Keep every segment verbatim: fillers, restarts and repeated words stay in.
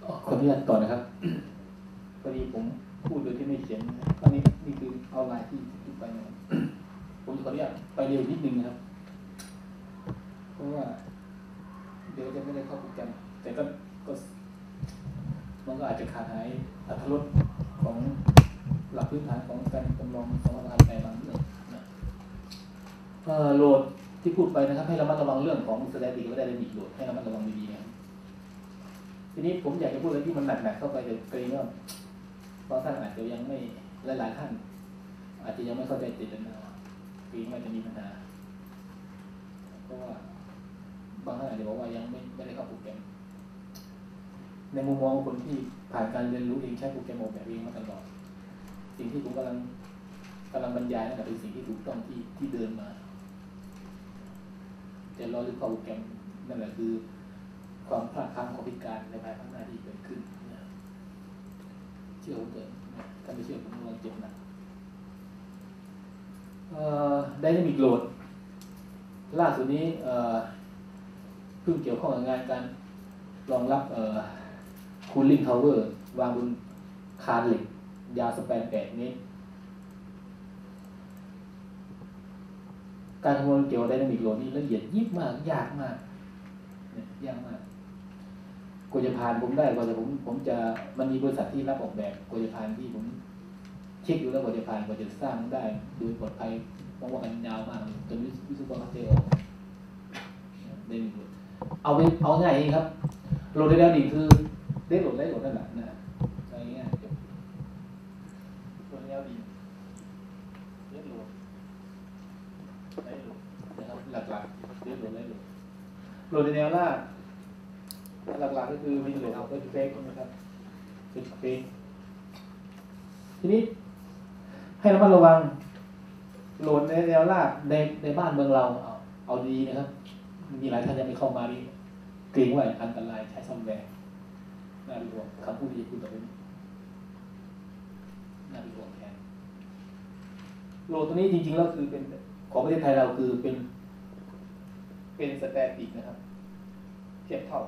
ขออนุญาตก่อนนะครับพอดีผมพูดโดยที่ไม่เขียนตอนนี้นี่คือเอาไลน์ที่ที่ไปนะผมขออนุญาตไปเร็วนิดนึงนะครับเพราะว่าเดี๋ยวจะไม่ได้เข้าโปรแกรมแต่ก็ก็มันก็อาจจะขาดหายอรรถรสของหลักพื้นฐานของการจำลองสมรรถนะในบางเรื่องนะโหลดที่พูดไปนะครับให้ระมัดระวังเรื่องของสแตติกและไดนามิกโหลดให้ระมัดระวังดีๆนะทีนี้ผมอยากจะพูดอะไรที่มันหนักๆเข้าไปแต่เกรงว่าบางท่านอาจจะยังไม่หลายๆท่านอาจจะยังไม่เข้าใจเจตนาเกรงว่าจะมีปัญหาเพราะว่าบางท่านอาจจะบอกว่ายังไม่ไม่ได้เข้าโปรแกรมในมุมมองคนที่ผ่านการเรียนรู้เองใช้โปรแกรมออกแบบเองมาตลอดสิ่งที่ผมกำลังกำลังบรรยายนั่นเป็นสิ่งที่ถูกต้องที่ที่เดินมาจะรอหรือเข้าโปรแกรมนั่นแหละคือความพลาดพลั้งของพิการในภายภาคหน้าที่เกิดขึ้นนะเชื่อผมเถอะถ้าไม่เชื่อผมลองเจ็บหนักไดนามิกโหลดล่าสุดนี้เพิ่งเกี่ยวข้องกับงานการรองรับคูลิ่งทาวเวอร์วางบนคานเหล็กยาวสแปนแปดเมตรการคำนวณเกี่ยวกับไดนามิกโหลดนี่ละเอียดยิบมากยากมากยากมากกว่าจะผ่านผมได้กว่าจะผมผมจะมันมีบริษัทที่รับออกแบบกว่าจะผ่านที่ผมเช็คดูแล้วกว่าจะผ่านกว่าจะสร้างได้โดยปลอดภัยมองว่ากันยาวมากจนวิศวกรเขาเจอเด่นเอาเป็นเอาง่ายเองครับโหลดได้แล้วนี่คือได้โหลดได้โหลดนั่นแหละนะอะไรเงี้ยจบโหลดได้แล้วดีได้โหลดได้โหลดนะครับหลักๆได้โหลดได้โหลดโหลดในแนวล่าหลักๆก็คือมีโหลดเอาเป็นเฟกนะครับเป็นเฟกทีนี้ให้ระมัดระวังโหลดในแนวราบในในบ้านเมืองเราเอาเอาดีนะครับมีหลายท่านยังไม่เข้ามานี่เกรงว่าอันตรายใช้ซอฟต์แวร์น่าเป็นห่วงคำพูดที่พูดต่อไปนี้น่าเป็นห่วงแทนโหลดตัวนี้จริงๆแล้วคือเป็นของประเทศไทยเราคือเป็นเป็นสแตติกนะครับเทียบเท่า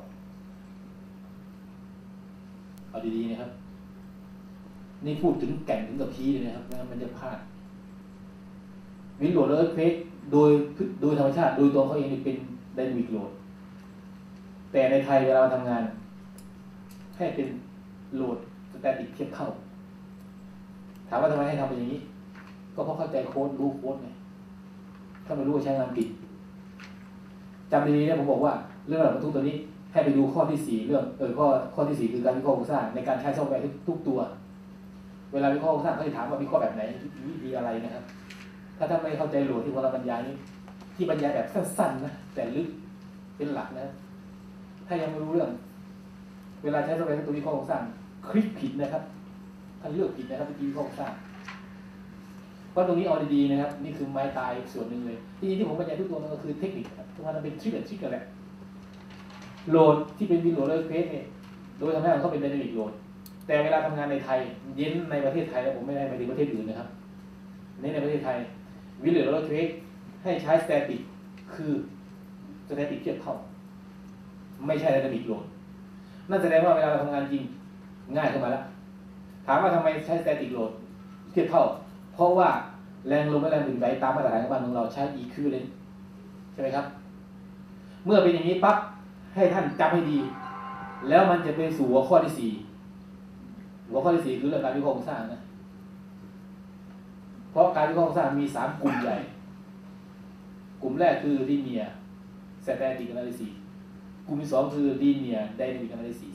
เอาดีๆนะครับนี่พูดถึงแก่นถึงกับพีเลยนะครับงั้นมันจะพลาดวินโหลดแล้วเฟกโดยโดยธรรมชาติโดยตัวเขาเองเป็นไดนามิกโหลดแต่ในไทยเวลาเราทำงานให้เป็นโหลดสแตติกเทียบเท่าถามว่าทำไมให้ทำเป็นอย่างนี้ก็เพราะเข้าใจโค้ดรู้โค้ดไงถ้าไม่รู้ใช้งานผิดจำดีๆนะผมบอกว่าเรื่องหลักบรรทุกตัวนี้ให้ไปดูข้อที่สี่เรื่องเออข้อข้อที่สี่คือการวิเคราะห์โครงสร้างในการใช้ซอฟต์แวร์ทุกตัวเวลาวิเคราะห์โครงสร้างเขาจะถามว่าวิเคราะห์แบบไหนวิธีอะไรนะครับถ้าท่านไม่เข้าใจโหลดที่พลบรรยายนี้ที่บรรยายแบบสั้นๆนะแต่ลึกเป็นหลักนะถ้ายังไม่รู้เรื่องเวลาใช้ซอฟต์แวร์ตัววิเคราะห์โครงสร้างคลิกผิดนะครับท่านเลือกผิดนะครับวิธีวิเคราะห์โครงสร้างเพราะตรงนี้เอาดีๆนะครับนี่คือไม้ตายส่วนหนึ่งเลยที่ที่ผมบรรยายทุกตัวมันก็คือเทคนิคครับทุกวันมันเป็นทริคกับทริคกันแหละโหลดที่เป็นวินโหลดเลยเพจเนี่ยโดยทำให้เขาเป็นไดนามิกโหลดแต่เวลาทำงานในไทยเย็นในประเทศไทยแล้วผมไม่ได้ไปถึงประเทศอื่นนะครับในในประเทศไทยวินโหลดเลยเพจให้ใช้สแตติกคือสแตติกเทียบเท่าไม่ใช่ไดนามิกโหลดนั่นแสดงว่าเวลาเราทำงานจริงง่ายขึ้นมาแล้วถามว่าทำไมใช้สแตติกโหลดเทียบเท่าเพราะว่าแรงลมและแรงดึงไหลตามมาตรฐานของบ้านของเราใช้ equivalent ใช่ไหมครับเมื่อเป็นอย่างนี้ปั๊บให้ท่านจำให้ดีแล้วมันจะไปสู่หัวข้อที่สี่หัวข้อที่สี่คือเรื่องการวิเคราะห์โครงสร้างนะเพราะการวิเคราะห์โครงสร้างมีสามกลุ่มใหญ่กลุ่มแรกคือ linear static analysis กลุ่มที่สองคือ linear dynamic analysis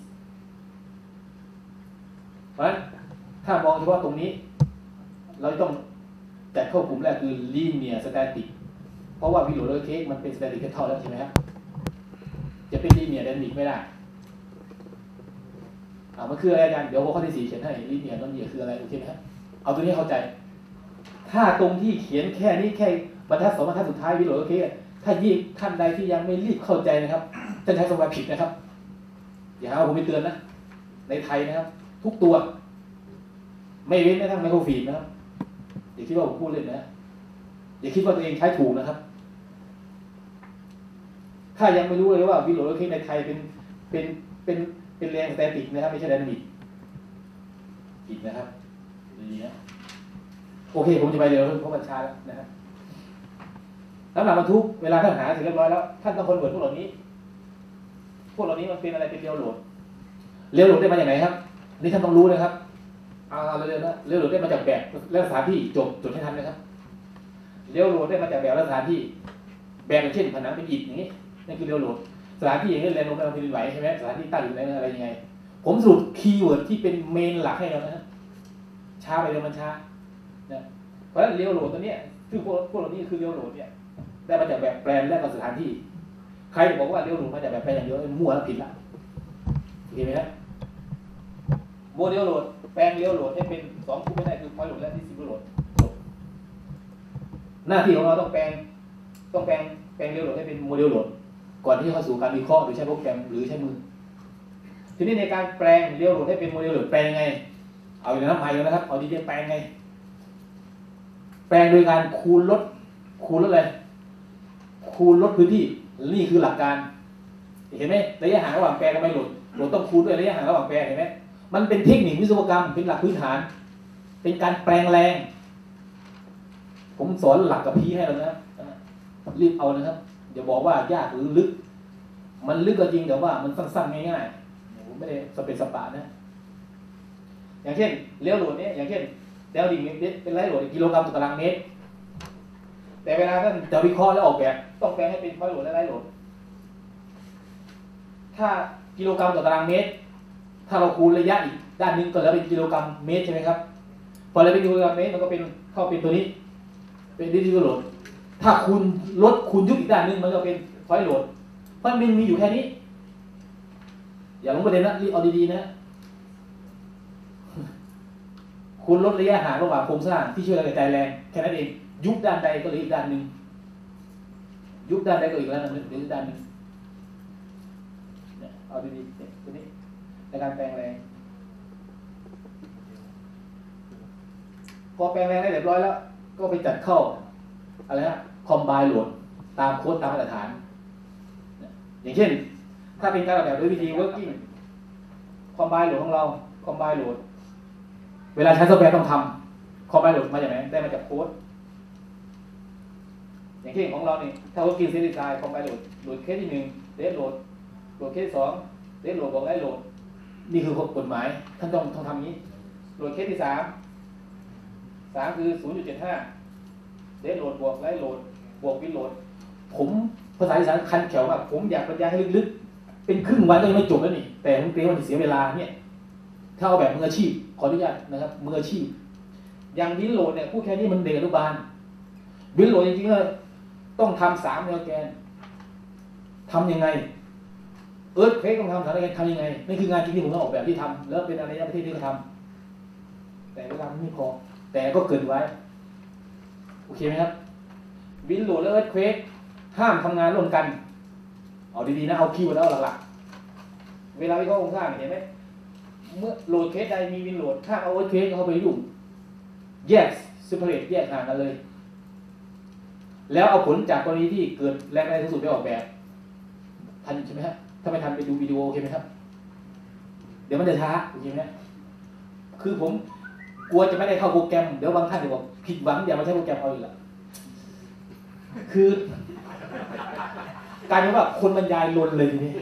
เพราะฉะนั้นถ้ามองเฉพาะตรงนี้เราต้องจัดเข้ากลุ่มแรกคือ linear static เพราะว่าวิโรเลอร์เค้กมันเป็น static เท่าแล้วใช่ไหมครับจะเป็น linear dynamic ไม่ได้อ่ามันคืออะไรอาจารย์เดี๋ยวหัวข้อที่สี่เขียนให้ linear dynamic คืออะไรโอเคไหมครับเอาตัวนี้เข้าใจถ้าตรงที่เขียนแค่นี้แค่บรรทัดสองบรรทัดสุดท้ายวิโรเลอร์เค้กถ้ายิ่งท่านใดที่ยังไม่รีบเข้าใจนะครับจะใช้สมบัติผิดนะครับอย่าหาผมไปเตือนนะในไทยนะครับทุกตัวไม่เว้นแม้ทั้งไมโครฟีดนะครับอย่าคิดว่าผมพูดเล่นนะอย่าคิดว่าตัวเองใช้ถูกนะครับถ้ายังไม่รู้เลยว่าวิโรเลอร์เค้กในไทยเป็นเป็นเป็นเป็นแรงสแตติกนะครับไม่ใช่ไดนามิกผิดนะครับดีนะโอเคผมจะไปเร็วเพราะมันช้าแล้วนะครับน้ำหนักบรรทุกเวลาท่านหาเสร็จเรียบร้อยแล้วท่านต้องคอนเวิร์ตพวกเหล่านี้พวกเหล่านี้มันเป็นอะไรเป็นเรียวโหลดเรียวโหลดได้มาจากไหนครับนี่ท่านต้องรู้นะครับเอาเร็วๆนะเรียวโหลดได้มาจากแบบและสถานที่จบจดให้ทันนะครับเรียวโหลดได้มาจากแบบและสถานที่แบบอย่างเช่นผนังเป็นอิฐอย่างนี้นั่นคือเรียวโหลดสถานที่อย่างนี้แรงลมแรงแผ่นดินไหวใช่ไหมสถานที่ตั้งอยู่ในอะไรยังไงผมสรุปคีย์เวิร์ดที่เป็นเมนหลักให้เรานะช้าไปเร็วมันช้านะเพราะฉะนั้นเรียวโหลดตัวนี้คือพวกพวกเหล่านี้คือเรียวโหลดเนี่ยได้มาจากแบบแปลนและก็สถานที่ใครบอกว่าเรียวโหลดมาจากแบบแปลนอย่างเดียวมั่วแล้วผิดละโอเคไหมครับโมเดลโหลดแปลงเรียวโหลดให้เป็นสองคู่ไม่ได้คือพอยต์โหลดและดิสซิบโหลดหน้าที่ของเราต้องแปลงต้องแปลงแปลงเรียวโหลดให้เป็นโมเดลโหลดก่อนที่จะเข้าสู่การวิเคราะห์โดยใช้โปรแกรมหรือใช้มือทีนี้ในการแปลงเรียวโหลดให้เป็นโมเดลโหลดแปลงยังไงเอาอย่างนั้นใหม่เลยนะครับเอาดีๆแปลงไงแปลงโดยการคูณลดคูณลดอะไรคูณลดพื้นที่นี่คือหลักการเห็นไหมระยะห่างระหว่างแปลงกับไม่โหลดโหลดต้องคูณด้วยระยะห่างระหว่างแปลงเห็นไหมมันเป็นเทคนิควิศวกรรมเป็นหลักพื้นฐานเป็นการแปลงแรงผมสอนหลักกับพีให้แล้วนะรีบเอานะครับอย่าบอกว่ายากหรือลึกมันลึกก็จริงแต่ว่ามันสั้นๆง่ายๆผมไม่ได้สเปซสปานะอย่างเช่นเลี้ยวโหลดนี้อย่างเช่นแนวดิ่งเป็นไรโหลดกิโลกรัมต่อตารางเมตรแต่เวลาท่านจะวิเคราะห์และออกแบบต้องแปลงให้เป็นพอยต์โหลดและไรโหลดถ้ากิโลกรัมต่อตารางเมตรถ้าเราคูณระยะอีกด้านนึงก็แล้วเป็นกิโลกรัมเมตรใช่ไหมครับพอเราเป็นกิโลกรัมเมตรมันก็เป็นเข้าเป็นตัวนี้เป็นดิสซิบโหลดถ้าคูณลดคูณยุบอีกด้านนึงมันก็เป็นพอยต์โหลดเพราะมันมีอยู่แค่นี้อย่าลงประเด็นนะรีบเอาดีๆนะคุณลดระยะห่างระหว่างโครงสร้างที่ช่วยกระจายแรงแค่นั้นเองยุบด้านใดก็เหลืออีกด้านหนึ่งยุบด้านใดก็อีกด้านหนึ่งเหลืออีกด้านหนึ่งเอาดีๆตัวนี้ในการแปลงแรงพอแปลงแรงได้เรียบร้อยแล้วก็ไปจัดเข้าอะไรนะคอมไบน์โหลดตามโค้ดตามมาตรฐานอย่างเช่นถ้าเป็นการออกแบบด้วยวิธี working คอมไบน์โหลดของเราคอมไบน์โหลดเวลาใช้ซอฟต์แวร์ต้องทำคอมไบน์โหลดมาจากไหนได้มาจากโค้ดอย่างเช่นของเราเนี่ยถ้า working set design คอมไบน์โหลดโหลดเคสที่หนึ่งเดสโหลดโหลดเคสที่สองเดสโหลดบอกได้โหลดนี่คือกฎหมายท่านต้องต้องทำนี้โหลดเคสที่สามสามคือ ศูนย์จุดเจ็ดห้า เดสโหลดบวกไลท์โหลดบวกวินโหลดผมภาษาอีสานคันแขวมากผมอยากบรรยายให้ลึกๆเป็นครึ่งวันก็ยังไม่จบแล้วนี่แต่ผมเกรงว่าจะเสียเวลาเนี่ยถ้าเอาแบบมืออาชีพขออนุญาตนะครับมืออาชีพอย่างวินโหลดเนี่ยพูดแค่นี้มันเด็กอนุบาลวินโหลดจริงๆก็ต้องทำสามแนวแกนทำยังไงเอิร์ธเควคต้องทำสถานการณ์ทำยังไงนี่คืองานจริงที่ผมต้องออกแบบที่ทำแล้วเป็นอะไรในประเทศที่เขาทำแต่เวลาไม่พอแต่ก็เกินไว้โอเคไหมครับวินโหลดและเอิร์ธเควคห้ามทำงานร่วมกันเอาดีๆนะเอาคีย์เวิร์ดเอาหลักๆเวลาวิเคราะห์โครงสร้างเห็นไหมเมื่อโหลดเคสใดมีวินโหลดถ้าเอาเอิร์ธเควคเข้าไปยุ่งแยกซิปเปอร์เรตแยกห่างกันเลยแล้วเอาผลจากกรณีที่เกิดแรงอะไรที่สุดไปออกแบบทันใช่ไหมครับถ้าไม่ทันไปดูวิดีโอโอเคไหมครับเดี๋ยวมันจะช้าโอเคไหมคือผมกลัวจะไม่ได้เข้าโปรแกรมเดี๋ยวบางท่านจะบอกผิดหวังอย่ามาใช้โปรแกรมเอาอีกละคือการที่ว่าคนบรรยายลนเลยทีนี้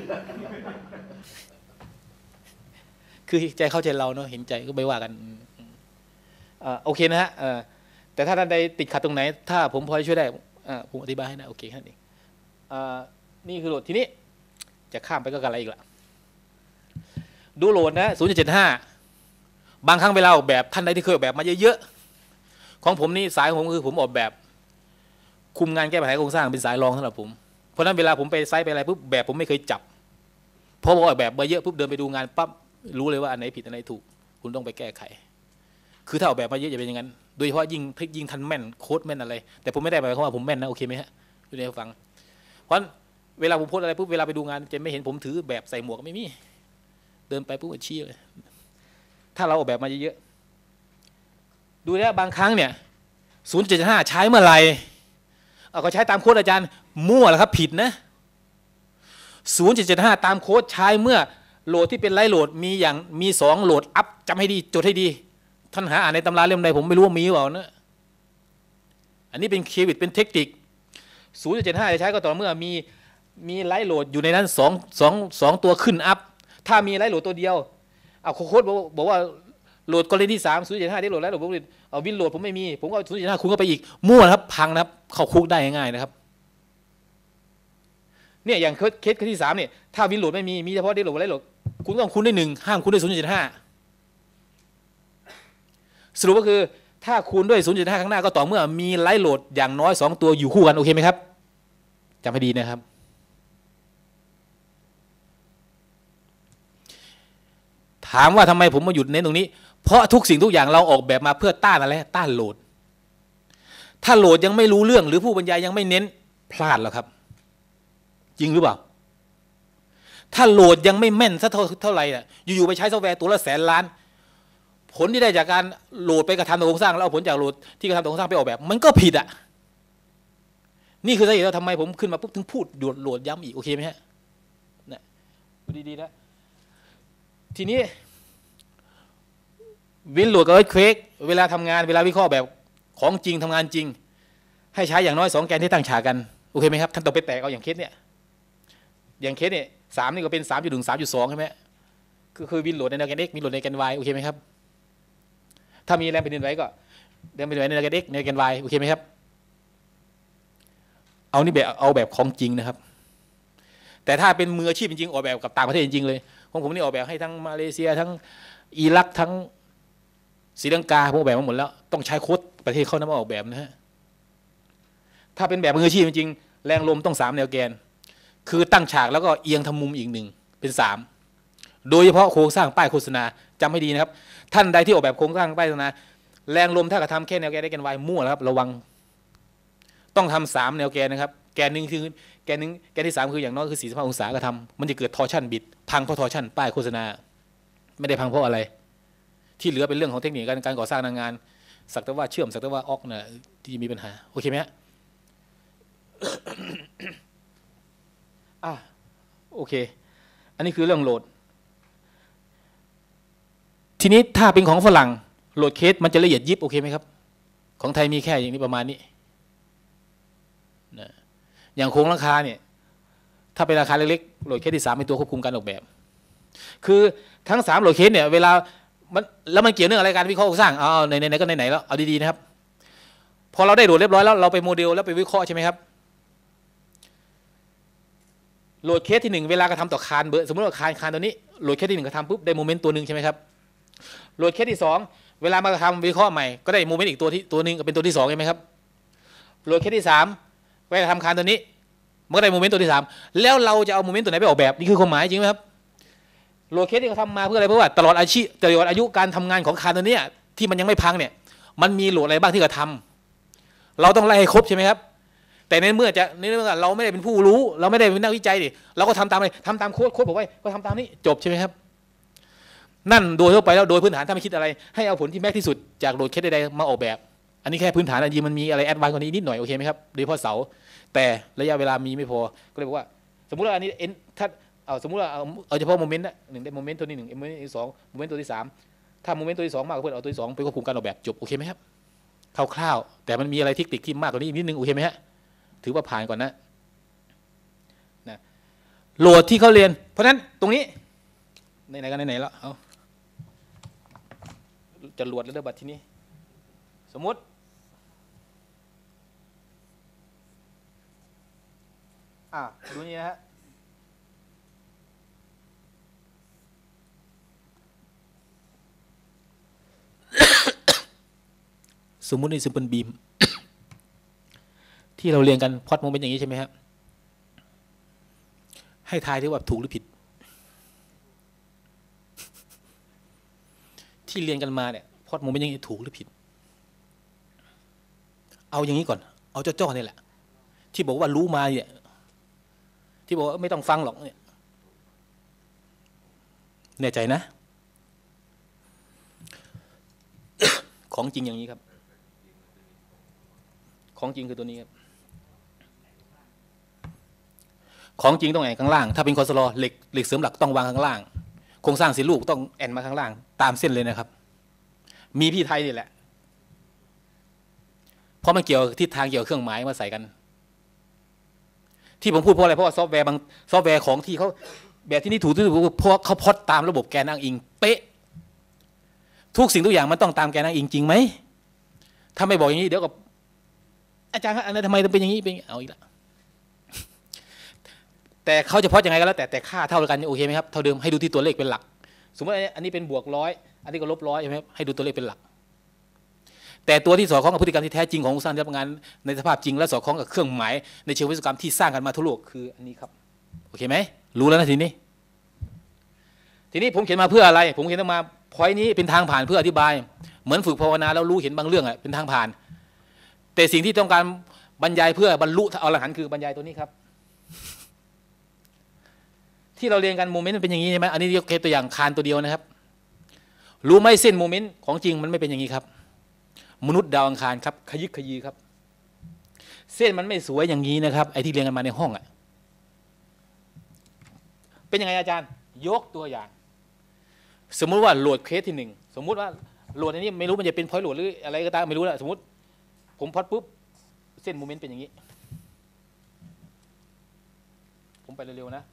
คือใจเข้าใจเราเนาะเห็นใจก็ไม่ว่ากันอ่าโอเคนะฮะอ่าแต่ถ้าท่านใดติดขัดตรงไหนถ้าผมพอจะช่วยได้อ่าผมอธิบายให้นะโอเคแค่นี้อ่านี่คือโหลดทีนี้จะข้ามไปก็อะไรอีกล่ะดูโหลดนะ ศูนย์จุดเจ็ดห้า บางครั้งเวลาออกแบบท่านใดที่เคยออกแบบมาเยอะๆของผมนี่สายของผมคือผมออกแบบคุมงานแก้ปัญหาโครงสร้างเป็นสายรองสำหรับผมเพราะนั้นเวลาผมไปไซต์ไปอะไรปุ๊บแบบผมไม่เคยจับเพราะว่าออกแบบมาเยอะปุ๊บเดินไปดูงานปั๊บรู้เลยว่าอันไหนผิดอันไหนถูกคุณต้องไปแก้ไขคือถ้าออกแบบมาเยอะอย่าเป็นอย่างนั้นโดยเฉพาะยิ่งยิ่งทันแม่นโค้ดแม่นอะไรแต่ผมไม่ได้หมายความว่าผมแม่นนะโอเคไหมฮะดูในฟังเพราะเวลาผมโพสอะไรปุ๊บเวลาไปดูงานจะไม่เห็นผมถือแบบใส่หมวกไม่มีเดินไปปุ๊บชี้เลยถ้าเราออกแบบมาเยอะๆดูแล้วบางครั้งเนี่ย ศูนย์จุดเจ็ดห้า ใช้เมื่อไหร่เอาก็ใช้ตามโค้ดอาจารย์มั่วแล้วครับผิดนะ ศูนย์จุดเจ็ดห้า ตามโค้ดใช้เมื่อโหลดที่เป็นไลท์โหลดมีอย่างมีสองโหลดอัพจำให้ดีจดให้ดีท่านหาอ่านในตำราเล่มใดผมไม่รู้ว่ามีหรือเปล่านะอันนี้เป็นเควิดเป็นเทคนิค ศูนย์จุดเจ็ดห้า จะใช้ก็ต่อเมื่อมีมีไลท์โหลดอยู่ในนั้นสองสองสองตัวขึ้นอัพถ้ามีไลท์โหลดตัวเดียวเอาโค้ดบอกว่าโหลดกรณีที่สาม ศูนย์จุดเจ็ดห้าได้โหลดไลท์โหลดผมเอาวินโหลดผมไม่มีผมก็ ศูนย์จุดเจ็ดห้า คุณก็ไปอีกมั่วนะครับพังนะครับเข้าคุกได้ง่ายๆนะครับเนี่ยอย่างเคสที่สามเนี่ยถ้าวินโหลดไม่มีมีเฉพาะได้โหลดไลท์โหลดคุณต้องคูณได้หนึ่งห้ามคูณด้วย ศูนย์จุดเจ็ดห้า สรุปก็คือถ้าคูณด้วย ศูนย์จุดห้า ข้างหน้าก็ต่อเมื่อมีไลท์โหลดอย่างน้อยสองตัวอยู่คู่กันโอเคไหมครับจำให้ดีนะครับถามว่าทำไมผมมาหยุดเน้นตรงนี้เพราะทุกสิ่งทุกอย่างเราออกแบบมาเพื่อต้านอะไรต้านโหลดถ้าโหลดยังไม่รู้เรื่องหรือผู้บรรยายยังไม่เน้นพลาดแล้วครับจริงหรือเปล่าถ้าโหลดยังไม่แม่นสักเท่าไหร่อ่ะอยู่ๆไปใช้ซอฟต์แวร์ตัวละแสนล้านผลที่ได้จากการโหลดไปกระทำตัวโครงสร้างแล้วเอาผลจากโหลดที่กระทำตัวโครงสร้างไปออกแบบมันก็ผิดอ่ะนี่คือสาเหตุว่าทำไมผมขึ้นมาปุ๊บถึงพูดโหลดโหลดย้ำอีกโอเคไหมฮะเนี่ยดีๆนะทีนี้วินโหลดกับเอิร์ธเควกเวลาทำงานเวลาวิเคราะห์แบบของจริงทำงานจริงให้ใช้อย่างน้อยสองแกนที่ตั้งฉากกันโอเคไหมครับท่านต้องไปแตกเอาอย่างเคสเนี่ยอย่างเคสเนี่ยสามนี่ก็เป็นสามจุดหนึ่งสามจุดสองใช่ไหมคือคือวินโหลดในแกน x มีโหลดในแกน y โอเคไหมครับถ้ามีแรงแผ่นดินไหวก็แรงแผ่นดินไหวในแกน x ในแกน y โอเคไหมครับเอานี่แบบเอาแบบของจริงนะครับแต่ถ้าเป็นมืออาชีพจริงๆออกแบบกับต่างประเทศจริงๆเลยของผมนี่ออกแบบให้ทั้งมาเลเซียทั้งอิรักทั้งศรีลังกาผมออกแบบมาหมดแล้วต้องใช้โค้ดประเทศเขานำมาออกแบบนะฮะถ้าเป็นแบบมืออาชีพจริงๆแรงลมต้องสามแนวแกนคือตั้งฉากแล้วก็เอียงทำมุมอีกหนึ่งเป็นสามโดยเฉพาะโครงสร้างป้ายโฆษณาจำให้ดีนะครับท่านใดที่ออกแบบโครงสร้างป้ายโฆษณาแรงลมถ้ากระทำแค่แนวแกนได้แกน y มั่วแล้วครับระวังต้องทำสามแนวแกนนะครับแกนหนึ่งคือแกนหนึ่งแกนที่สามคืออย่างน้อยคือสี่สิบห้าองศากระทำมันจะเกิดทอร์ชั่นบิดพังเพราะทอร์ชั่นป้ายโฆษณาไม่ได้พังเพราะอะไรที่เหลือเป็นเรื่องของเทคนิคการการก่อสร้างงานสักแต่ว่าเชื่อมสักแต่ว่าออกนะที่มีปัญหาโอเคไหมฮะ อ่ะโอเคอันนี้คือเรื่องโหลดทีนี้ถ้าเป็นของฝรั่งโหลดเคสมันจะละเอียดยิบโอเคไหมครับของไทยมีแค่อย่างนี้ประมาณนี้นะอย่างโครงราคาเนี่ยถ้าเป็นราคาเล็กๆโหลดเคสที่สามเป็นตัวควบคุมการออกแบบคือทั้งสามโหลดเคสเนี่ยเวลามันแล้วมันเกี่ยวเนื่องอะไรการวิเคราะห์โครงสร้างเอาไหนๆก็ไหนๆแล้วเอาดีๆนะครับพอเราได้โหลดเรียบร้อยแล้วเราไปโมเดลแล้วไปวิเคราะห์ใช่ไหมครับโหลดเคสที่หนึ่งเวลากระทำต่อคานเบอร์สมมติว่าคานคานตัวนี้โหลดเคสที่หนึ่งกระทำปุ๊บได้โมเมนต์ตัวหนึ่งใช่ไหมครับโหลดเคสที่สองเวลามากระทำวิเคราะห์ใหม่ก็ได้โมเมนต์อีกตัวที่ตัวหนึ่งเป็นตัวที่สองใช่ไหมครับโหลดเคสที่สามเวลาทำคานตัวนี้มันก็ได้โมเมนต์ตัวที่สามแล้วเราจะเอาโมเมนต์ตัวไหนไปออกแบบนี่คือความหมายจริงไหมครับโหลดเคสที่เขาทำมาเพื่ออะไรเพราะว่าตลอดอาชีพตลอดอายุการทำงานของคานตัวนี้ที่มันยังไม่พังเนี่ยมันมีโหลดอะไรบ้างที่กระทำเราต้องไล่ให้ครบใช่ไหมครับแต่ในเมื่อจะในเมื่อเราไม่ได้เป็นผู้รู้เราไม่ได้เป็นนักวิจัยดิเราก็ทำตามเลยทำตามโค้ดโค้ดบอกไว้ก็ทำตามนี้จบใช่ไหมครับนั่นโดยทั่วไปแล้วโดยพื้นฐานถ้าไม่คิดอะไรให้เอาผลที่แม็กที่สุดจากโหลดเคสใดๆมาออกแบบอันนี้แค่พื้นฐานจริงมันมีอะไรแอดวานซ์กว่านี้นิดหน่อยโอเคไหมครับโดยเฉพาะเสาแต่ระยะเวลามีไม่พอก็เลยบอกว่าสมมุติว่าอันนี้เอ็นถ้าเอาสมมุติว่าเอาเอาเฉพาะโมเมนต์นะหนึ่งได้โมเมนต์ตัวนี้หนึ่งโมเมนต์ที่สองโมเมนต์ตัวที่สามถ้าโมเมนต์ตัวที่สองมากกว่าเพื่อนเอาตัวที่สองไปควบคุมการออกแบบจบโอเคไหมครับคร่าวๆแต่มันมีอะไรเทคนิคที่มากกว่านี้อีกนิดนึงโอเคไหมฮะถือว่าผ่านก่อนนะนะโหลดที่เขาเรียนเพราะฉะนั้นตรงนี้ไหนๆกันไหนๆแล้วเอาจะโหลดแล้วเดี๋ยวบัดทีนี้สมมติอ่ะดูนี่นะฮะสมมุติในซิมเปิลบีมที่เราเรียนกันพอดโมเมนต์อย่างนี้ใช่ไหมครับให้ทายได้ว่าถูกหรือผิดที่เรียนกันมาเนี่ยพอดโมเมนต์อย่างนี้ถูกหรือผิดเอาอย่างนี้ก่อนเอาเจ้าๆนี่แหละที่บอกว่ารู้มาเนี่ยที่บอกว่าไม่ต้องฟังหรอกเนี่ยแน่ใจนะ ของจริงอย่างนี้ครับของจริงคือตัวนี้ครับของจริงต้องไหนข้างล่างถ้าเป็นคอสโลเหล็กเหล็กเสริมหลักต้องวางข้างล่างโครงสร้างเส้นลูกต้องแอนมาข้างล่างตามเส้นเลยนะครับมีพี่ไทยนี่แหละเพราะมันเกี่ยวทิศทางเกี่ยวเครื่องหมายมาใส่กันที่ผมพูดเพราะอะไรเพราะว่าซอฟต์แวร์บางซอฟต์แวร์ของที่เขาแบบที่นี่ถูกที่ถูกเพราะเขาพอดตามระบบแกนอ้างอิงเป๊ะทุกสิ่งทุกอย่างมันต้องตามแกนอ้างอิงจริงไหมถ้าไม่บอกอย่างนี้เดี๋ยวกับอาจารย์อันนั้นทำไมต้องเป็นอย่างนี้เป็นเอาอีกแล้วแต่เขาจะพอดยังไงก็แล้วแต่แต่ค่าเท่ากันโอเคไหมครับเท่าเดิมให้ดูที่ตัวเลขเป็นหลักสมมติอันนี้เป็นบวกร้อยอันนี้ก็ลบร้อยใช่ไหมให้ดูตัวเลขเป็นหลักแต่ตัวที่สอดคล้องกับพฤติกรรมที่แท้จริงของผู้สร้างรับงานในสภาพจริงและสอดคล้องกับเครื่องหมายในเชิงวิศวกรรมที่สร้างกันมาทั่วโลกคืออันนี้ครับโอเคไหมรู้แล้วนะทีนี้ทีนี้ผมเขียนมาเพื่ออะไรผมเขียนมาพอยนี้เป็นทางผ่านเพื่ออธิบายเหมือนฝึกภาวนาแล้วรู้เห็นบางเรื่องอ่ะเป็นทางผ่านแต่สิ่งที่ต้องการบรรยายเพื่อบรรลุอรหันต์คือบรรยายตัวนี้ครับที่เราเรียนกันโมเมนต์มันเป็นอย่างนี้ใช่ไหมอันนี้ยกเคสตัวอย่างคานตัวเดียวนะครับรู้ไหมเส้นโมเมนต์ของจริงมันไม่เป็นอย่างนี้ครับมนุษย์ดาวอังคารครับขยิกขยีครับเส้นมันไม่สวยอย่างนี้นะครับไอ้ที่เรียนกันมาในห้องอ่ะเป็นยังไงอาจารย์ยกตัวอย่างสมมุติว่าโหลดเคสที่หนึ่งสมมุติว่าโหลดอันนี้ไม่รู้มันจะเป็นพอยต์โหลดหรืออะไรก็ตามไม่รู้แหละสมมติผมพอดปุ๊บเส้นโมเมนต์เป็นอย่างนี้ผมไปเร็วๆนะ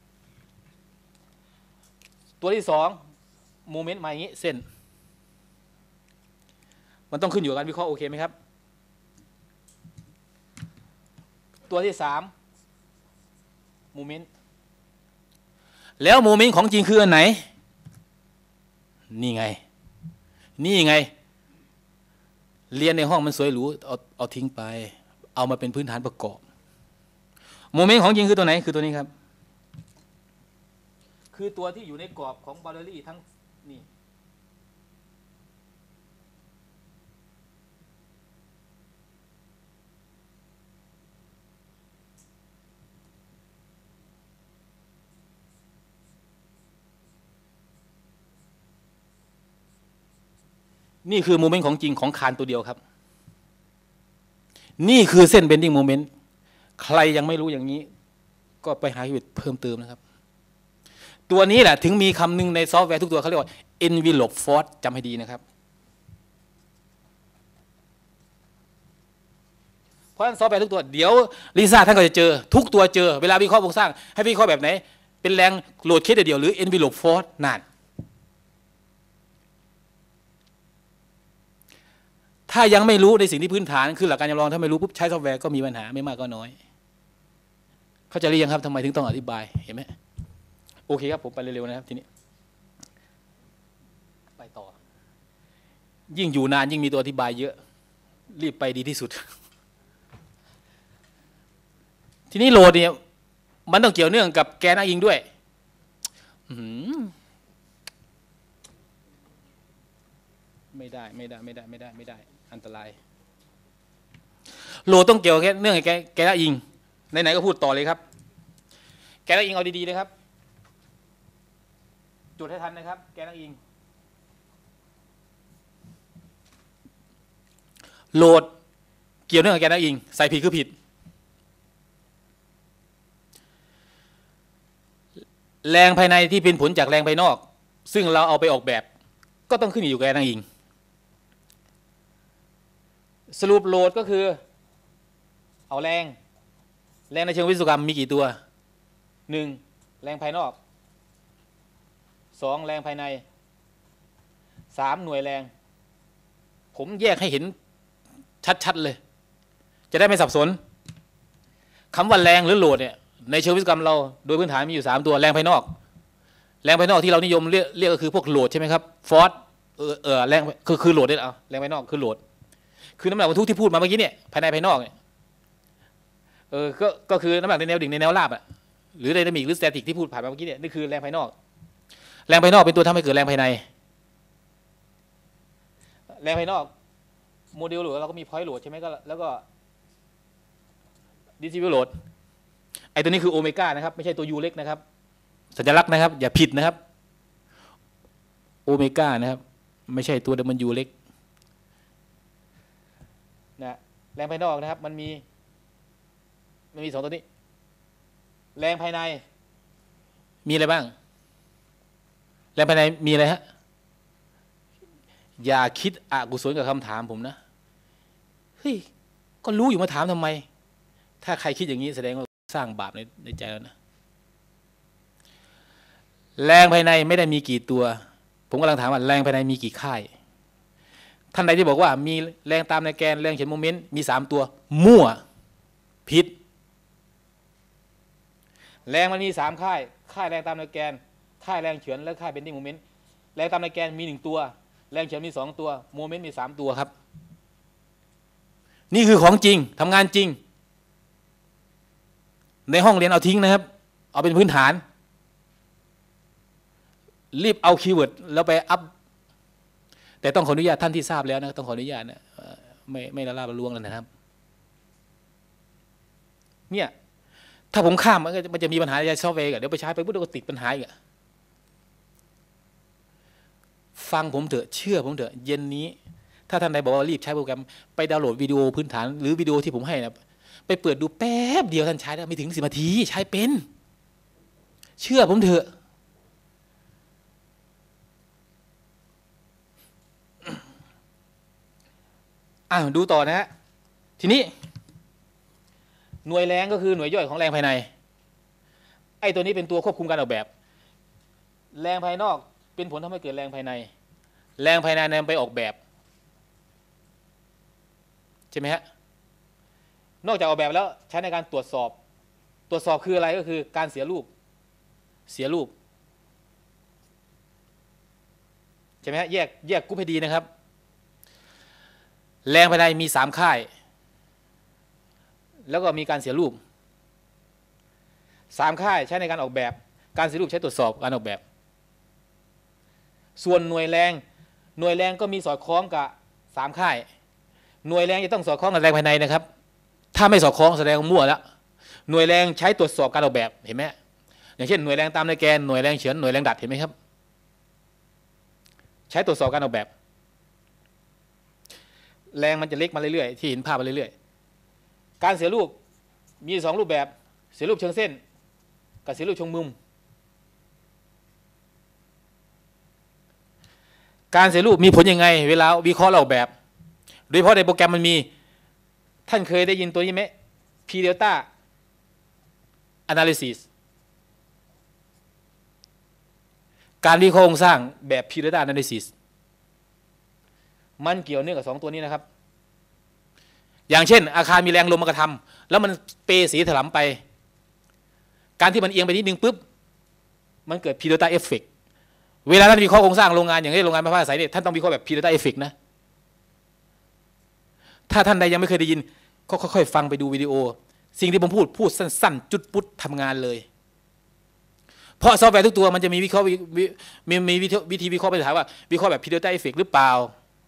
ตัวที่สองโมเมนต์มาอย่างนี้เส้นมันต้องขึ้นอยู่กับการวิเคราะห์โอเคไหมครับตัวที่สามโมเมนต์แล้วโมเมนต์ของจริงคืออันไหนนี่ไงนี่ไงเรียนในห้องมันสวยหรูเอาเอาทิ้งไปเอามาเป็นพื้นฐานประกอบโมเมนต์ของจริงคือตัวไหนคือตัวนี้ครับคือตัวที่อยู่ในกรอบของบาลลี่ทั้งนี่นี่คือโมเมนต์ของจริงของคานตัวเดียวครับนี่คือเส้นเบนดิ้งโมเมนต์ใครยังไม่รู้อย่างนี้ก็ไปหาวิธีเพิ่มเติมนะครับตัวนี้แหละถึงมีคำหนึ่งในซอฟต์แวร์ทุกตัวเขาเรียกว่า envelope force จำให้ดีนะครับเพราะฉะนั้นซอฟต์แวร์ทุกตัวเดี๋ยวลิซ่าท่านก็จะเจอทุกตัวเจอเวลาวิเคราะห์โครงสร้างให้วิเคราะห์แบบไหนเป็นแรงโหลดเคสเดียวหรือ envelope force นั่นถ้ายังไม่รู้ในสิ่งที่พื้นฐานคือหลักการจำลองถ้าไม่รู้ปุ๊บใช้ซอฟต์แวร์ก็มีปัญหาไม่มากก็น้อยเขาจะเรียนครับทำไมถึงต้องอธิบายเห็นไหมโอเคครับผมไปเร็วๆนะครับทีนี้ไปต่อยิ่งอยู่นานยิ่งมีตัวอธิบายเยอะรีบไปดีที่สุดทีนี้โหลดเนี่ยมันต้องเกี่ยวเนื่องกับแกนอ้างอิงด้วยไม่ได้ไม่ได้ไม่ได้ไม่ได้ไม่ได้อันตรายโหลดต้องเกี่ยวแค่เนื่องกับแกนอ้างอิงไหนๆก็พูดต่อเลยครับแกนอ้างอิงเอาดีๆเลยครับจดให้ทันนะครับแกนอ้างอิงโหลดเกี่ยวเนื่องกับแกนอ้างอิงใส่ผิดคือผิดแรงภายในที่เป็นผลจากแรงภายนอกซึ่งเราเอาไปออกแบบก็ต้องขึ้นอยู่กับแกนอ้างอิงสรุปโหลดก็คือเอาแรงแรงในเชิงวิศวกรรมมีกี่ตัวหนึ่งแรงภายนอกสองแรงภายในสามหน่วยแรงผมแยกให้เห็นชัดๆเลยจะได้ไม่สับสนคำว่าแรงหรือโหลดเนี่ยในเชิงวิศวกรรมเราโดยพื้นฐานมีอยู่สามตัวแรงภายนอกแรงภายนอกที่เรานิยมเรียกเรียกก็คือพวกโหลดใช่ไหมครับฟอร์สเออเออแรงคือคือโหลดเนี่ยเอาแรงภายนอกคือโหลดคือน้ำหนักบรรทุกที่พูดมาเมื่อกี้เนี่ยภายในภายนอกเนี่ยเออก็ก็คือน้ำหนักในแนวดิ่งในแนวราบอ่ะหรือไดนามิกหรือสแตติกที่พูดผ่านมาเมื่อกี้เนี่ยนี่คือแรงภายนอกแรงภายนอกเป็นตัวทำให้เกิดแรงภายในแรงภายนอกโมเดลโหลดเราก็มีพอยต์โหลดใช่ไหมก็แล้วก็ดิสทิบิวโหลดไอตัวนี้คือโอเมก้านะครับไม่ใช่ตัวยูเล็กนะครับสัญลักษณ์นะครับอย่าผิดนะครับโอเมก้านะครับไม่ใช่ตัวเดมันยูเล็กนะแรงภายนอกนะครับมันมีมันมีสองตัวนี้แรงภายในมีอะไรบ้างแรงภายในมีอะไรฮะอย่าคิดอกุศลกับคำถามผมนะเฮ้ยก็รู้อยู่มาถามทำไมถ้าใครคิดอย่างนี้แสดงว่าสร้างบาปในในใจแล้วนะแรงภายในไม่ได้มีกี่ตัวผมกำลังถามว่าแรงภายในมีกี่ค่ายท่านใดที่บอกว่ามีแรงตามในแกนแรงเขียนโมเมนต์มีสามตัวมั่วผิดแรงมันมีสามค่ายค่ายแรงตามในแกนค่ายแรงเฉือนและค่ายเบนดิ้งโมเมนต์แรงตามในแกนมีหนึ่งตัวแรงเฉือนมีสองตัวโมเมนต์มีสามตัวครับนี่คือของจริงทำงานจริงในห้องเรียนเอาทิ้งนะครับเอาเป็นพื้นฐานรีบเอาคีย์เวิร์ดแล้วไปอัพแต่ต้องขออนุญาตท่านที่ทราบแล้วนะต้องขออนุญาตนะไม่ไม่ละลาบละล้วงแล้วนะครับเนี่ยถ้าผมข้ามมันก็มันจะมีปัญหาในซอฟต์แวร์เดี๋ยวไปใช้ไปปุ๊บก็ติดปัญหาอีกฟังผมเถอะเชื่อผมเถอะเย็นนี้ถ้าท่านใดบอกว่ารีบใช้โปรแกรมไปดาวน์โหลดวิดีโอพื้นฐานหรือวิดีโอที่ผมให้นะไปเปิดดูแป๊บเดียวท่านใช้ได้ไม่ถึงสิบนาทีใช้เป็นเชื่อผมเถอะอ่ะดูต่อนะฮะทีนี้หน่วยแรงก็คือหน่วยย่อยของแรงภายในไอ้ตัวนี้เป็นตัวควบคุมการออกแบบแรงภายนอกเป็นผลทำให้เกิดแรงภายในแรงภายในนำไปออกแบบใช่ไหมฮะนอกจากออกแบบแล้วใช้ในการตรวจสอบตรวจสอบคืออะไรก็คือการเสียรูปเสียรูปใช่ไหมฮะแยกแยกกรุ๊ปให้ดีนะครับแรงภายในมีสามค่ายแล้วก็มีการเสียรูปสามค่ายใช้ในการออกแบบการเสียรูปใช้ตรวจสอบการออกแบบส่วนหน่วยแรงหน่วยแรงก็มีสอดคล้องกับสามค่ายหน่วยแรงจะต้องสอดคล้องกับแรงภายในนะครับถ้าไม่สอดคล้องแสดงมั่วแล้วหน่วยแรงใช้ตรวจสอบการออกแบบเห็นไหมอย่างเช่นหน่วยแรงตามในแกนหน่วยแรงเฉือนหน่วยแรงดัดเห็นไหมครับใช้ตรวจสอบการออกแบบแรงมันจะเล็กมาเรื่อยๆที่เห็นภาพมาเรื่อยๆการเสียรูปมีสองรูปแบบเสียรูปเชิงเส้นกับเสียรูปเชิงมุมการเสียรูปมีผลยังไงเวลาวิเคราะห์ออกแบบโดยเฉพาะในโปรแกรมมันมีท่านเคยได้ยินตัวนี้ไหม P delta analysis การวิเคราะห์โครงสร้างแบบ P delta analysis มันเกี่ยวเนื่องกับสองตัวนี้นะครับอย่างเช่นอาคารมีแรงลมมากระทำแล้วมันเปสีถลำไปการที่มันเอียงไปนิดนึงปุ๊บมันเกิด P delta effect เวลาท่านวิเคราะห์โครงสร้างโรงงานอย่างเช่นโรงงานไฟฟ้าสายเนี่ยท่านต้องวิเคราะห์แบบ P delta effect นะถ้าท่านใดยังไม่เคยได้ยินก็ค่อยๆฟังไปดูวิดีโอสิ่งที่ผมพูดพูดสั้นๆจุดปุ๊ดทำงานเลยเพราะซอฟต์แวร์ทุกตัวมันจะมีวิเคราะห์มีมีวิธีวิเคราะห์ไปถามว่าวิเคราะห์แบบ P delta effect หรือเปล่า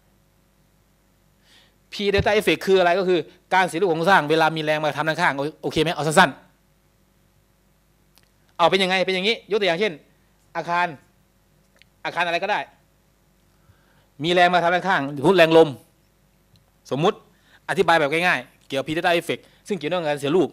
P delta effect คืออะไรก็คือการเสียรูปโครงสร้างเวลามีแรงมาทำด้านข้างโอเคไหมเอาสั้นๆเอาเป็นยังไงเป็นอย่างนี้ยกตัวอย่างเช่นอาคารอาคารอะไรก็ได้มีแรงมาทำด้านข้างสมมติแรงลมสมมุติอธิบายแบบง่ายๆเกี่ยวกับ P delta effect ซึ่งเกี่ยวกับการเสียรูป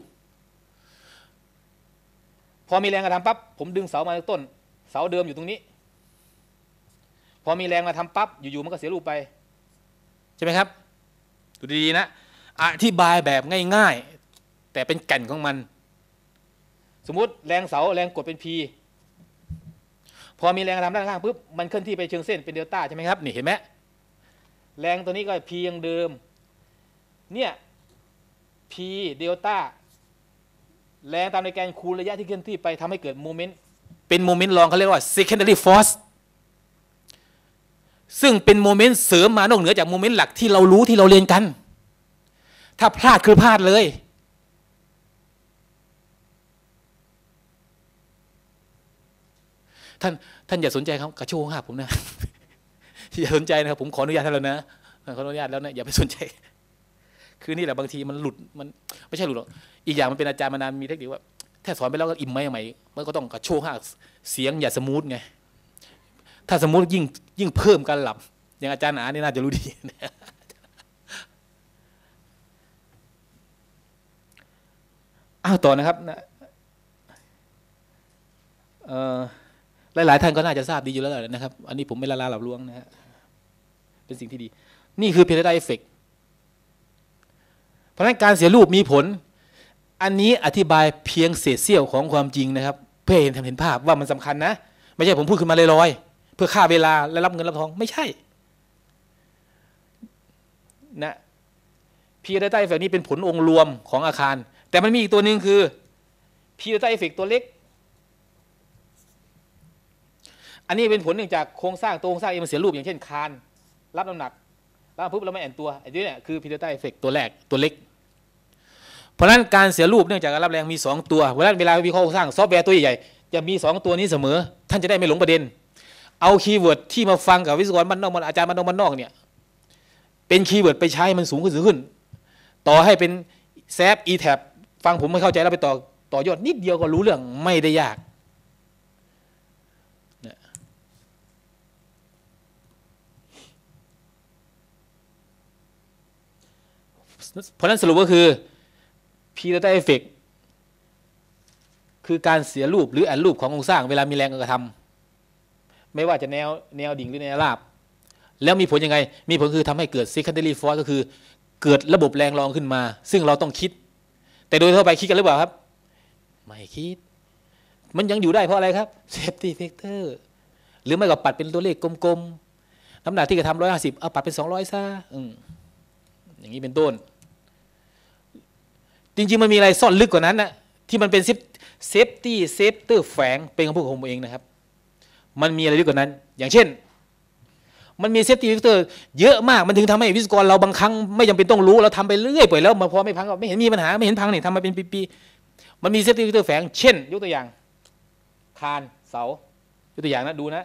พอมีแรงกระทำปั๊บผมดึงเสามาจากต้นเสาเดิมอยู่ตรงนี้พอมีแรงมาทำปั๊บอยู่ๆมันก็เสียรูปไปใช่ไหมครับดูดีๆนะอธิบายแบบง่ายๆแต่เป็นแก่นของมันสมมุติแรงเสาแรงกดเป็น P พอมีแรงกระทำด้านข้างปุ๊บมันเคลื่อนที่ไปเชิงเส้นเป็นเดลต้าใช่ไหมครับนี่เห็นไหมแรงตัวนี้ก็ P ยังเดิมเนี่ย P เดลต้าแรงตามในแกนคูณระยะที่เคลื่อนที่ไปทำให้เกิดโมเมนต์เป็นโมเมนต์รองเขาเรียกว่า secondary force ซึ่งเป็นโมเมนต์เสริมมานอกเหนือจากโมเมนต์หลักที่เรารู้ที่เราเรียนกันถ้าพลาดคือพลาดเลยท่านท่านอย่าสนใจครับกระโชกห้าผมนะอย่าสนใจนะครับผมขออนุญาตท่านแล้วนะขออนุญาตแล้วนะอย่าไปสนใจคือนี่แหละบางทีมันหลุดมันไม่ใช่หลุดหรอกอีกอย่างมันเป็นอาจารย์มานานมีเทคนิคว่าถ้าสอนไปแล้วก็อิ่มไหมใหม่มันก็ต้องกระโชกห้าเสียงอย่าสมูทไงถ้าสมูทยิ่งยิ่งเพิ่มการหลับอย่างอาจารย์อานี่น่าจะรู้ดีอ้าวต่อนะครับเอ่อหลายๆท่านก็น่าจะทราบดีอยู่แล้วนะครับอันนี้ผมไม่ละลาหลับล้วงนะฮะเป็นสิ่งที่ดีนี่คือ Petri effect เพราะฉะนั้นการเสียรูปมีผลอันนี้อธิบายเพียงเศษเสี้ยวของความจริงนะครับเพื่อเห็นเห็นภาพว่ามันสำคัญนะไม่ใช่ผมพูดขึ้นมาลอยๆเพื่อฆ่าเวลาและรับเงินรับทองไม่ใช่นะPetri effect นี้เป็นผลองค์รวมของอาคารแต่มันมีอีกตัวหนึ่งคือ Petri effect ตัวเล็กอันนี้เป็นผลเนื่องจากโครงสร้างตัวโครงสร้างเองมันเสียรูปอย่างเช่นคานรับน้ำหนักแล้วปุ๊บเราไม่แอนตัวไอ้ตัวนี้คือ Petri effect ตัวแรกตัวเล็กเพราะฉะนั้นการเสียรูปเนื่องจากการรับแรงมีสองตัวเวลาเวลาวิเคราะห์โครงสร้างซอฟต์แวร์ตัวใหญ่ๆจะมีสองตัวนี้เสมอท่านจะได้ไม่หลงประเด็นเอาคีย์เวิร์ดที่มาฟังกับวิศวกรบ้านนอกอาจารย์บ้านนอกบ้านนอกเนี่ยเป็นคีย์เวิร์ดไปใช้มันสูงขึ้นสูงขึ้นต่อให้เป็นแซฟ อี แท็บ ฟังผมไม่เข้าใจแล้วไปต่อต่อยอดนิดเดียวก็รู้เรื่องไม่ได้ยากเพราะนั้นสรุปก็คือ Petri effect คือการเสียรูปหรือแอนรูปของโครงสร้างเวลามีแรงกระทำไม่ว่าจะแนวแนวดิ่งหรือแนวราบแล้วมีผลยังไงมีผลคือทำให้เกิด secondary force ก็คือเกิดระบบแรงรองขึ้นมาซึ่งเราต้องคิดแต่โดยทั่วไปคิดกันหรือเปล่าครับไม่คิดมันยังอยู่ได้เพราะอะไรครับ safety factor หรือไม่ก็ปัดเป็นตัวเลขกลมๆน้ำหนักที่กระทำร้อยห้าสิบเอาปัดเป็นสองร้อยซะอย่างนี้เป็นต้นจริงๆมันมีอะไรซ่อนลึกกว่านั้นนะที่มันเป็นเซฟตี้เซฟเตอร์แฝงเป็นของพวกผมเองนะครับมันมีอะไรลึกกว่านั้นอย่างเช่นมันมีเซฟตี้ฟิลเตอร์เยอะมากมันถึงทำให้วิศวกรเราบางครั้งไม่จำเป็นต้องรู้เราทำไปเรื่อยไปแล้วมาพอไม่พังก็ไม่เห็นมีปัญหาไม่เห็นพังนี่ทำมาเป็นปีๆมันมีเซฟตี้ฟิลเตอร์แฝงเช่นยกตัวอย่างคานเสายกตัวอย่างนะดูนะ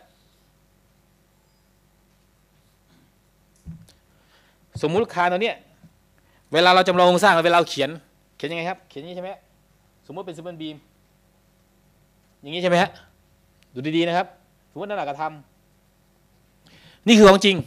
สมมุติคานตัวเนี้ยเวลาเราจำลองโครงสร้างเวลาเราเขียนเขียนยังไงครับเขียนอย่างนี้ใช่ไหมสมมติเป็นซิมเบิลบีมอย่างนี้ใช่ไหมฮะดูดีๆนะครับสมมตินั่นแหละกระทำนี่คือของจริง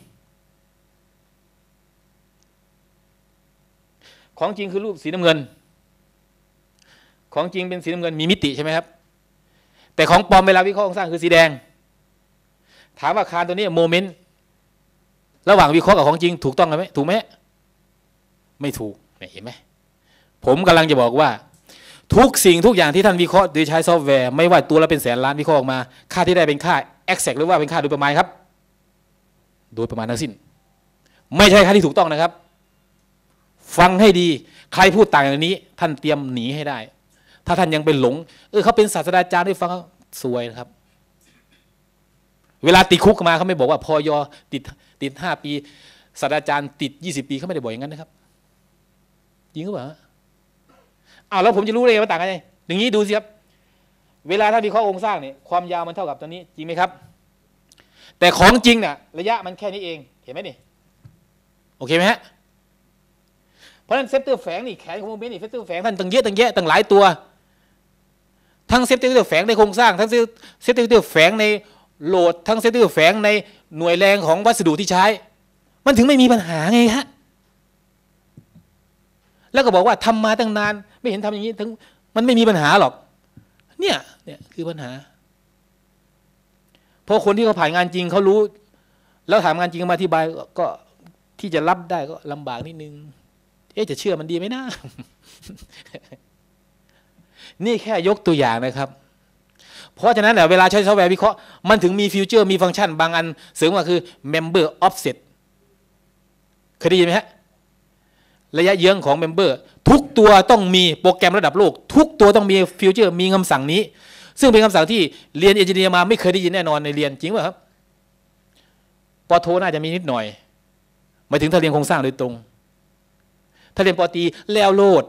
ของจริงคือรูปสีน้ำเงินของจริงเป็นสีน้ำเงินมีมิติใช่ไหมครับแต่ของปลอมเวลาวิเคราะห์โครงสร้างคือสีแดงถามว่าคานตัวนี้โมเมนต์ระหว่างวิเคราะห์กับของจริงถูกต้องไหมถูกไหมไม่ถูกเห็นไหมผมกำลังจะบอกว่าทุกสิ่งทุกอย่างที่ท่านวิเคราะห์โดยใช้ซอฟต์แวร์ไม่ว่าตัวละเป็นแสนล้านวิเคราะห์ออกมาค่าที่ได้เป็นค่า exact หรือว่าเป็นค่าโดยประมาณครับโดยประมาณทั้งสิ้นไม่ใช่ค่าที่ถูกต้องนะครับฟังให้ดีใครพูดต่างอย่างนี้ท่านเตรียมหนีให้ได้ถ้าท่านยังเป็นหลงเออเขาเป็นศาสตราจารย์ได้ฟังสวยนะครับเวลาติดคุกมาเขาไม่บอกว่าพอยอติดติดห้าปีศาสตราจารย์ติดยี่สิบปีเขาไม่ได้บอกอย่างนั้นนะครับจริงหรือเปล่าอ้าวแล้วผมจะรู้ได้ไงว่าต่างกันไงอย่างนี้ดูสิครับเวลาถ้าวิเคราะห์โครงสร้างเนี่ยความยาวมันเท่ากับตัวนี้จริงไหมครับแต่ของจริงน่ะระยะมันแค่นี้เองเห็นไหมนี่โอเคไหมฮะเพราะฉะนั้นเซฟเตอร์แฝงนี่แขนของโมเมนต์นี่เซฟเตอร์แฝงท่านตั้งเยอะตั้งแยะตั้งหลายตัวทั้งเซฟเตอร์แฝงในโครงสร้างทั้งเซฟเตอร์แฝงในโหลดทั้งเซฟเตอร์แฝงในหน่วยแรงของวัสดุที่ใช้มันถึงไม่มีปัญหาไงฮะแล้วก็บอกว่าทำมาตั้งนานไม่เห็นทำอย่างนี้ถึงมันไม่มีปัญหาหรอกเนี่ยเนี่ยคือปัญหาเพราะคนที่เขาผ่านงานจริงเขารู้แล้วถามงานจริงมาอธิบายก็ที่จะรับได้ก็ลำบากนิดนึงเอ๊ะจะเชื่อมันดีไหมนะ นี่แค่ยกตัวอย่างนะครับเพราะฉะนั้นเวลาใช้ซอฟต์แวร์วิเคราะห์มันถึงมีฟิวเจอร์มีฟังก์ชันบางอันเสริมมาคือ member offset เคยได้ยินไหมฮะระยะเยื้องของเมมเบอร์ทุกตัวต้องมีโปรแกรมระดับโลกทุกตัวต้องมีฟิวเจอร์มีคำสั่งนี้ซึ่งเป็นคำสั่งที่เรียนเอนจิเนียร์มาไม่เคยได้ยินแน่นอนในเรียนจริงป่ะครับปอโทน่าจะมีนิดหน่อยหมายถึงถ้าเรียนโครงสร้างโดยตรงถ้าเรียนปอตรีแล้วโลด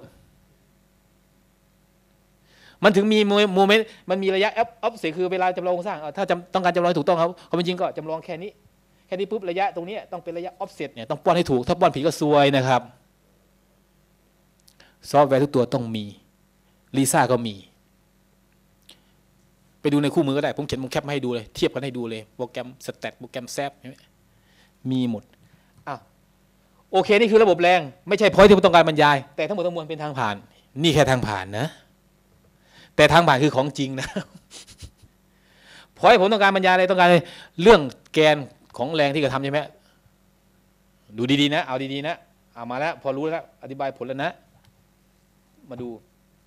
มันถึงมีโมเมนต์มันมีระยะออฟเซตคือเวลาจำลองโครงสร้างถ้าต้องการจำลองถูกต้องครับความจริงก็จำลองแค่นี้แค่นี้ปุ๊บระยะตรงนี้ต้องเป็นระยะออฟเซตเนี่ยต้องป้อนให้ถูกถ้าป้อนผิดก็ซวยนะครับซอฟต์แวร์ทุกตัวต้องมีลิซ่าก็มีไปดูในคู่มือก็ได้ผมเขียนผมแคปมาให้ดูเลยเทียบกันให้ดูเลยโปรแกรมสแตทโปรแกรมแซฟมีหมดอ้าวโอเคนี่คือระบบแรงไม่ใช่พอยที่ผมต้องการบรรยายแต่ทั้งหมดทั้งมวลเป็นทางผ่านนี่แค่ทางผ่านนะแต่ทางผ่านคือของจริงนะเพอให้ผมต้องการบรรยายอะไรต้องการเรื่องแกนของแรงที่กระทำใช่ไหมดูดีๆนะเอาดีๆนะเอามาแล้วพอรู้แล้วอธิบายผลแล้วนะมาดู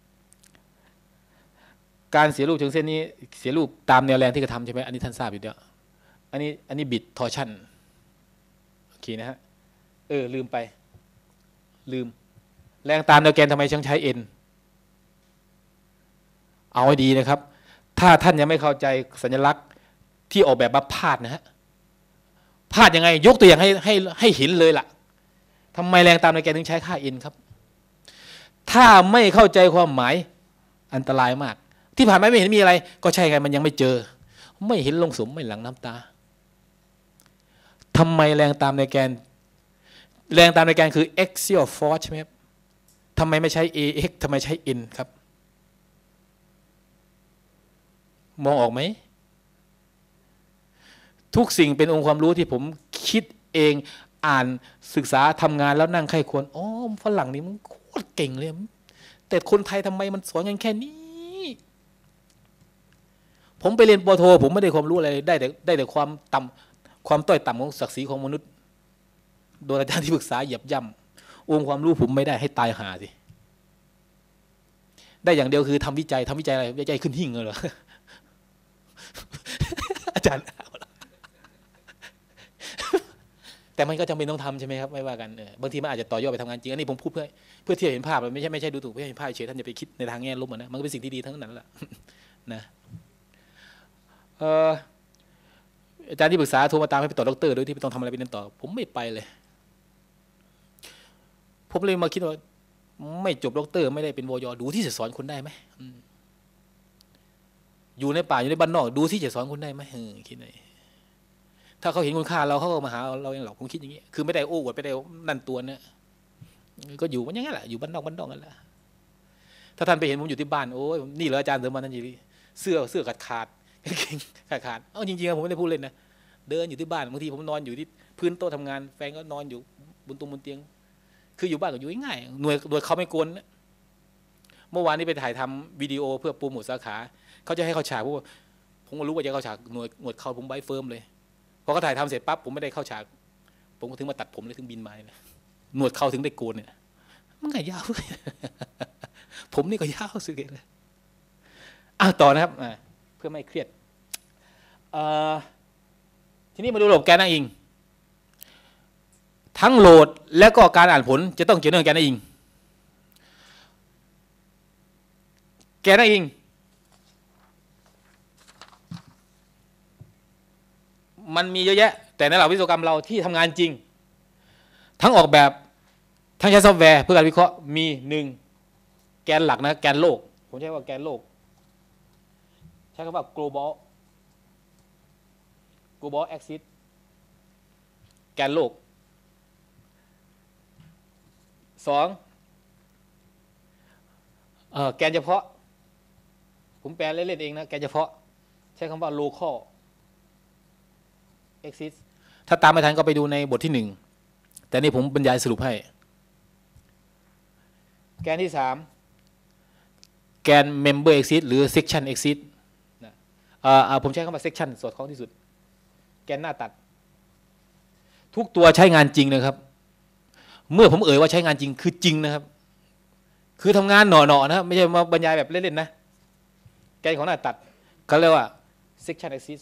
การเสียรูปเชิงเส้นนี้เสียรูปตามแนวแรงที่กระทำใช่ไหมอันนี้ท่านทราบอยู่แล้วอันนี้อันนี้บิดทอร์ชันโอเคนะฮะเออลืมไปลืมแรงตามแนวแกนทำไมช่างใช้เอ็นเอาให้ดีนะครับถ้าท่านยังไม่เข้าใจสัญลักษณ์ที่ออกแบบมาพาดนะฮะพาดยังไงยกตัวอย่างให้ให้ให้เห็นเลยล่ะทำไมแรงตามแนวแกนถึงใช้ค่าเอ็นครับถ้าไม่เข้าใจความหมายอันตรายมากที่ผ่านมาไม่เห็นมีอะไรก็ใช่ไงมันยังไม่เจอไม่เห็นลงสมไม่หลังน้ำตาทำไมแรงตามแนวแกนแรงตามแนวแกนคือ axial force ใช่ไหมครับทำไมไม่ใช้ เอ เอ็กซ์ ทำไมใช้ N ครับมองออกไหมทุกสิ่งเป็นองค์ความรู้ที่ผมคิดเองอ่านศึกษาทำงานแล้วนั่งไข้ควรอ๋อฝรั่งนี่มันโคตรเก่งเลยแต่คนไทยทำไมมันสอนกันแค่นี้ผมไปเรียนปโทผมไม่ได้ความรู้อะไรได้แต่ได้แต่ความต่ำความต้อยต่ำของศักดิ์ศรีของมนุษย์โดยอาจารย์ที่ปรึกษาเหยียบย่ำองค์ความรู้ผมไม่ได้ให้ตายหาสิได้อย่างเดียวคือทำวิจัยทำวิจัยอะไรวิจัยขึ้นหิ่งเหรอ อาจารย์แต่มันก็จำเป็นต้องทำใช่ไหมครับไม่ว่ากันบางทีมันอาจจะต่อยอดไปทำงานจริงอันนี้ผมพูดเพื่อเพื่อที่จะเห็นภาพไม่ใช่ไม่ใช่ดูถูกเพื่อเห็นภาพเฉยท่านอย่าไปคิดในทางแง่ลบนะมันก็เป็นสิ่งที่ดีทั้งนั้นแหละนะอาจารย์ที่ปรึกษาโทรมาตามให้ไปต่อด็อกเตอร์โดยที่ไม่ต้องทำอะไรไปนั่นต่อผมไม่ไปเลยผมเลยมาคิดว่าไม่จบด็อกเตอร์ไม่ได้เป็นวยดูที่จะสอนคนได้ไหมอยู่ในป่าอยู่ในบ้านนอกดูที่จะสอนคนได้ไหมคิดหน่อยถ้าเขาเห็นคุณค่าเราเขาก็มาหาเราเองหรอกผมคิดอย่างนี้คือไม่ได้โอ้อวดไม่ได้นั่นตัวเนี่ยก็อยู่มันอย่างนั้นแหละอยู่บ้านนอกบ้านนอกกันแหละถ้าท่านไปเห็นผมอยู่ที่บ้านโอ้ยนี่เหรออาจารย์เสริมมานั่นจีเสื้อเสื้อขาดขาดขาดขาดเอ้าจริงๆผมไม่ได้พูดเล่นนะเดินอยู่ที่บ้านบางทีผมนอนอยู่ที่พื้นโต๊ะทำงานแฟนก็นอนอยู่บนตุ้มบนเตียงคืออยู่บ้านก็อยู่ง่ายหน่วยหน่วยเขาไม่โกนเมื่อวานนี้ไปถ่ายทำวิดีโอเพื่อโปรโมทสาขาเขาจะให้เขาฉากว่าผมก็รู้ว่าจะเข้าฉากหน่วยหน่วยเขาผมใบเฟิร์มเลยพอเขาถ่ายทำเสร็จปั๊บผมไม่ได้เข้าฉากผมก็ถึงมาตัดผมเลยถึงบินมาเลยหนวดเขาถึงได้โกนเนี่ยมันไงยาวเลยผมนี่ก็ยาวสุดเลยอ่ะต่อนะครับเพื่อไม่เครียดทีนี้มาดูระบบแกนอ้างอิงทั้งโหลดและก็การอ่านผลจะต้องเกี่ยวเนื่องกับแกนอ้างอิงแกนอ้างอิงมันมีเยอะแยะแต่ในหลักวิศวกรรมเราที่ทำงานจริงทั้งออกแบบทั้งใช้ซอฟต์แวร์เพื่อการวิเคราะห์มีหนึ่งแกนหลักนะแกนโลกผมใช้ว่าแกนโลกใช้คำว่า global global axis แกนโลกสองเอ่อแกนเฉพาะผมแปลเล่นๆเองนะแกนเฉพาะใช้คำว่า local axis ถ้าตามไม่ทันก็ไปดูในบทที่หนึ่งแต่นี่ผมบรรยายสรุปให้แกนที่สามแกน member axis หรือ section axis นะผมใช้คำว่า section สอดคล้องที่สุดแกนหน้าตัดทุกตัวใช้งานจริงนะครับเมื่อผมเอ่ยว่าใช้งานจริงคือจริงนะครับคือทำงานหน่อๆนะครับไม่ใช่มาบรรยายแบบเล่นๆนะแกนของหน้าตัดเขาเรียกว่า section axis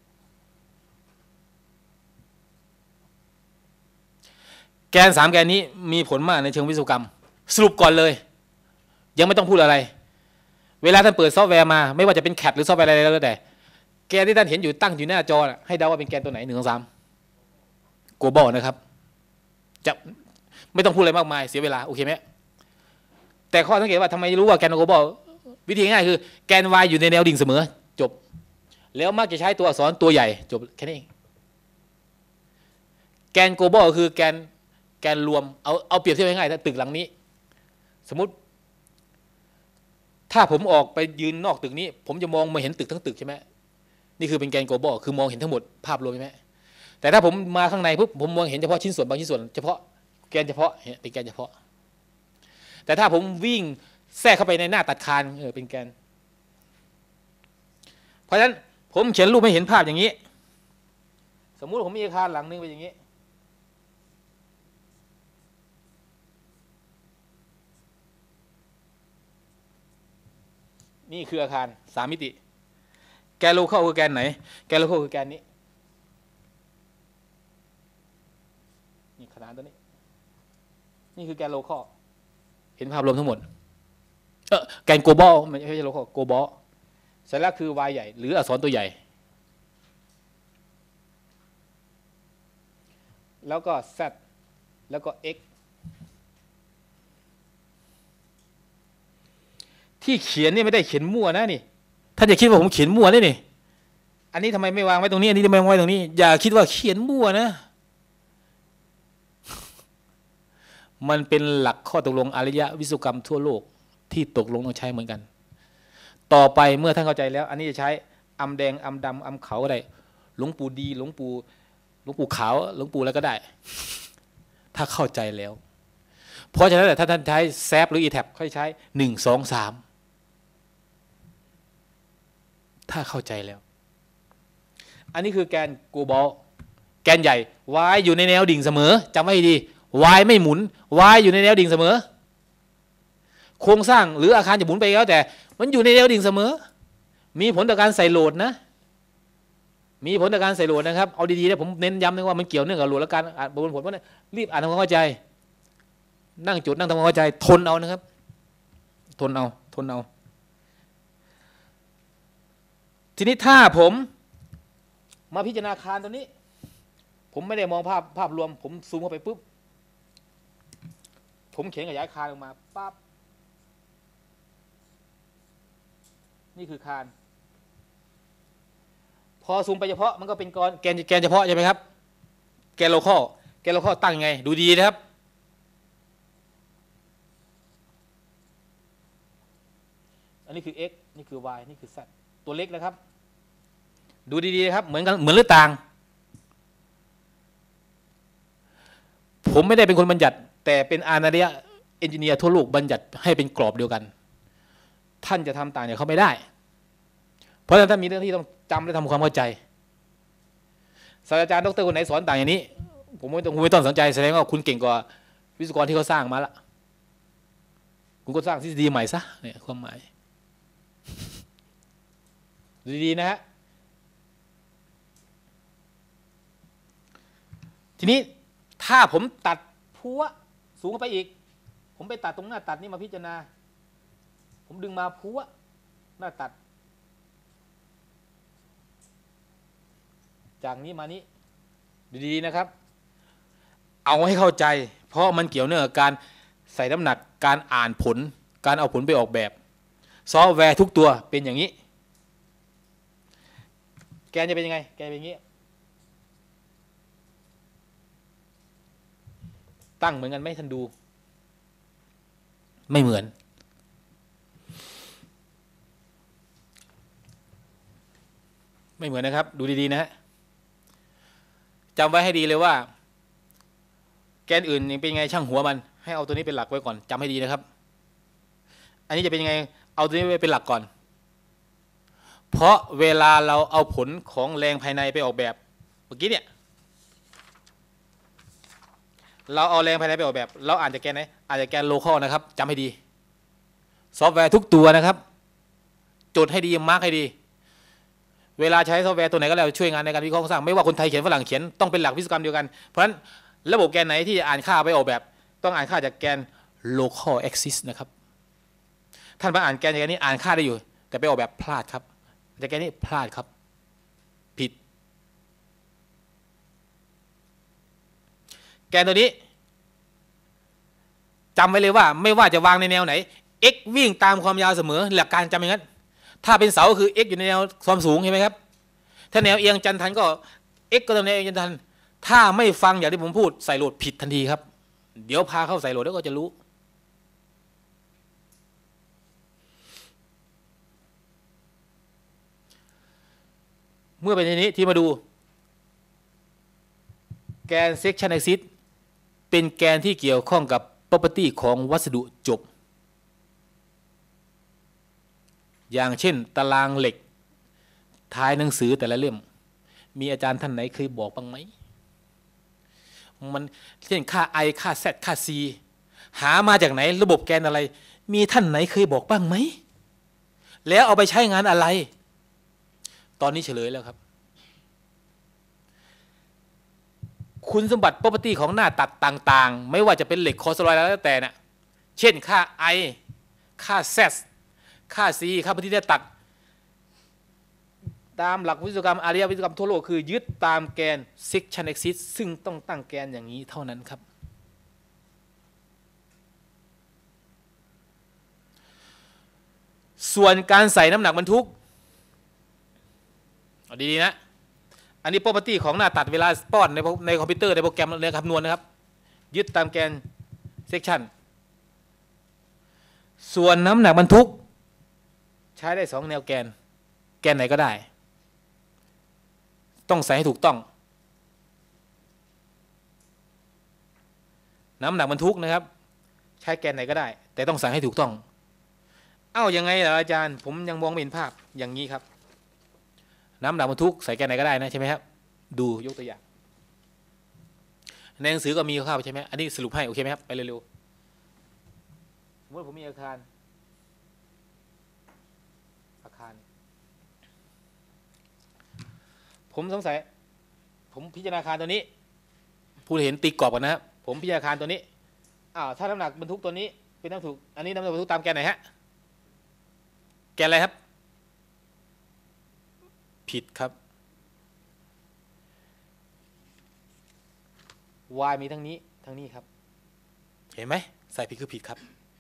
แกนสามแกนนี้มีผลมากในเชิงวิศวกรรมสรุปก่อนเลยยังไม่ต้องพูดอะไรเวลาท่านเปิดซอฟต์แวร์มาไม่ว่าจะเป็น แคท หรือซอฟต์แวร์อะไรแล้วแต่แกนที่ท่านเห็นอยู่ตั้งอยู่หน้าจอให้เดาว่าเป็นแกนตัวไหนหนึ่งสองสามโกลบอลนะครับจะไม่ต้องพูดอะไรมากมายเสียเวลาโอเคไหมแต่ข้อสังเกตว่าทำไมรู้ว่าแกนโกลบอลวิธีง่ายคือแกน Y อยู่ในแนวดิ่งเสมอจบแล้วมักจะใช้ตัวอักษรตัวใหญ่จบแค่นี้เองแกนโกลบอลคือแกนแกนรวมเอาเอาเปรียบเทียบง่ายๆถ้าตึกหลังนี้สมมติถ้าผมออกไปยืนนอกตึกนี้ผมจะมองมาเห็นตึกทั้งตึกใช่ไหมนี่คือเป็นแกนโกลบอลคือมองเห็นทั้งหมดภาพรวมใช่ไหมแต่ถ้าผมมาข้างในปุ๊บผมมองเห็นเฉพาะชิ้นส่วนบางชิ้นส่วนเฉพาะแกนเฉพาะเป็นแกนเฉพาะแต่ถ้าผมวิ่งแทรกเข้าไปในหน้าตัดคานเออเป็นแกนเพราะฉะนั้นพผมเขียนรูปให้เห็นภาพอย่างนี้สมมุติผมมีอาคารหลังนึงเป็นอย่างนี้นี่คืออาคารสามมิติแกนโลเคอลคือแกนไหนแกนโลเคอลคือแกนนี้นี่ขนาดตัวนี้นี่คือแกนโลเคอลเห็นภาพรวมทั้งหมดเออแกนโกลบอลไม่ใช่โลเคอลโกลบอลสัญลักษณ์คือ y ใหญ่หรืออักษรตัวใหญ่แล้วก็ z แล้วก็ x ที่เขียนนี่ไม่ได้เขียนมั่วนะนี่ท่านอย่าคิดว่าผมเขียนมั่วเลยนี่อันนี้ทำไมไม่วางไว้ตรงนี้อันนี้ทำไมไม่วางไว้ตรงนี้อย่าคิดว่าเขียนมั่วนะมันเป็นหลักข้อตกลงอารยวิศวกรรมทั่วโลกที่ตกลงต้องใช้เหมือนกันต่อไปเมื่อท่านเข้าใจแล้วอันนี้จะใช้อำแดงอำดำอำขาวก็ได้หลวงปู่ดีหลวงปู่หลวงปู่ขาวหลวงปู่อะไรก็ได้ ถ้าเข้าใจแล้วเพราะฉะนั้นถ้าท่านใช้แซฟหรืออีแท็บค่อยใช้หนึ่งสองสามถ้าเข้าใจแล้วอันนี้คือแกนโกลบอลแกนใหญ่ y อยู่ในแนวดิ่งเสมอจำไว้ดี y ไม่หมุน y อยู่ในแนวดิ่งเสมอโครงสร้างหรืออาคารจะหมุนไปแล้วแต่มันอยู่ในแนวดิ่งเสมอมีผลต่อการใส่โหลดนะมีผลต่อการใส่โหลดนะครับเอาดีๆนะผมเน้นย้ำนะว่ามันเกี่ยวเนื่องกับโหลดและการอ่านบนผลว่ารีบอ่านทำความเข้าใจนั่งจดนั่งทำความเข้าใจทนเอานะครับทนเอาทนเอาทีนี้ถ้าผมมาพิจารณาอาคารตัวนี้ผมไม่ได้มองภาพภาพรวมผมซูมเข้าไปปุ๊บผมเขียนขยายอาคารออกมาปั๊บนี่คืออาคารพอซูมไปเฉพาะมันก็เป็นกรแกนแกนเฉพาะใช่ไหมครับแกนโลคอลแกนโลคอลตั้งยังไงดูดีนะครับอันนี้คือ x นี่คือ y นี่คือ z ตัวเล็กนะครับดูดีๆครับเหมือนกันเหมือนหรือต่างผมไม่ได้เป็นคนบัญญัติแต่เป็นอารยะเอนจิเนียร์ทั่วโลกบัญญัติให้เป็นกรอบเดียวกันท่านจะทำต่างเนี่ยเขาไม่ได้เพราะฉะนั้นท่านมีหน้าที่ต้องจำและทำความเข้าใจศาสตราจารย์ดรคนไหนสอนต่างอย่างนี้ผมไม่ต้องผมไม่ต้องสนใจแสดงว่าคุณเก่งกว่าวิศวกรที่เขาสร้างมาละคุณก็สร้างทฤษฎีใหม่ซะเนี่ยความหมายดีๆนะฮะทีนี้ถ้าผมตัดพัวสูงขึ้นไปอีกผมไปตัดตรงหน้าตัดนี่มาพิจารณาผมดึงมาพัวหน้าตัดจากนี้มานี้ดีๆนะครับเอาให้เข้าใจเพราะมันเกี่ยวเนื่องกับการใส่น้ำหนักการอ่านผลการเอาผลไปออกแบบซอฟต์แวร์ทุกตัวเป็นอย่างนี้แกนจะเป็นยังไงแกนเป็นอย่างนี้ตั้งเหมือนกันไหมท่านดูไม่เหมือนไม่เหมือนนะครับดูดีๆนะฮะจำไว้ให้ดีเลยว่าแกนอื่นเป็นยังไงช่างหัวมันให้เอาตัวนี้เป็นหลักไว้ก่อนจำให้ดีนะครับอันนี้จะเป็นยังไงเอาตัวนี้ไว้เป็นหลักก่อนเพราะเวลาเราเอาผลของแรงภายในไปออกแบบเมื่อกี้เนี่ยเราเอาแรงภายในไปออกแบบเราอ่านจากแกนไหนอ่านจากแกนโลคอลนะครับจำให้ดีซอฟต์แวร์ทุกตัวนะครับจดให้ดีมาร์กให้ดีเวลาใช้ซอฟต์แวร์ตัวไหนก็แล้วช่วยงานในการวิเคราะห์โครงสร้างไม่ว่าคนไทยเขียนฝรั่งเขียนต้องเป็นหลักวิศวกรรมเดียวกันเพราะฉะนั้นระบบแกนไหนที่อ่านค่าไปออกแบบต้องอ่านค่าจากแกน local axis นะครับท่านมาอ่านแกนอย่างนี้อ่านค่าได้อยู่แต่ไปออกแบบพลาดครับจากแกนนี้พลาดครับผิดแกนตัวนี้จำไว้เลยว่าไม่ว่าจะวางในแนวไหน x วิ่งตามความยาวเสมอหลักการจำอย่างนั้นถ้าเป็นเสาคือ x อยู่ในแนวความสูงใช่ไหมครับถ้าแนวเอียงจันทันก็ x ก็ต้องแนวเอียงจันทันถ้าไม่ฟังอย่างที่ผมพูดใส่โหลดผิดทันทีครับเดี๋ยวพาเข้าใส่โหลดแล้วก็จะรู้เมื่อเป็นอย่างนี้ที่มาดูแกน section axis เป็นแกนที่เกี่ยวข้องกับ property ของวัสดุจบอย่างเช่นตารางเหล็กท้ายหนังสือแต่ละเล่มมีอาจารย์ท่านไหนเคยบอกบ้างไหมมันเช่นค่า I ค่า Z ค่า C หามาจากไหนระบบแกนอะไรมีท่านไหนเคยบอกบ้างไหมแล้วเอาไปใช้งานอะไรตอนนี้เฉลยแล้วครับคุณสมบัติ property ของหน้าตัดต่างๆไม่ว่าจะเป็นเหล็กคอสลอยแล้วแต่นะเช่นค่า I ค่า Z ค่า C ค่าพื้นที่หน้าตัดตามหลักวิศวกรรมอารยวิศวกรรมทั่วโลกคือยึดตามแกน section axis ซึ่งต้องตั้งแกนอย่างนี้เท่านั้นครับส่วนการใส่น้ำหนักบรรทุกเอาดีๆนะอันนี้ property ของหน้าตัดเวลาป้อนในในคอมพิวเตอร์ในโปรแกรมในคำนวณนะครับยึดตามแกน section ส่วนน้ำหนักบรรทุกใช้ได้สองแนวแกนแกนไหนก็ได้ต้องใส่ให้ถูกต้องน้ำหนักบรรทุกนะครับใช้แกนไหนก็ได้แต่ต้องใส่ให้ถูกต้องเอ้ายังไงล่ะอาจารย์ผมยังมองไม่เห็นภาพอย่างนี้ครับน้ำหนักบรรทุกใส่แกนไหนก็ได้นะใช่ไหมครับดูยกตัวอย่างในหนังสือก็มีข้าวใช่ไหมอันนี้สรุปให้โอเคไหมครับไปเร็วๆสมมติผมมีอาคารอาคารผมสงสัยผมพิจารณาอาคารตัวนี้ผู้เห็นตีกรอบกันนะครับผมพิจารณาอาคารตัวนี้อ้าวถ้าน้ำหนักบรรทุกตัวนี้เป็นน้ำถูกอันนี้น้ำหนักบรรทุกตามแกนไหนฮะแกนอะไรครับผิดครับ y มีทั้งนี้ทั้งนี้ครับเห็นไหมใส่ผิดคือผิดครับ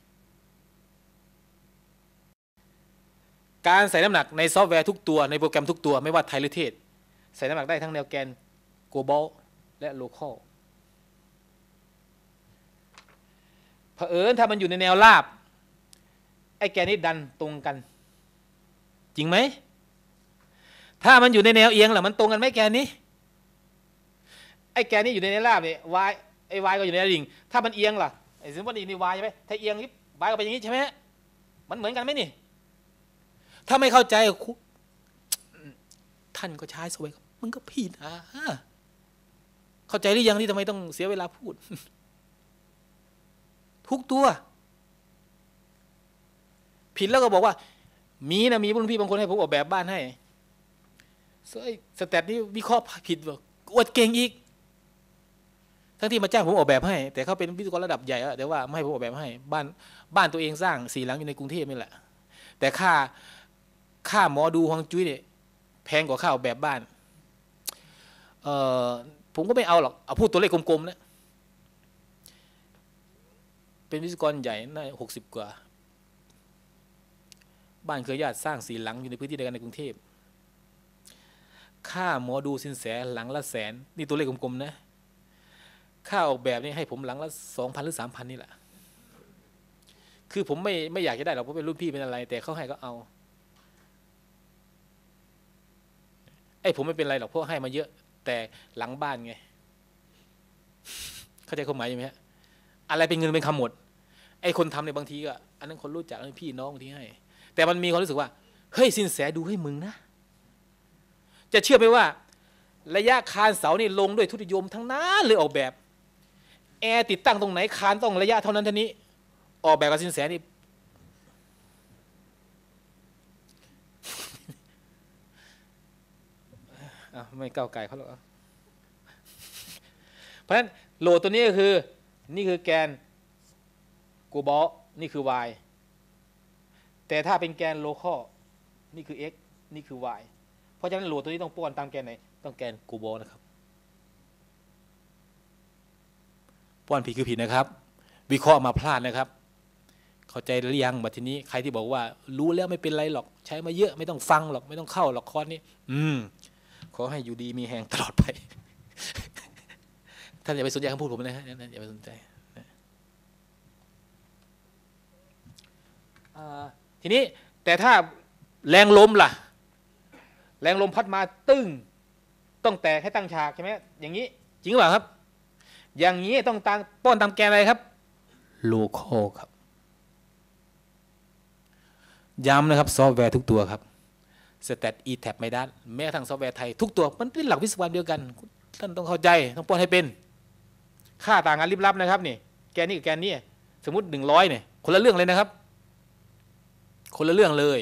การใส่น้ำหนักในซอฟต์แวร์ทุกตัวในโปรแกรมทุกตัวไม่ว่าไทยหรือเทศใส่น้ำหนักได้ทั้งแนวแกน global และ local เผอิญถ้ามันอยู่ในแนวราบไอ้แกนนี้ดันตรงกันจริงไหมถ้ามันอยู่ในแนวเอียงล่ะมันตรงกันไหมแกนนี้ไอ้แกนนี้อยู่ในแนวราบเนี่ย y ไอ้ y ก็อยู่ในแนวดิ่งถ้ามันเอียงล่ะไอ้สมมตินี่ y ใช่ไหมถ้าเอียงนี่ y ก็เป็นอย่างนี้ใช่ไหมมันเหมือนกันไหมนี่ถ้าไม่เข้าใจท่านก็ใช้สวยมันก็ผิดอ่ะเข้าใจหรือยังที่ทำไมต้องเสียเวลาพูดทุกตัวผิดแล้วก็บอกว่ามีนะมีรุ่นพี่บางคนให้ผมออกแบบบ้านให้สแตทนี่วิเคราะห์ผิดบอกอวดเก่งอีกทั้งที่มาจ้างผมออกแบบให้แต่เขาเป็นวิศวกรระดับใหญ่แต่ว่าไม่ให้ผมออกแบบให้บ้านบ้านตัวเองสร้างสี่หลังอยู่ในกรุงเทพนี่แหละแต่ค่าค่าหมอดูฮวงจุ้ยเนี่ยแพงกว่าค่าออกแบบบ้านเอ่อผมก็ไม่เอาหรอกเอาพูดตัวเลขกลมๆนะเป็นวิศวกรใหญ่น่าหกสิบกว่าบ้านเคยญาติสร้างสี่หลังอยู่ในพื้นที่เดียวกันในกรุงเทพค่าหมอดูสินแสหลังละแสนนี่ตัวเลขกลมๆนะค่าออกแบบนี่ให้ผมหลังละสองพันหรือสามพันนี่แหละคือผมไม่ไม่อยากจะได้หรอกเพราะเป็นรุ่นพี่เป็นอะไรแต่เขาให้ก็เอาไอ้ผมไม่เป็นไรหรอกเพราะให้มาเยอะแต่หลังบ้านไงเข้าใจความหมายไหมฮะอะไรเป็นเงินเป็นคำหมดไอ้คนทำในบางทีก็อันนั้นคนรู้จักพี่น้องบางทีให้แต่มันมีความรู้สึกว่าเฮ้ยสินแสดูให้มึงนะจะเชื่อไหมว่าระยะคานเสานี่ลงด้วยทุติยมทั้งนั้นเลยออกแบบแอร์ติดตั้งตรงไหนคานต้องระยะเท่านั้นเท่านี้ออกแบบกับสินแสนี่ไม่ก้าวไกลเขาหรอกเพราะฉะนั้นโหลดตัวนี้ก็คือนี่คือแกนกูบอลนี่คือ y แต่ถ้าเป็นแกนโลคอลนี่คือ x นี่คือ y เพราะฉะนั้นโหลดตัวนี้ต้องป้อนตามแกนไหนต้องแกนกูบอลนะครับป้อนผิดคือผิดนะครับวิเคราะห์มาพลาดนะครับเข้าใจหรือยังบัดทีนี้ใครที่บอกว่ารู้แล้วไม่เป็นไรหรอกใช้มาเยอะไม่ต้องฟังหรอกไม่ต้องเข้าหรอกคอร์สนี้อืมขอให้อยู่ดีมีแหงตลอดไปท่านอย่าไปสนใจคำพูดผมนะฮะอย่าไปสนใจทีนี้แต่ถ้าแรงลมล่ะแรงลมพัดมาตึ้งต้องแตกให้ตั้งฉากใช่ไหมอย่างนี้จริงหรือเปล่าครับอย่างนี้ต้องตั้งป้อนตามแกนอะไรครับโลคอลครับย้ำนะครับซอฟต์แวร์ทุกตัวครับสแตทอีแท็บไมดัสแม้กระทั่งซอฟต์แวร์ไทยทุกตัวมันเป็นหลักวิศวกรรมเดียวกันท่านต้องเข้าใจต้องป้อนให้เป็นค่าต่างกันลิบลับนะครับนี่แกนนี้กับแกนนี้สมมติหนึ่งร้อยเนี่ยคนละเรื่องเลยนะครับคนละเรื่องเลย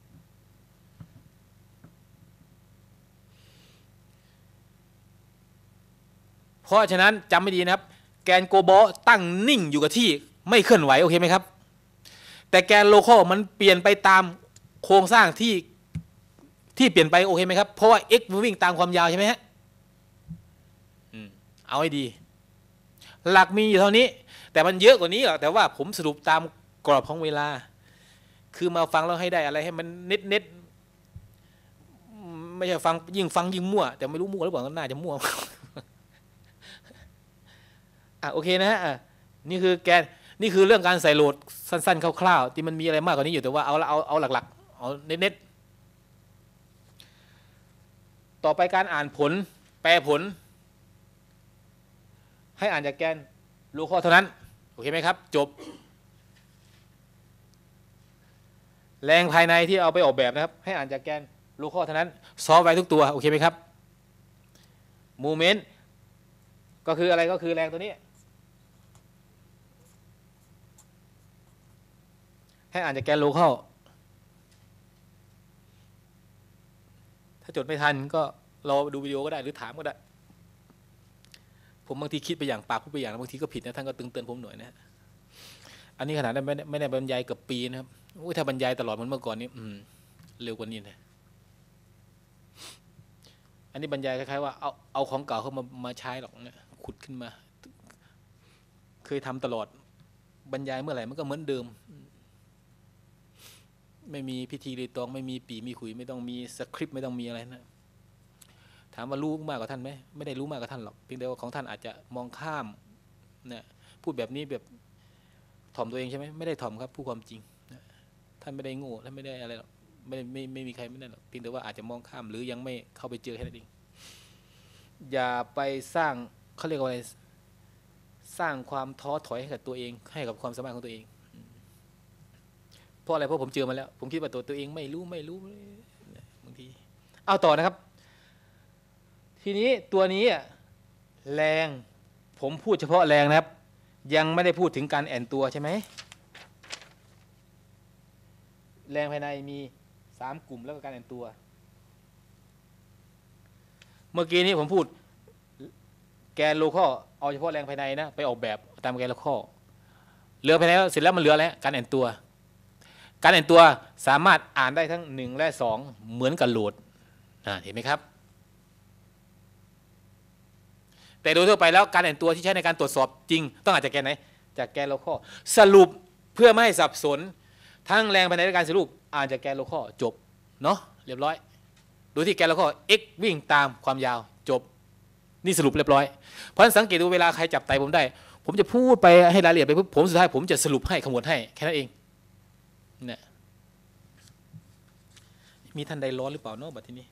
เพราะฉะนั้นจำไม่ดีนะครับแกนโกบอลตั้งนิ่งอยู่กับที่ไม่เคลื่อนไหวโอเคไหมครับแต่แกนโลคอลมันเปลี่ยนไปตามโครงสร้างที่ที่เปลี่ยนไปโอเคไหมครับเพราะว่า x มันวิ่งตามความยาวใช่ไหมฮะเอาให้ดีหลักมีอยู่เท่านี้แต่มันเยอะกว่านี้หรอกแต่ว่าผมสรุปตามกรอบของเวลาคือมาฟังแล้วให้ได้อะไรให้มันเน็ตเน็ตไม่ใช่ฟังยิ่งฟังยิ่งมั่วแต่ไม่รู้มั่วหรือเปล่าน่าจะมั่วอ่ะโอเคนะฮะนี่คือแกนนี่คือเรื่องการใส่โหลดสั้นๆคร่าวๆที่มันมีอะไรมากกว่านี้อยู่แต่ว่าเอาเอาเอาหลักๆเอาเน็ตๆต่อไปการอ่านผลแปลผลให้อ่านจากแกนโลคอลเท่านั้นโอเคไหมครับจบแรงภายในที่เอาไปออกแบบนะครับให้อ่านจากแกนโลคอลเท่านั้นซอฟต์ไว้ทุกตัวโอเคไหมครับโมเมนต์ก็คืออะไรก็คือแรงตัวนี้ให้อ่านจากแกนโลคอลถ้าจดไม่ทันก็รอดูวิดีโอก็ได้หรือถามก็ได้ผมบางทีคิดไปอย่างปากพูดไปอย่างบางทีก็ผิดนะท่านก็ตึงเตือนผมหน่อยนะอันนี้ขนาดนั้นไม่ได้ไม่ได้บรรยายกับปีนะครับถ้าบรรยายตลอดเหมือนเมื่อก่อนนี้อืมเร็วกว่านี้นะอันนี้บรรยายคล้ายๆว่าเอาเอาของเก่าเข้ามามาใช้หรอกเนี่ยขุดขึ้นมาเคยทำตลอดบรรยายเมื่อไหร่มันก็เหมือนเดิมไม่มีพิธีรีตองไม่มีปีมีขุยไม่ต้องมีสคริปต์ไม่ต้องมีอะไรนะถามว่ารู้มากกว่าท่านไหมไม่ได้รู้มากกว่าท่านหรอกเพียงแต่ว่าของท่านอาจจะมองข้ามเนี่ยพูดแบบนี้แบบถ่อมตัวเองใช่ไหมไม่ได้ถ่อมครับพูดความจริงนะท่านไม่ได้โง่ท่านไม่ได้อะไรหรอกไม่ไม่ไม่มีใครไม่ได้หรอกเพียงแต่ว่าอาจจะมองข้ามหรือยังไม่เข้าไปเจอแค่นั้นเองอย่าไปสร้างเขาเรียกว่าอะไรสร้างความท้อถอยให้กับตัวเองให้กับความสามารถของตัวเองเพราะอะไรเพราะผมเจอมาแล้วผมคิดว่าตัวตัวเองไม่รู้ไม่รู้บางทีเอาต่อนะครับทีนี้ตัวนี้แรงผมพูดเฉพาะแรงนะครับยังไม่ได้พูดถึงการแอนตัวใช่ไหมแรงภายในมีสามกลุ่มแล้วก็การแอนตัวเมื่อกี้นี้ผมพูดแกนโลคอลเอาเฉพาะแรงภายในนะไปออกแบบตามแกนโลคอลเหลือภายในเสร็จแล้วมันเหลือแล้วการแอนตัวการแอนตัวสามารถอ่านได้ทั้งหนึ่งและสองเหมือนกับโหลดเห็นไหมครับแต่โดยทั่วไปแล้วการแอนตัวที่ใช้ในการตรวจสอบจริงต้องอ่านจากแกนไหนจากแกนโลคอลสรุปเพื่อไม่ให้สับสนทั้งแรงภายในและการสรุปอ่านจากแกนโลคอลจบเนาะเรียบร้อยโดยที่แกนโลคอล x วิ่งตามความยาวจบนี่สรุปเรียบร้อยเพราะฉะนั้นสังเกตดูเวลาใครจับไตผมได้ผมจะพูดไปให้รายละเอียดไปปุ๊บผมสุดท้ายผมจะสรุปให้ขมวดให้แค่นั้นเองเนี่ยมีท่านใดร้อนหรือเปล่าเนาะบัดทีนี้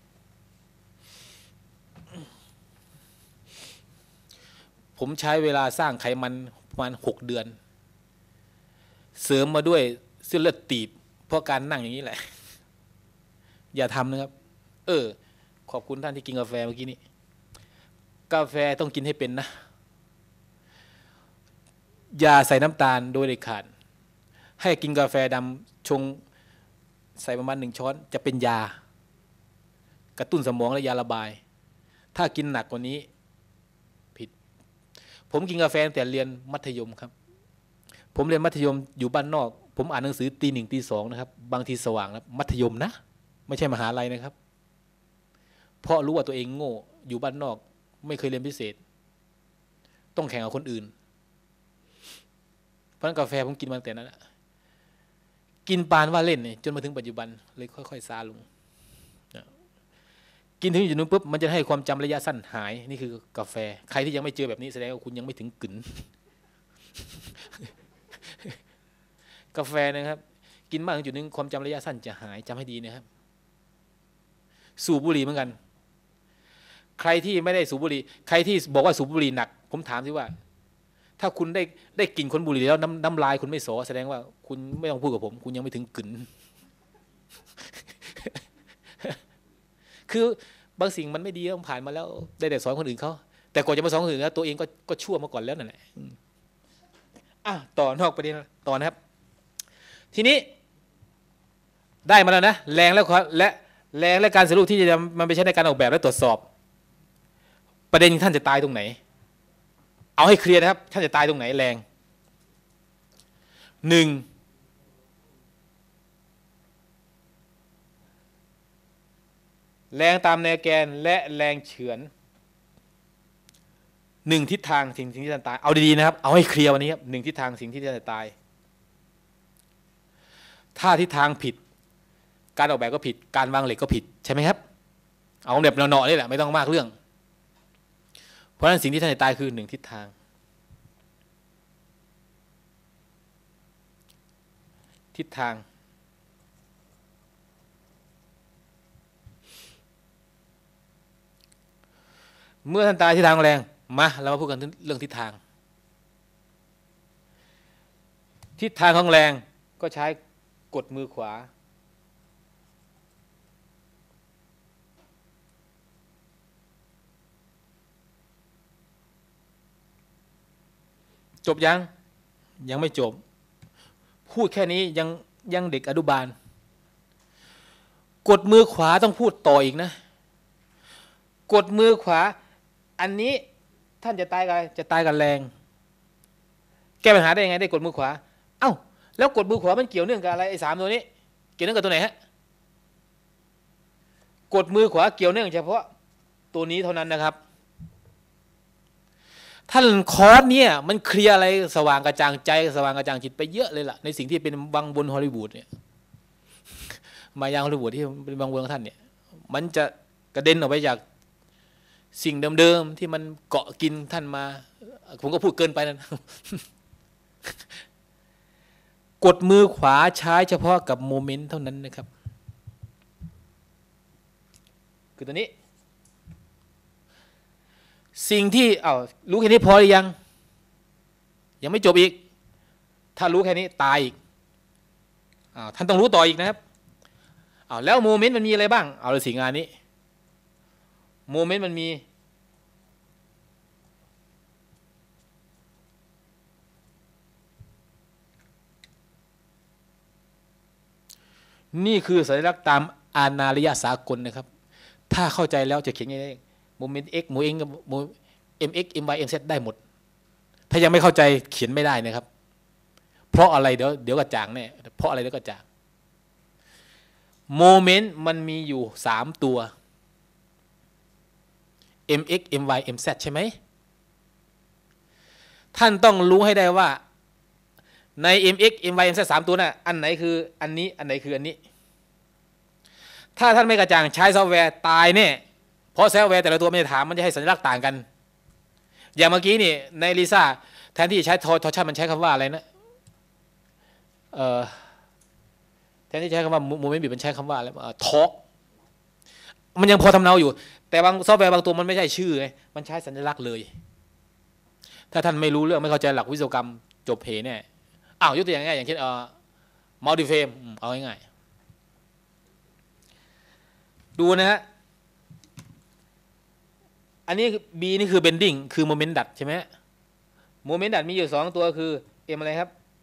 ผมใช้เวลาสร้างไขมันประมาณหกเดือนเสริมมาด้วยเส้นเลือดตีบเพราะการนั่งอย่างนี้แหละอย่าทำนะครับเออขอบคุณท่านที่กินกาแฟเมื่อกี้นี้กาแฟต้องกินให้เป็นนะอย่าใส่น้ำตาลโดยเด็ดขาดให้กินกาแฟดำชงใส่ประมาณหนึ่งช้อนจะเป็นยากระตุ้นสมองและยาระบายถ้ากินหนักกว่านี้ผิดผมกินกาแฟตั้งแต่เรียนมัธยมครับผมเรียนมัธยมอยู่บ้านนอกผมอ่านหนังสือตีหนึ่งตีสองนะครับบางทีสว่างนะมัธยมนะไม่ใช่มหาลัยนะครับเพราะรู้ว่าตัวเองโง่อยู่บ้านนอกไม่เคยเรียนพิเศษต้องแข่งกับคนอื่นเพราะนั้นกาแฟผมกินมาตั้งแต่นั้นกินปานว่าเล่นเนี่ยจนมาถึงปัจจุบันเลยค่อยๆซาลงกินถึงจุดนึงปุ๊บมันจะให้ความจำระยะสั้นหายนี่คือกาแฟใครที่ยังไม่เจอแบบนี้แสดงว่าคุณยังไม่ถึงกึ๋นกาแฟนะครับกินมากถึงจุดนึงความจำระยะสั้นจะหายจำให้ดีนะครับสูบบุหรี่เหมือนกันใครที่ไม่ได้สูบบุหรี่ใครที่บอกว่าสูบบุหรี่หนักผมถามสิว่าถ้าคุณได้ได้กลิ่นคนบุหรี่แล้วน้ำน้ำลายคุณไม่สอแสดงว่าคุณไม่ต้องพูดกับผมคุณยังไม่ถึงกึ๋นคือบางสิ่งมันไม่ดีต้องผ่านมาแล้วได้แต่สอนคนอื่นเขาแต่ก่อนจะมาสอนคนอื่นแล้วตัวเองก็ก็ชั่วมาก่อนแล้วนั่นแหละอ่ะต่อนอกประเด็นต่อนะครับทีนี้ได้มาแล้วนะแรงแล้วและแรงและการสรุปที่จะมันไปใช้ในการออกแบบและตรวจสอบประเด็นท่านจะตายตรงไหนเอาให้เคลียร์นะครับท่านจะตายตรงไหนแรงหนึ่งแรงตามแนวแกนและแรงเฉือนหนึ่งทิศทางสิ่งที่จะตายเอาดีๆนะครับเอาให้เคลียร์วันนี้ครับหนึ่งทิศทางสิ่งที่จะตายถ้าทิศทางผิดการออกแบบก็ผิดการวางเหล็กก็ผิดใช่ไหมครับเอาแบบเนาะๆนี่แหละไม่ต้องมากเรื่องเพราะฉะนั้นสิ่งที่ท่านจะตายคือหนึ่งทิศทางทิศทางเมื่อท่านตายทิศทางแรงมาเรามาพูดกันเรื่องทิศทางทิศทางของแรงก็ใช้กดมือขวาจบยังยังไม่จบพูดแค่นี้ยังยังเด็กอนุบาลกดมือขวาต้องพูดต่ออีกนะกดมือขวาอันนี้ท่านจะตายกันจะตายกันแรงแก้ปัญหาได้ยังไงได้กดมือขวาเอ้าแล้วกดมือขวามันเกี่ยวเนื่องกับอะไรไอ้สามตัวนี้เกี่ยวเนื่องกับตัวไหนฮะกดมือขวาเกี่ยวเนื่องเฉพาะตัวนี้เท่านั้นนะครับท่านคอร์สเนี่ยมันเคลียร์อะไรสว่างกระจ่างใจสว่างกระจ่างจิตไปเยอะเลยล่ะในสิ่งที่เป็นวังบนฮอลลีวูดเนี่ยมายางฮอลลีวูดที่เป็นวังบนของท่านเนี่ยมันจะกระเด็นออกไปจากสิ่งเดิมๆที่มันเกาะกินท่านมาผมก็พูดเกินไปนั่น กดมือขวาใช้เฉพาะกับโมเมนต์เท่านั้นนะครับคือตัวนี้สิ่งที่เอารู้แค่นี้พอหรือยังยังไม่จบอีกถ้ารู้แค่นี้ตายอีกอ้าวท่านต้องรู้ต่ออีกนะครับอ้าวแล้วโมเมนต์มันมีอะไรบ้างเอาเลยสิงานนี้โมเมนต์มันมีนี่คือสัญลักษณ์ตามอานาริยสากลนะครับถ้าเข้าใจแล้วจะเขียนง่ายๆโมเมนต์ x โมเอ็งกับโม mx my mz ได้หมดถ้ายังไม่เข้าใจเขียนไม่ได้นะครับเพราะอะไรเดี๋ยวเดี๋ยวกระจ่างแน่เพราะอะไรเดี๋ยวกระจ่างโมเมนต์มันมีอยู่สามตัว mx my mz ใช่ไหมท่านต้องรู้ให้ได้ว่าใน mx my mz สามตัวน่ะอันไหนคืออันนี้อันไหนคืออันนี้ถ้าท่านไม่กระจ่างใช้ซอฟต์แวร์ตายเนี่ยเพราะซอฟต์แวร์แต่ละตัวไม่ได้ถามมันจะให้สัญลักษณ์ต่างกันอย่างเมื่อกี้นี่ในลิซ่าแทนที่ใช้ทอทอชั่นมันใช้คำว่าอะไรนะเอ่อแทนที่ใช้คำว่าโมเมนต์บิดมันใช้คำว่าอะไรทอล์กมันยังพอทำเนาอยู่แต่บางซอฟต์แวร์บางตัวมันไม่ใช่ชื่อไงมันใช้สัญลักษณ์เลยถ้าท่านไม่รู้เรื่องไม่เข้าใจหลักวิศวกรรมจบเพแน่อ้าวยกตัวอย่างง่ายอย่างเช่นเอ่อมัลติเฟรมเอาง่ายๆดูนะฮะอันนี้ B นี่คือ bending คือโมเมนต์ดัดใช่ไหมโมเมนต์ดัดมีอยู่สองตัวคือ M อะไรครับ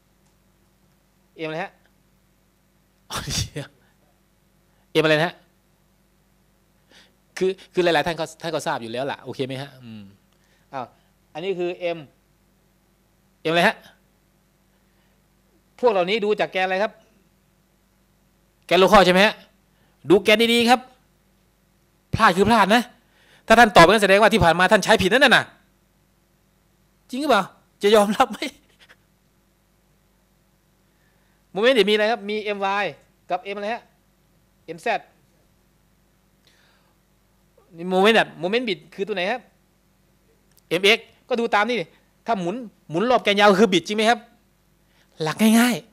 M อะไรฮะ M อะไรนะฮะคือคือหลายๆท่านเขาท่านก็ทราบอยู่แล้วล่ะโอเคไหมฮะอืมอ้าวอันนี้คือ M M อะไรฮะพวกเหล่านี้ดูจากแกนอะไรครับแกนโลคอลใช่ไหมฮะดูแกนดีๆครับพลาดคือพลาดนะถ้าท่านตอบงั้นแสดงว่าที่ผ่านมาท่านใช้ผิดนั่นน่ะจริงหรือเปล่าจะยอมรับไหมโมเมนต์เดี๋ยวมีอะไรครับมี my กับ m อะไรฮะ mz นี่โมเมนต์ดัดโมเมนต์บิดคือตัวไหนครับ mx ก็ดูตามนี่ถ้าหมุนหมุนรอบแกนยาวคือบิดจริงไหมครับหลักง่าย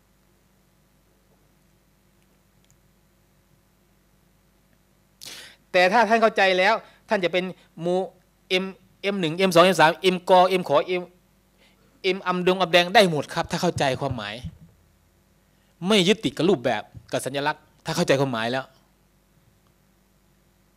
ๆแต่ถ้าท่านเข้าใจแล้วท่านจะเป็นโม m m หนึ่ง m สอง m สาม m กอ m ขอ m m อำดงอับแดงได้หมดครับถ้าเข้าใจความหมายไม่ยึดติดกับรูปแบบกับสัญลักษณ์ถ้าเข้าใจความหมายแล้ว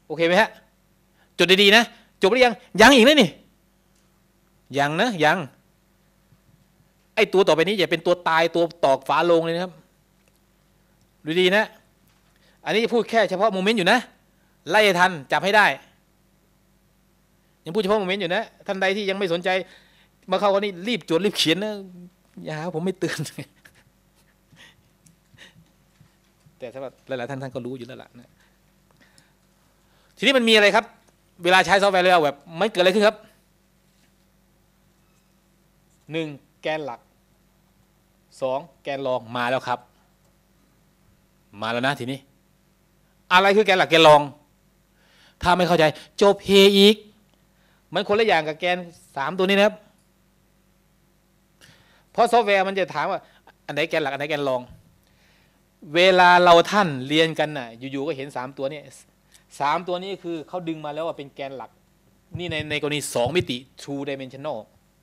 โอเคไหมฮะจดดีๆนะจบหรือยังยังอีกนะนี่ยังนะยังไอตัวต่อไปนี้อย่าเป็นตัวตายตัวตอกฝาโลงเลยนะครับดูดีนะอันนี้พูดแค่เฉพาะโมเมนต์อยู่นะไล่ทันจับให้ได้ยังพูดเฉพาะโมเมนต์อยู่นะท่านใดที่ยังไม่สนใจมาเข้ากันนี่รีบจดรีบเขียนนะอย่าหาผมไม่เตือนแต่สำหรับหลายๆท่านท่านก็รู้อยู่แล้วล่ะนะทีนี้มันมีอะไรครับเวลาใช้ซอฟต์แวร์เลยแบบมันเกิดอะไรขึ้นครับหนึ่งแกนหลักสองแกนรองมาแล้วครับมาแล้วนะทีนี้อะไรคือแกนหลักแกนรองถ้าไม่เข้าใจจบเฮอีกมันคนละอย่างกับแกนสามตัวนี้นะครับเพราะซอฟต์แวร์มันจะถามว่าอันไหนแกนหลักอันไหนแกนรองเวลาเราท่านเรียนกันน่ะอยู่ๆก็เห็นสามตัวนี้สามตัวนี้คือเขาดึงมาแล้วว่าเป็นแกนหลักนี่ในในกรณีสองมิติ two dimensional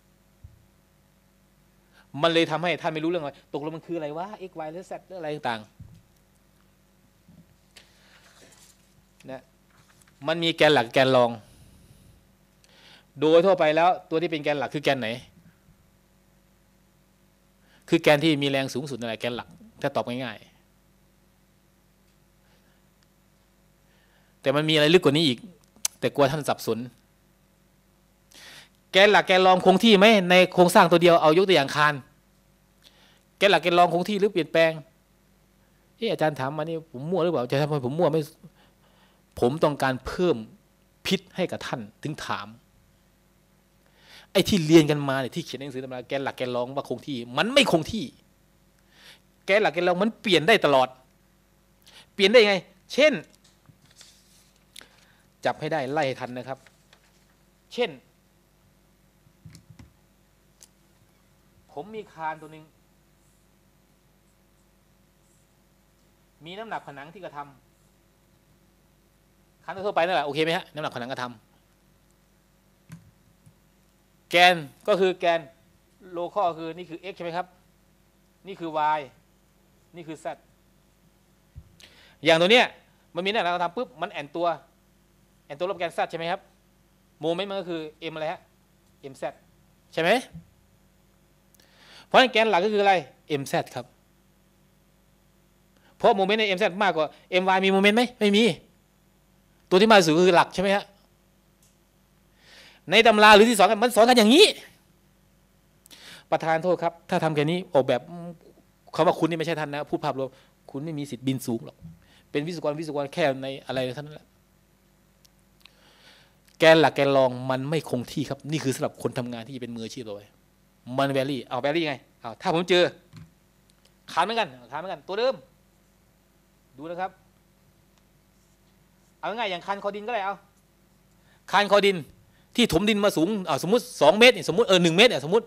มันเลยทำให้ท่านไม่รู้เรื่องอะไรตกลงมันคืออะไรวะ x y หรือ z หรืออะไรต่างๆนะมันมีแกนหลักแกนรองโดยทั่วไปแล้วตัวที่เป็นแกนหลักคือแกนไหนคือแกนที่มีแรงสูงสุดนั่นแหละแกนหลักถ้าตอบง่ายๆแต่มันมีอะไรลึกกว่านี้อีกแต่กลัวท่านสับสนแกนหลักแกนรองคงที่ไหมในโครงสร้างตัวเดียวเอายกตัวอย่างคานแกนหลักแกนรองคงที่หรือเปลี่ยนแปลงเอออาจารย์ถามมานี่ผมมั่วหรือเปล่าอาจารย์ทำไมผมมั่วไม่ผมต้องการเพิ่มพิษให้กับท่านถึงถามไอ้ที่เรียนกันมาเนี่ยที่เขียนหนังสือตำราแกนหลักแกนรองว่าคงที่มันไม่คงที่แกนหลักแกนรองมันเปลี่ยนได้ตลอดเปลี่ยนได้ไงเช่นจับให้ได้ไล่ทันนะครับเช่นผมมีคานตัวหนึ่งมีน้ำหนักผนังที่กระทำคานทั่วไปนั่นแหละโอเคไหมฮะน้ำหนักผนังกระทำแกนก็คือแกนโลคอลคือนี่คือ x ใช่ไหมครับนี่คือ y นี่คือ z อย่างตัวเนี้ยมันมีน้ำหนักกระทำปุ๊บมันแอนตัวแอนตัวลบแกน z ใช่ไหมครับโมเมนต์มันก็คือ m อะไรฮะ mz ใช่ไหมเพราะแกนหลักก็คืออะไร mz ครับเพราะโมเมนต์ใน mz มากกว่า my มีโมเมนต์ไหมไม่มีตัวที่มาสู่คือหลักใช่ไหมฮะในตำราหรือที่สอนกันมันสอนกันอย่างนี้ประธานโทษครับถ้าทำแค่นี้ออกแบบคำว่าคุณนี่ไม่ใช่ท่านนะผู้ภาพรวมคุณไม่มีสิทธิ์บินสูงหรอกเป็นวิศวกรวิศวกรแค่ในอะไรเท่านั้นแหละแกนหลักแกนรองมันไม่คงที่ครับนี่คือสำหรับคนทำงานที่จะเป็นมืออาชีพเลยมันแวรี่เอาแวรี่ไงเอาถ้าผมเจอขานเหมือนกันขานเหมือนกันตัวเดิมดูนะครับเอาง่ายอย่างคันคอดินก็ได้เอาคันคอดินที่ถมดินมาสูงเอาสมมติสองเมตรสมมติเออหนึ่งเมตรเนี่ยสมมติ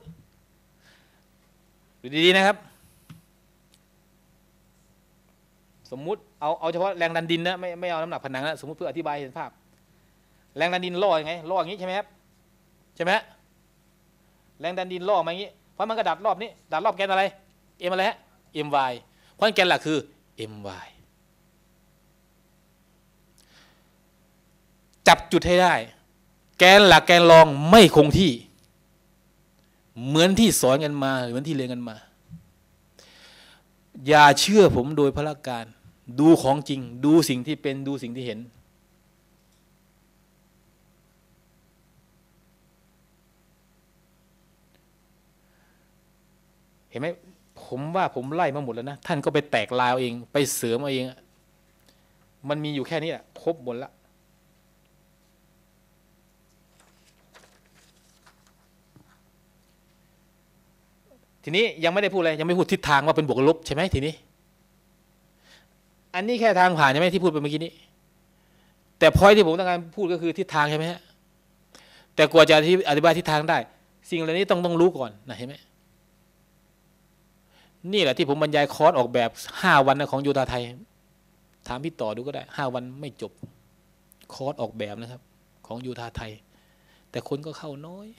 ดูดีๆนะครับสมมุติเอาเอาเฉพาะแรงดันดินนะไม่ไม่เอาน้ำหนักผนังนะสมมติเพื่ออธิบายเห็นภาพแรงดันดินล่อยังไงล่ออย่างนี้ใช่ไหมครับใช่ไหมแรงดันดินล่อมาอย่างนี้เพราะมันก็ดัดรอบนี้ดัดรอบแกนอะไร m อะไรฮะ my เพราะแกนหลักคือ my จับจุดให้ได้แกนหลักแกนรองไม่คงที่เหมือนที่สอนกันมาเหมือนที่เรียนกันมาอย่าเชื่อผมโดยพละการดูของจริงดูสิ่งที่เป็นดูสิ่งที่เห็นเห็นไหมผมว่าผมไล่มาหมดแล้วนะท่านก็ไปแตกลายเอาเองไปเสริมเอาเองมันมีอยู่แค่นี้แหละครบหมดละทีนี้ยังไม่ได้พูดอะไรยังไม่พูดทิศทางว่าเป็นบวกลบใช่ไหมทีนี้อันนี้แค่ทางผ่านใช่ไหมที่พูดไปเมื่อกี้นี้แต่พอยที่ผมต้องการพูดก็คือทิศทางใช่ไหมฮะแต่กว่าจะอธิบายทิศทางได้สิ่งเหล่านี้ต้องต้องรู้ก่อนนะเห็นไหมนี่แหละที่ผมบรรยายคอร์สออกแบบห้าวันนะของโยธาไทยถามพี่ต่อดูก็ได้ห้าวันไม่จบคอร์สออกแบบนะครับของโยธาไทยแต่คนก็เข้าน้อย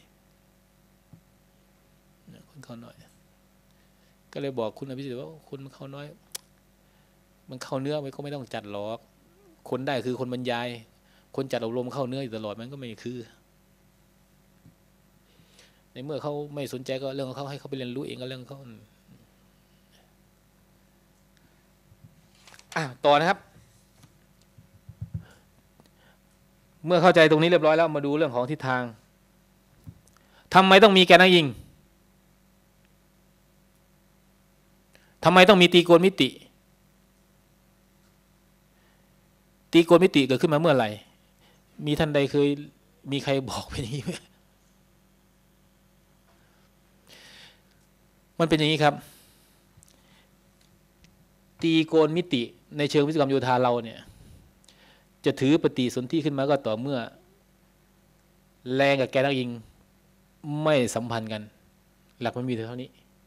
คนเข้าน้อยก็เลยบอกคุณอภิสิทธิ์ว่าคนมันเข้าน้อยมันเข้าเนื้อไปก็ไม่ต้องจัดหรอกคนได้คือคนบรรยายคนจัดอบรมเข้าเนื้ออยู่ตลอดมันก็ไม่คือในเมื่อเขาไม่สนใจก็เรื่องของเขาให้เขาไปเรียนรู้เองก็เรื่องเขาอ่ะต่อนะครับเมื่อเข้าใจตรงนี้เรียบร้อยแล้วมาดูเรื่องของทิศทางทำไมต้องมีแกนนักยิงทำไมต้องมีตีโกณมิติตีโกณมิติเกิดขึ้นมาเมื่อไหร่มีท่านใดเคยมีใครบอกเป็นอย่างนี้ไหมมันเป็นอย่างนี้ครับตีโกณมิติในเชิงวิศวกรรมโยธาเราเนี่ยจะถือปฏิสนธิขึ้นมาก็ต่อเมื่อแรงกับแกนนักยิงไม่สัมพันธ์กันหลักมันมีเท่านี้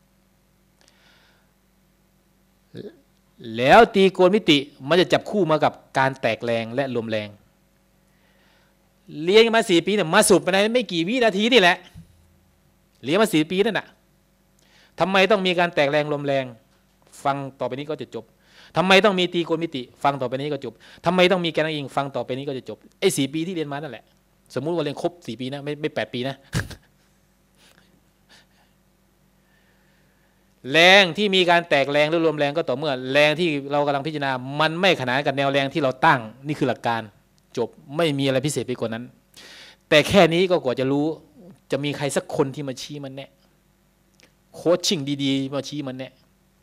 แล้วตีโกณมิติมันจะจับคู่มากับการแตกแรงและรวมแรงเรียนมาสี่ปีเนี่ยมาสุดไปในไม่กี่วินาทีนี่แหละเรียนมาสี่ปีนั่นน่ะทำไมต้องมีการแตกแรงรวมแรงฟังต่อไปนี้ก็จะจบทำไมต้องมีตีโกณมิติฟังต่อไปนี้ก็จบทำไมต้องมีแกนนักยิงฟังต่อไปนี้ก็จะจบไอ้สี่ปีที่เรียนมานั่นแหละสมมุติว่าเรียนครบสี่ปีนะไม่ไม่แปดปีนะ แรงที่มีการแตกแรงหรือรวมแรงก็ต่อเมื่อแรงที่เรากำลังพิจารณามันไม่ขนานกับแนวแรงที่เราตั้งนี่คือหลักการจบไม่มีอะไรพิเศษไปกว่านั้นแต่แค่นี้ก็กว่าจะรู้จะมีใครสักคนที่มาชี้มันแน่โค้ชชิ่งดีๆมาชี้มันแน่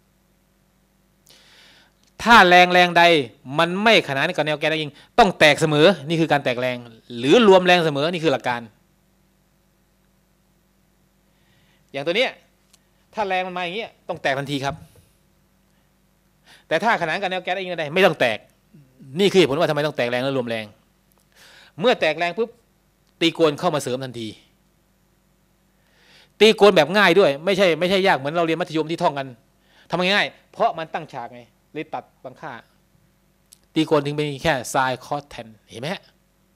ถ้าแรงแรงใดมันไม่ขนานกับแนวแกนยิงต้องแตกเสมอนี่คือการแตกแรงหรือรวมแรงเสมอนี่คือหลักการอย่างตัวเนี้ยถ้าแรงมันมาอย่างเงี้ยต้องแตกทันทีครับแต่ถ้าขนานกับแนวแกนยิงใดไม่ต้องแตกนี่คือเหตุผลว่าทำไมต้องแตกแรงและรวมแรงเมื่อแตกแรงปุ๊บตีโกณเข้ามาเสริมทันทีตีโกณแบบง่ายด้วยไม่ใช่ไม่ใช่ยากเหมือนเราเรียนมัธยมที่ท่องกันทำง่ายๆเพราะมันตั้งฉากไงเลยตัดบางค่าตีโกณถึงเป็นแค่ไซน์คอสแทนเห็นไหมฮะ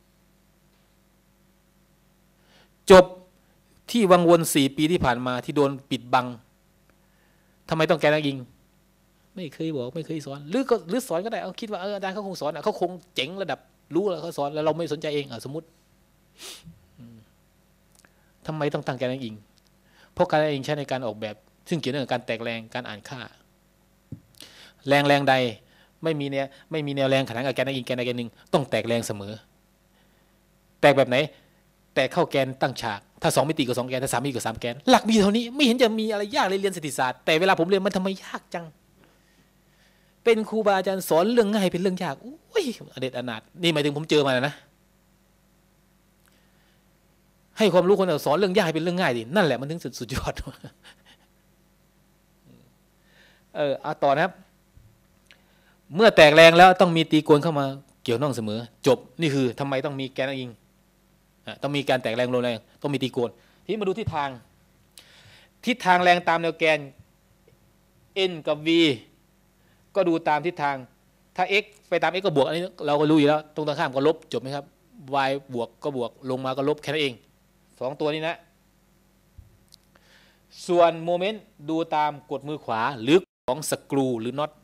จบที่วังวนสี่ปีที่ผ่านมาที่โดนปิดบังทำไมต้องแกนนักยิงไม่เคยบอกไม่เคยสอนหรือก็หรือสอนก็ได้เอาคิดว่าเอออาจารย์เขาคงสอนอ่ะเขาคงเจ๋งระดับรู้แล้วเขาสอนแล้วเราไม่สนใจเองอ่ะสมมติทำไมต้องตั้งแกนนักยิงเพราะการแกนนักยิงใช้ในการออกแบบซึ่งเกี่ยวเนื่องกับการแตกแรงการอ่านค่าแรงแรงใดไม่มีเนี่ยไม่มีแนวแรงขนานกับแกนนักยิงแกนใดแกนหนึ่งต้องแตกแรงเสมอแตกแบบไหนแตกเข้าแกนตั้งฉากถ้าสองมิติกับสองแกนถ้าสามมิติกับสามแกนหลักมีเท่านี้ไม่เห็นจะมีอะไรยากเลยเรียนสถิติศาสตร์แต่เวลาผมเรียนมันทำไมยากจังเป็นครูบาอาจารย์สอนเรื่องง่ายเป็นเรื่องยากอุ้ยอเด็ดอนาถนี่หมายถึงผมเจอมาแล้วนะให้ความรู้คนสอนเรื่องยากเป็นเรื่องง่ายดินั่นแหละมันถึงสุดสุดยอดเออเอาต่อนะครับเมื่อแตกแรงแล้วต้องมีตีโกณเข้ามาเกี่ยวน่องเสมอจบนี่คือทำไมต้องมีแกนนักยิงต้องมีการแตกแรงรวมแรงต้องมีตีโกณทีนี้มาดูทิศทางทิศทางแรงตามแนวแกน n กับ v ก็ดูตามทิศทางถ้า x ไปตาม x ก็บวกอันนี้เราก็รู้อยู่แล้วตรงตรงข้ามก็ลบจบไหมครับ y บวกก็บวกลงมาก็ลบแค่นั้นเองสองตัวนี้นะส่วนโมเมนต์ดูตามกดมือขวาหรือของสกรูหรือน็อต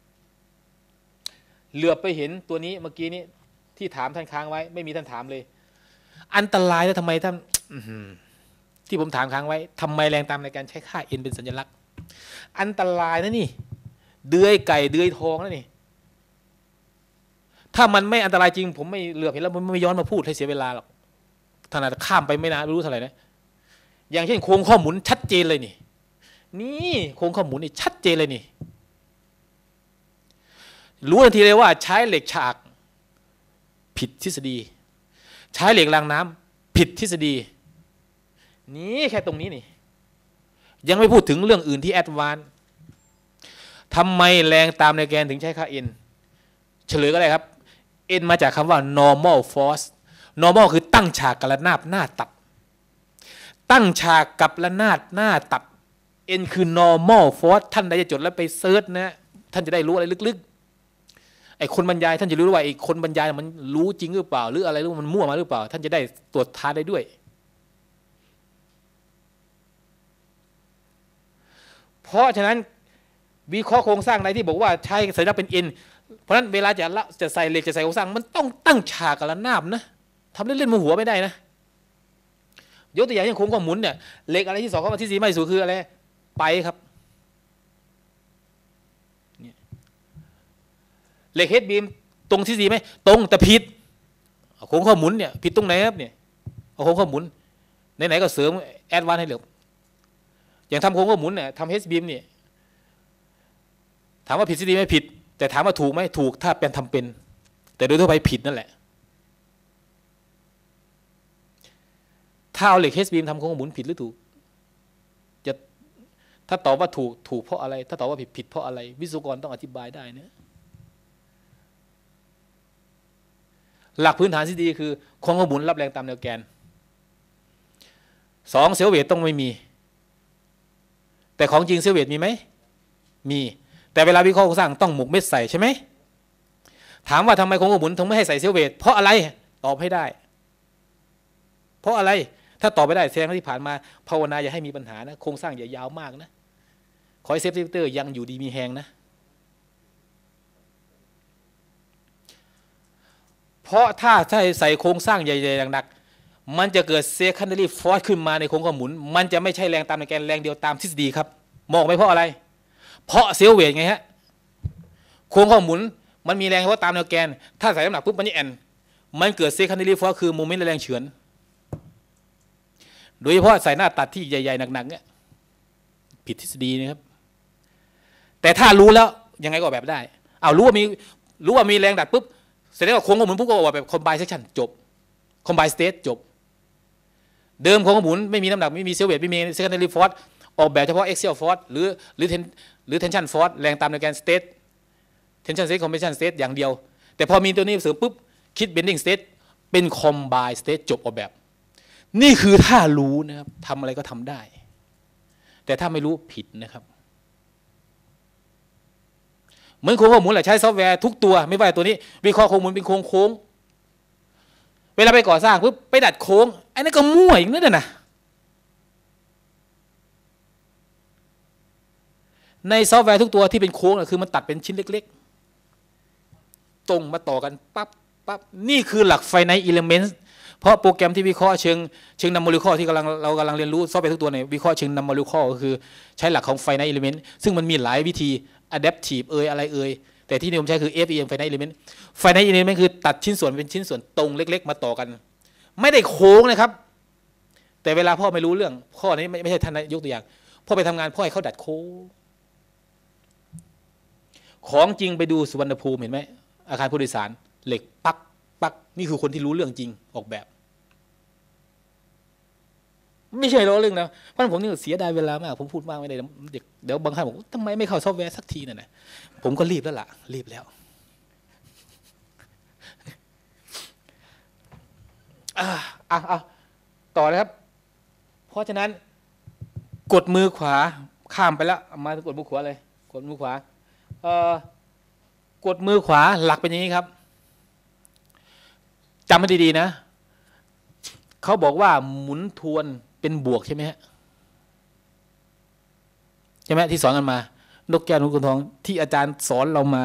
เหลือบไปเห็นตัวนี้เมื่อกี้นี้ที่ถามท่านค้างไว้ไม่มีท่านถามเลยอันตรายแล้วทำไมท่านที่ผมถามค้างไว้ทำไมแรงตามในการใช้ค่า n เป็นสัญลักษณ์อันตรายนะนี่เดือยไก่เดือยทองนะนี่ถ้ามันไม่อันตรายจริงผมไม่เหลือบเห็นแล้วผมไม่ย้อนมาพูดให้เสียเวลาหรอกถนัดข้ามไปไม่นานไม่รู้เท่าไหร่นะอย่างเช่นโครงข้อหมุนชัดเจนเลยนี่นี่โครงข้อหมุนนี่ชัดเจนเลยนี่รู้ทันทีเลยว่าใช้เหล็กฉากผิดทฤษฎีใช้เหล็กรางน้ำผิดทฤษฎีนี่แค่ตรงนี้นี่ยังไม่พูดถึงเรื่องอื่นที่แอดวานซ์ทำไมแรงตามแนวแกนถึงใช้ค่า n เฉลยก็ได้ครับ n มาจากคำว่า normal force normal คือตั้งฉากกับระนาบหน้าตัดตั้งฉากกับระนาบหน้าตัด n คือ normal force ท่านใดจะจดแล้วไปเซิร์ชนะท่านจะได้รู้อะไรลึกๆไอ้คนบรรยายท่านจะรู้ว่าไอ้คนบรรยายมันรู้จริงหรือเปล่าหรืออะไรหรือมันมั่วมาหรือเปล่าท่านจะได้ตรวจทานได้ด้วยเพราะฉะนั้นวิเคราะห์โครงสร้างไหนที่บอกว่าใช้สัญลักษณ์เป็น n เพราะฉะนั้นเวลาจะละจะใส่เหล็กจะใส่โครงสร้างมันต้องตั้งฉากกับระนาบนะทำเล่นๆมือหัวไม่ได้นะยกตัวอย่างอย่างโค้งข้อหมุนเนี่ยเหล็กอะไรที่สองข้อที่สี่ไม่สูงคืออะไรไปครับเหล็กเฮดบีมตรงที่สี่ไหมตรงแต่ผิดโค้งข้อหมุนเนี่ยผิดตรงไหนครับเนี่ยเอาโค้งข้อหมุนไหนๆก็เสริมแอดวานซ์ให้เหลืออย่างทำโค้งข้อหมุนเนี่ยทำเฮดบีมเนี่ยถามว่าผิดทฤษฎีไหมผิดแต่ถามว่าถูกไหมถูกถ้าเป็นทำเป็นแต่โดยทั่วไปผิดนั่นแหละถ้าเอาเหล็กเฮดบีมทำโค้งข้อหมุนผิดหรือถูกจะถ้าตอบว่าถูกถูกเพราะอะไรถ้าตอบว่าผิดผิดเพราะอะไรวิศวกรต้องอธิบายได้นะหลักพื้นฐานที่ดีคือโค้งข้อหมุนรับแรงตามแนวแกนสองเซลล์เวทต้องไม่มีแต่ของจริงเซลล์เวทมีไหมมีแต่เวลาวิเคราะห์โครงสร้างต้องหมกเม็ดใส่ใช่ไหมถามว่าทำไมโค้งข้อหมุนถึงไม่ให้ใส่เซลล์เวทเพราะอะไรตอบให้ได้เพราะอะไรถ้าตอบไม่ได้แสดงว่าที่ผ่านมาภาวนาอย่าให้มีปัญหานะโครงสร้างอย่ายาวมากนะขอให้เซฟตี้เตอร์ยังอยู่ดีมีแหงนะเพราะถ้าใช้ใส่โครงสร้างใหญ่ๆหนักๆมันจะเกิด secondary force ขึ้นมาในโครงข้อหมุนมันจะไม่ใช่แรงตามแกนแรงเดียวตามทฤษฎีครับมองไปเพราะอะไรเพราะเซลล์เวทไงฮะโครงข้อหมุนมันมีแรงเฉพาะตามแนวแกนถ้าใส่น้ำหนักปุ๊บมันจะแอนมันเกิด secondary force คือโมเมนต์แรงเฉือนโดยเฉพาะใส่หน้าตัดที่ใหญ่ๆหนักๆเนี่ยผิดทฤษฎีนะครับแต่ถ้ารู้แล้วยังไงก็ออกแบบได้เอารู้ว่ามีรู้ว่ามีแรงดัดปุ๊บแสดงว่าโค้งข้อหมุนปุ๊บก็ออกแบบ combine section จบ combine state จบเดิมโค้งข้อหมุนไม่มีน้ำหนักไม่มีเซลล์เวทไม่มี secondary force ออกแบบเฉพาะ axial force หรือหรือ ten หรือ tension force แรงตามแนวแกน state tension state compression state อย่างเดียวแต่พอมีตัวนี้เสริมปุ๊บคิด bending state เป็น combine state จบออกแบบนี่คือถ้ารู้นะครับทำอะไรก็ทำได้แต่ถ้าไม่รู้ผิดนะครับเหมือนโค้งข้อหมุนแหละใช้ซอฟต์แวร์ทุกตัวไม่ว่าตัวนี้วิเคราะห์โค้งหมุนเป็นโค้งโค้งเวลาไปก่อสร้างปุ๊บไปดัดโค้งไอ้นั่นก็มั่วอีกนั่นน่ะในซอฟต์แวร์ทุกตัวที่เป็นโค้งคือมันตัดเป็นชิ้นเล็กๆตรงมาต่อกันปั๊บปั๊บนี่คือหลัก finite element เพราะโปรแกรมที่วิเคราะห์เชิงเชิงนัมโมลิคอลที่กำลังเรากำลังเรียนรู้ซอฟต์แวร์ทุกตัวเนี่ยวิเคราะห์เชิงนัมโมลิคอลก็คือใช้หลักของ finite element ซึ่งมันมีหลายวิธี adaptive เอ่ยอะไรเอ่ยแต่ที่นิยมใช้คือ เอฟ อี เอ็ม finite element finite element คือตัดชิ้นส่วนเป็นชิ้นส่วนตรงเล็กๆมาต่อกันไม่ได้โค้งนะครับแต่เวลาพ่อไม่รู้เรื่องพ่อนี้ไม่ไม่ใช่ท่านยกตัวอย่างพ่อไปทำงานพ่อให้เขาดัดโค้งของจริงไปดูสุวรรณภูมิเห็นไหมอาคารผู้โดยสารเหล็กปักปักนี่คือคนที่รู้เรื่องจริงออกแบบไม่ใช่ล้อเรื่องนะเพราะผมนี่เสียดายเวลามากผมพูดมากไม่ได้เด็กเดี๋ยวบางท่านบอกทำไมไม่เข้าซอฟต์แวร์สักทีนั่นแหละผมก็รีบแล้วล่ะรีบแล้วอ่าอ่ะต่อเลยครับเพราะฉะนั้นกดมือขวาข้ามไปแล้วมากดมือขวาเลยกดมือขวาเอ่อกดมือขวาหลักเป็นอย่างนี้ครับจำให้ดีๆนะเขาบอกว่าหมุนทวนเป็นบวกใช่ไหมฮะใช่ไหมที่สอนกันมานกแก้วนกขุนทองที่อาจารย์สอนเรามา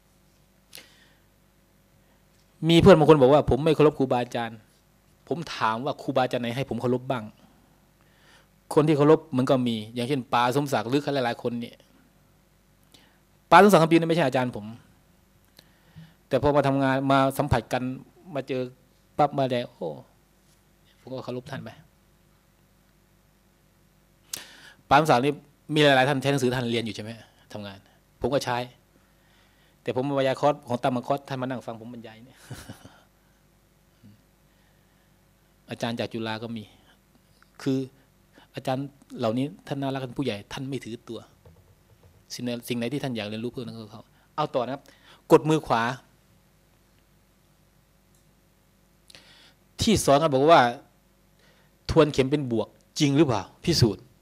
มีเพื่อนบางคนบอกว่าผมไม่เคารพครูบาอาจารย์ผมถามว่าครูบาอาจารย์ไหนให้ผมเคารพบ้างคนที่เคารพมันก็มีอย่างเช่นปาสมศักดิ์หรือใครหลายๆคนเนี่ยปาสมศักดิ์คำปีนี่ไม่ใช่อาจารย์ผมแต่พอมาทำงานมาสัมผัสกันมาเจอปั๊บมาแล้วโอ้ผมก็เคารพท่านไปปาสมศักดิ์นี่มีหลายๆท่านใช้หนังสือท่านเรียนอยู่ใช่ไหมทำงานผมก็ใช้แต่ผมมาบรรยายคอร์สของตามมาคอร์สท่านมานั่งฟังผมบรรยายเนี่ยอาจารย์จากจุฬาก็มีคืออาจารย์เหล่านี้ท่านน่ารักท่านผู้ใหญ่ท่านไม่ถือตัวสิ่งไหนสิ่งไหนที่ท่านอยากเรียนรู้เพื่อนเขาเอาต่อนะครับกดมือขวาที่สอนกันบอกว่าทวนเข็มเป็นบวกจริงหรือเปล่าพิสูจน์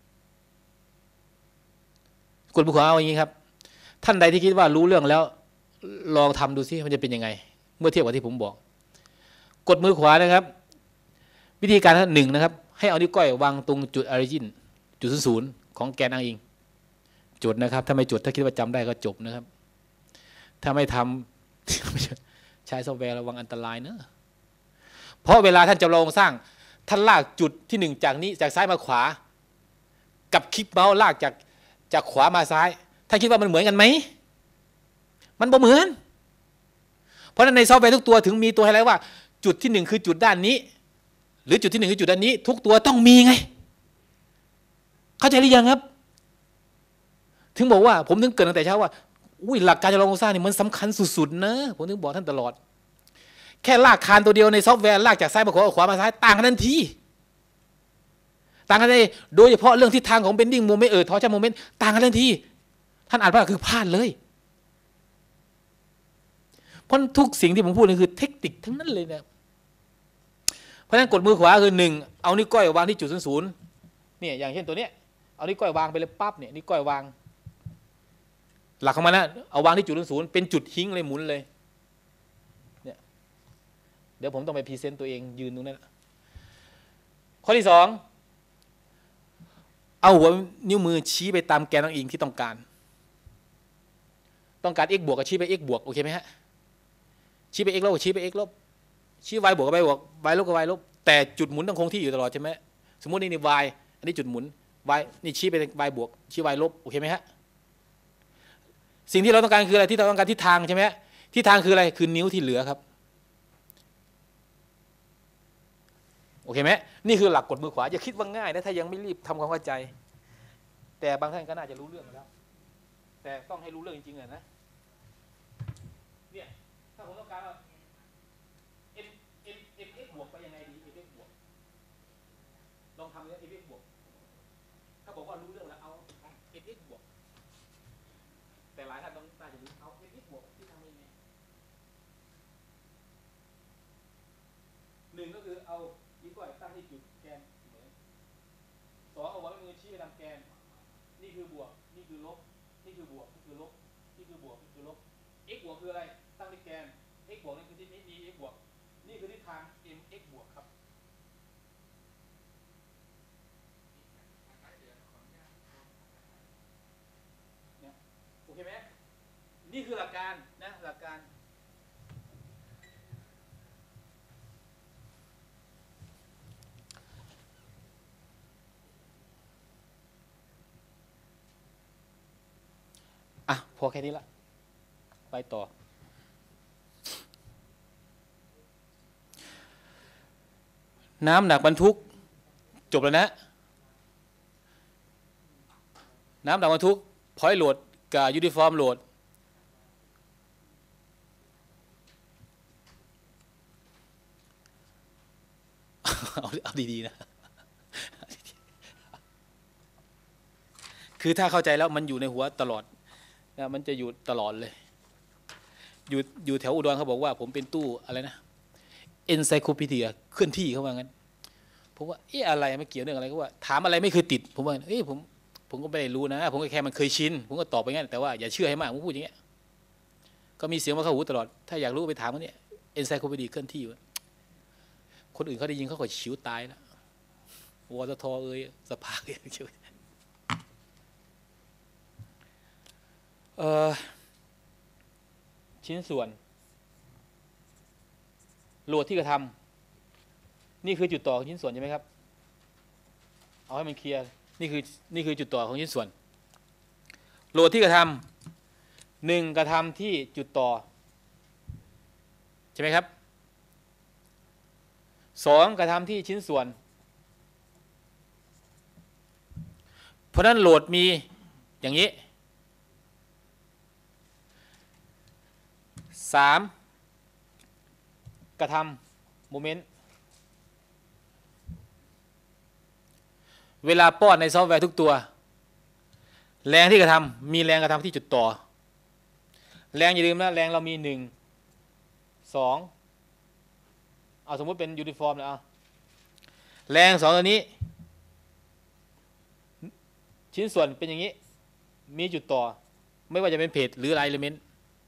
กดมือขวาเอาอย่างนี้ครับท่านใดที่คิดว่ารู้เรื่องแล้วลองทำดูซิมันจะเป็นยังไงเมื่อเทียบกับที่ผมบอกกดมือขวานะครับวิธีการหนึ่งนะครับให้เอานิ้วก้อยวางตรงจุดออริจินจุดศูนย์ของแกนอ้างอิงจดนะครับถ้าไม่จดถ้าคิดว่าจำได้ก็จบนะครับถ้าไม่ทำ ใช้ซอฟต์แวร์ระวังอันตรายเนอะเพราะเวลาท่านจะลองสร้างท่านลากจุดที่หนึ่งจากนี้จากซ้ายมาขวากับคลิกเมาส์ลากจากจากขวามาซ้ายท่านคิดว่ามันเหมือนกันไหมมันบ่เหมือนเพราะฉะนั้นในซอฟต์แวร์ทุกตัวถึงมีตัวให้แล้วว่าจุดที่หนึ่งคือจุดด้านนี้หรือจุดที่หนึ่งคือจุดด้านนี้ทุกตัวต้องมีไงเข้าใจหรือยังครับถึงบอกว่าผมถึงเกิดตั้งแต่เช้าว่าอุ้ยหลักการจะลองโครงสร้างนี่มันสำคัญสุดๆนะผมถึงบอกท่านตลอดแค่ลากคานตัวเดียวในซอฟต์แวร์ลากจากซ้ายมาขวาขวามาซ้ายต่างกันทันทีต่างกันเลยโดยเฉพาะเรื่องทิศทางของ bending moment เออ torsion moment ต่างกันทันทีท่านอ่านว่าคือพลาดเลยเพราะทุกสิ่งที่ผมพูดนี่คือเทคนิคทั้งนั้นเลยนะเพราะฉะนั้นกดมือขวาคือหนึ่งเอานิ้วก้อยวางที่จุดศูนย์เนี่ยอย่างเช่นตัวเนี้ยเอานิ้วก้อยวางไปเลยปั๊บเนี่ยนิ้วก้อยวางหลักของมันนะเอาวางที่จุดศูนย์เป็นจุดหิ้งเลยหมุนเลยเนี่ยเดี๋ยวผมต้องไปพรีเซนต์ตัวเองยืนตรงนั้นข้อที่สองเอาหัวนิ้วมือชี้ไปตามแกนน้องอิงที่ต้องการต้องการ x บวกก็ชี้ไป x บวกโอเคไหมฮะชี้ไป x ลบก็ชี้ไป x ลบชี้ y บวกก็ y บวก y ลบก็ y ลบแต่จุดหมุนต้องคงที่อยู่ตลอดใช่ไหมสมมตินี่นี่ y อันนี้จุดหมุน y นี่ชี้ไป y บวกชี้ y ลบโอเคไหมฮะสิ่งที่เราต้องการคืออะไรที่เราต้องการทิศทางใช่ไหมทิศทางคืออะไรคือนิ้วที่เหลือครับโอเคไหมนี่คือหลักกดมือขวาอย่าคิดว่าง่ายนะถ้ายังไม่รีบทำความเข้าใจแต่บางท่านก็น่าจะรู้เรื่องแล้วแต่ต้องให้รู้เรื่องจริงๆนะเนี่ยถ้าผมต้องการว่า m m m x บวกไปยังไงดี m x บวกลองทำเลย m x บวกถ้าบอกว่ารู้เรื่องแล้วเอา m x บวกแต่หลายท่านต้องน่าจะรู้เอา m x บวกที่ทำยังไงหนึ่งก็คือเอานิ้วก้อยตั้งที่จุดแกนเหมือนสองเอาหัวมือชี้ไปตามแกนนี่คือบวกนี่คือลบนี่คือบวกนี่คือลบนี่คือบวกนี่คือลบ x บวกคืออะไรตั้งที่แกน x บวกนี่คือที่นี้มี x บวกนี่คือทิศทาง m x บวกครับเนี่ยโอเคไหมนี่คือหลักการนะหลักการอ่ะพอแค่นี้ละไปต่อน้ำหนักบรรทุกจบแล้วนะน้ำหนักบรรทุกพอยต์โหลดกับยูนิฟอร์มโหลดเอาเอาดีๆนะคือถ้าเข้าใจแล้วมันอยู่ในหัวตลอดนะมันจะอยู่ตลอดเลยอยู่อยู่แถวอุดรเขาบอกว่าผมเป็นตู้อะไรนะเอนไซโคพีเดียเคลื่อนที่เขาว่างั้นผมว่าเอ๊ะอะไรไม่เกี่ยวเรื่องอะไรก็ว่าถามอะไรไม่เคยติดผมว่าเอ๊ะผมผมก็ไม่ได้รู้นะผมก็แค่มันเคยชินผมก็ตอบไปงั้นแต่ว่าอย่าเชื่อให้มากผมพูดอย่างเงี้ยก็มีเสียงมาเข้าหูตลอดถ้าอยากรู้ไปถามเขาเนี่ยเอนไซโคพีเดียเคลื่อนที่คนอื่นเขาได้ยินเขาก็ฉิวตายแล้ววอตทเอ้ยสภาเอ้ยเออชิ้นส่วนโหลดที่กระทำนี่คือจุดต่อของชิ้นส่วนใช่ไหมครับเอาให้มันเคลียร์นี่คือนี่คือจุดต่อของชิ้นส่วนโหลดที่กระทำหนึ่งกระทำที่จุดต่อใช่ไหมครับสองกระทำที่ชิ้นส่วนเพราะนั้นโหลดมีอย่างนี้สามกระทำโมเมนต์เวลาป้อนในซอฟต์แวร์ทุกตัวแรงที่กระทำมีแรงกระทำที่จุดต่อแรงอย่าลืมนะแรงเรามีหนึ่งสองเอาสมมติเป็นยูนิฟอร์มนะเอาแรงสองตัวนี้ชิ้นส่วนเป็นอย่างนี้มีจุดต่อไม่ว่าจะเป็นเพจหรือไลน์เอลิเมนต์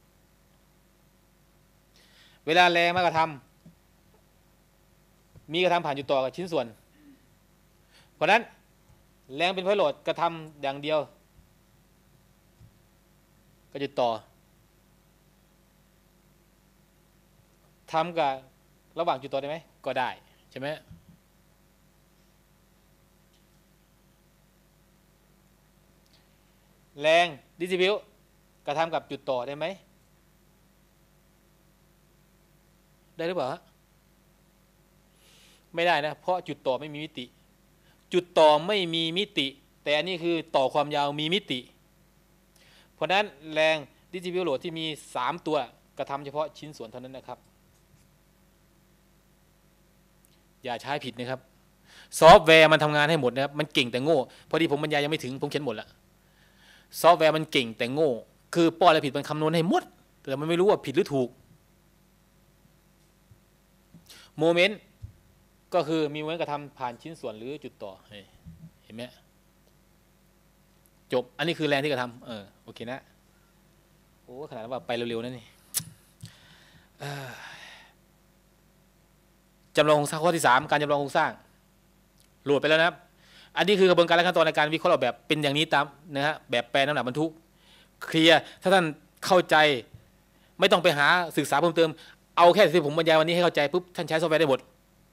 เวลาแรงมากระทำมีกระทำผ่านจุดต่อกับชิ้นส่วนเพราะนั้นแรงเป็นพอยต์โหลดกระทำอย่างเดียวกับจุดต่อทำกับระหว่างจุดต่อได้ไหมก็ได้ใช่ไหมแรงดิสทริบิวต์กระทำกับจุดต่อได้ไหมได้หรือเปล่าฮะไม่ได้นะเพราะจุดต่อไม่มีมิติจุดต่อไม่มีมิติแต่อันนี้คือต่อความยาวมีมิติเพราะนั้นแรงดิสทริบิวต์โหลดที่มีสามตัวกระทำเฉพาะชิ้นส่วนเท่านั้นนะครับอย่าใช้ผิดนะครับซอฟต์แวร์มันทำงานให้หมดนะครับมันเก่งแต่โง่พอดีผมบรรยายยังไม่ถึงผมเขียนหมดละซอฟต์แวร์มันเก่งแต่โง่คือป้อนอะไรผิดมันคำนวณให้หมดแต่มันไม่รู้ว่าผิดหรือถูกโมเมนต์ก็คือมีโมเมนต์กระทำผ่านชิ้นส่วนหรือจุดต่อเห็นไหมจบอันนี้คือแรงที่กระทำเออโอเคนะโอ้ขนาดว่าไปเร็วๆนั่นนี่จำลองโครงสร้างข้อที่สามการจำลองโครงสร้างโหลดไปแล้วนะครับอันนี้คือกระบวนการและขั้นตอนในการวิเคราะห์แบบเป็นอย่างนี้ตามนะฮะแบบแปลน้ำหนักบรรทุกเคลียร์ถ้าท่านเข้าใจไม่ต้องไปหาศึกษาเพิ่มเติมเอาแค่ที่ผมบรรยายวันนี้ให้เข้าใจปุ๊บท่านใช้ซอฟต์แวร์ได้หมด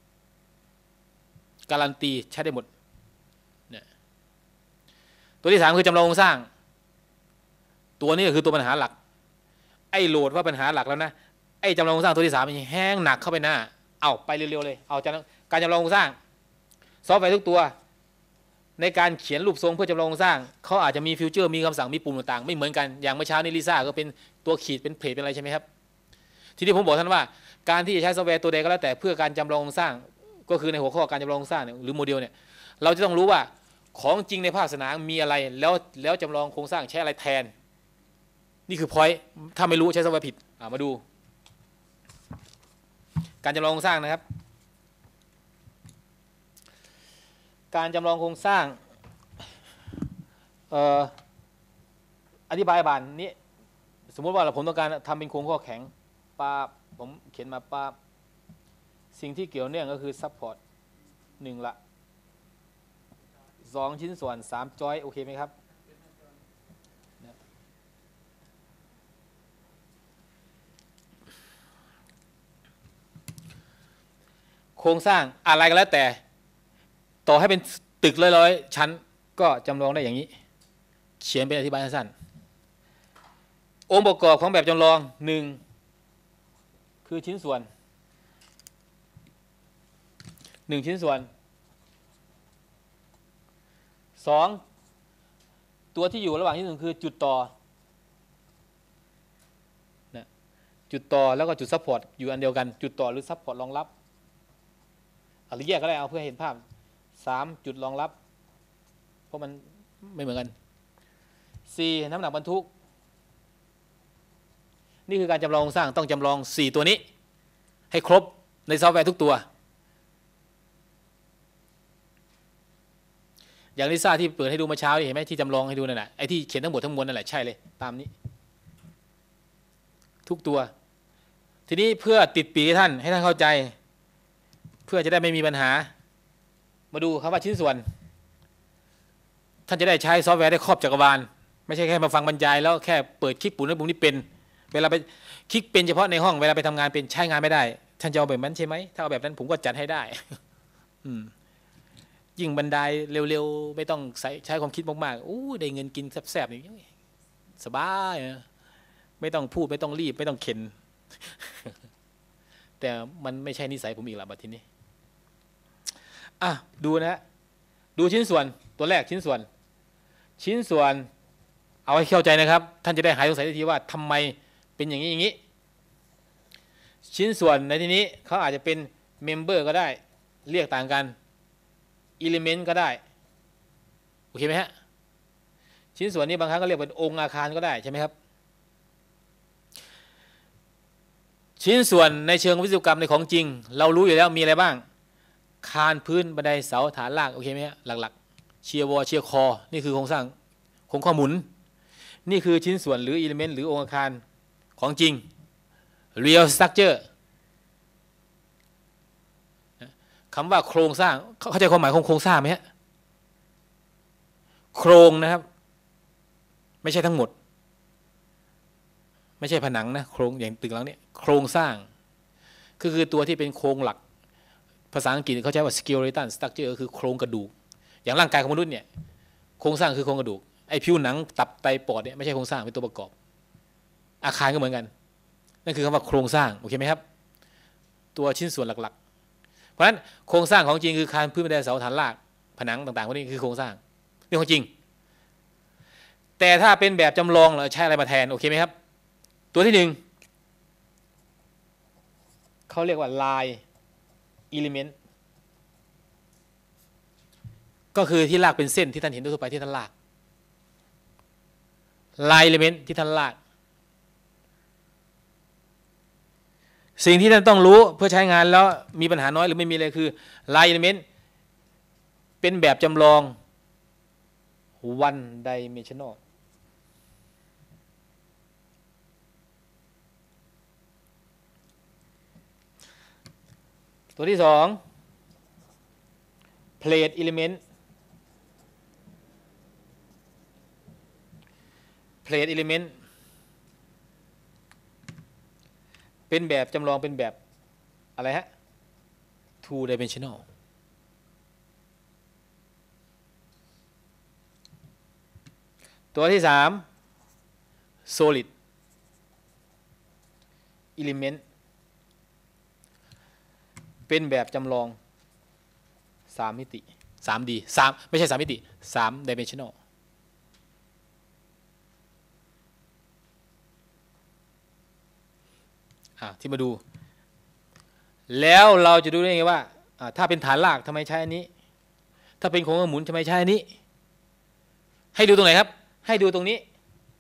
การันตีใช้ได้หมดเนี่ยตัวที่สามคือจำลองโครงสร้างตัวนี้ก็คือตัวปัญหาหลักไอ้โหลดว่าปัญหาหลักแล้วนะไอ้จำลองโครงสร้างตัวที่สามมันแห้งหนักเข้าไปหน้าเอาไปเร็วๆเลยเอาการจำลองโครงสร้างซอฟต์แวร์ทุกตัวในการเขียนรูปทรงเพื่อจำลองโครงสร้างเขาอาจจะมีฟิวเจอร์มีคำสั่งมีปุ่มต่างๆไม่เหมือนกันอย่างเมื่อเช้านี้ลิซ่าก็เป็นตัวขีดเป็นเพจเป็นอะไรใช่ไหมครับทีนี้ผมบอกท่านว่าการที่จะใช้ซอฟต์แวร์ตัวใดก็แล้วแต่เพื่อการจำลองโครงสร้างก็คือในหัวข้อการจำลองโครงสร้างหรือโมเดลเนี่ยเราจะต้องรู้ว่าของจริงในภาคสนามมีอะไรแล้วแล้วจำลองโครงสร้างใช้อะไรแทนนี่คือพอยต์ถ้าไม่รู้ใช้ซอฟต์แวร์ผิดมาดูการจำลองโครงสร้างนะครับการจำลองโครงสร้างอธิบายบานนี้สมมติว่าผมต้องการทำเป็นโครงข้อแข็งปาผมเขียนมาปาสิ่งที่เกี่ยวเนื่องก็คือซัพพอร์ตหนึ่งละสองชิ้นส่วนสามจอยโอเคไหมครับโครงสร้างอะไรก็แล้วแต่ต่อให้เป็นตึกร้อยๆชั้นก็จำลองได้อย่างนี้เขียนเป็นอธิบายสั้นๆองค์ประกอบของแบบจำลองหนึ่งคือชิ้นส่วนหนึ่งชิ้นส่วนสองตัวที่อยู่ระหว่างที่หนึ่งคือจุดต่อนะจุดต่อแล้วก็จุดซัพพอร์ตอยู่อันเดียวกันจุดต่อหรือซัพพอร์ตรองรับหรือแยกก็ได้เอาเพื่อเห็นภาพสามจุดรองรับเพราะมันไม่เหมือนกันสี่น้ำหนักบรรทุกนี่คือการจำลองสร้างต้องจำลองสี่ตัวนี้ให้ครบในซอฟต์แวร์ทุกตัวอย่างลิซ่าที่เปิดให้ดูมาเช้าเห็นไหมที่จำลองให้ดูนั่นแหละไอ้ที่เขียนทั้งหมดทั้งมวลนั่นแหละใช่เลยตามนี้ทุกตัวทีนี้เพื่อติดปีให้ท่านให้ท่านเข้าใจเพื่อจะได้ไม่มีปัญหามาดูครับว่าชิ้นส่วนท่านจะได้ใช้ซอฟต์แวร์ได้ครอบจักรวาลไม่ใช่แค่มาฟังบรรยายแล้วแค่เปิดคลิกปุ่มนั้นปุ่มนี้เป็นเวลาไปคลิกเป็นเฉพาะในห้องเวลาไปทำงานเป็นใช้งานไม่ได้ท่านจะเอาแบบนั้นใช่ไหมถ้าเอาแบบนั้นผมก็จัดให้ได้ ยิ่งบรรยายเร็วๆไม่ต้องใช้ใช้ความคิดมากๆอู้ได้เงินกินแซ่บๆอย่างนี้สบายไม่ต้องพูดไม่ต้องรีบไม่ต้องเข็น แต่มันไม่ใช่นิสัยผมอีกละบัดทีนี้อ่ะดูนะดูชิ้นส่วนตัวแรกชิ้นส่วนชิ้นส่วนเอาให้เข้าใจนะครับท่านจะได้หายสงสัยทีว่าทำไมเป็นอย่างนี้อย่างนี้ชิ้นส่วนในที่นี้เขาอาจจะเป็นเมมเบอร์ก็ได้เรียกต่างกันอิเลเมนต์ก็ได้โอเคไหมฮะชิ้นส่วนนี้บางครั้งก็เรียกเป็นองค์อาคารก็ได้ใช่ไหมครับชิ้นส่วนในเชิงวิศวกรรมในของจริงเรารู้อยู่แล้วมีอะไรบ้างคานพื้นบันไดเสาฐานรากโอเคไหมฮะหลักๆเชียร์วอลเชียร์คอนี่คือโครงสร้างโครงข้อหมุนนี่คือชิ้นส่วนหรืออิเลเมนต์หรือองค์อาคารของจริง real structure คำว่าโครงสร้างเข้าใจความหมายของโครงสร้างไหมฮะโครงนะครับไม่ใช่ทั้งหมดไม่ใช่ผนังนะโครงอย่างตึกหลังนี้โครงสร้างคือคือตัวที่เป็นโครงหลักภาษาอังกฤษเขาใช้ว่า skeleton structure คือโครงกระดูกอย่างร่างกายของมนุษย์เนี่ยโครงสร้างคือโครงกระดูกไอ้ผิวหนังตับไตปอดเนี่ยไม่ใช่โครงสร้างเป็นตัวประกอบอาคารก็เหมือนกันนั่นคือคำว่าโครงสร้างโอเคไหมครับตัวชิ้นส่วนหลักๆเพราะฉะนั้นโครงสร้างของจริงคือคานพื้นบันไดเสาฐานรากผนังต่างๆพวกนี้คือโครงสร้างนี่ของจริงแต่ถ้าเป็นแบบจำลองเราใช้อะไรมาแทนโอเคไหมครับตัวที่หนึ่งเขาเรียกว่า line element ก็คือที่ลากเป็นเส้นที่ท่านเห็นทั่วไปที่ท่านลาก line element ที่ท่านลากสิ่งที่ท่านต้องรู้เพื่อใช้งานแล้วมีปัญหาน้อยหรือไม่มีเลยคือ line element เป็นแบบจำลอง one dimensional ตัวที่สอง plate element plate element เป็นแบบจำลองเป็นแบบอะไรฮะ two dimensional ตัวที่สาม solid element เป็นแบบจำลองสามมิติสามดีสามไม่ใช่สามมิติสาม dimensional อ่ะที่มาดูแล้วเราจะดูได้ไงว่าถ้าเป็นฐานรากทำไมใช้อันนี้ถ้าเป็นโครงหมุนทำไมใช้อันนี้ให้ดูตรงไหนครับให้ดูตรงนี้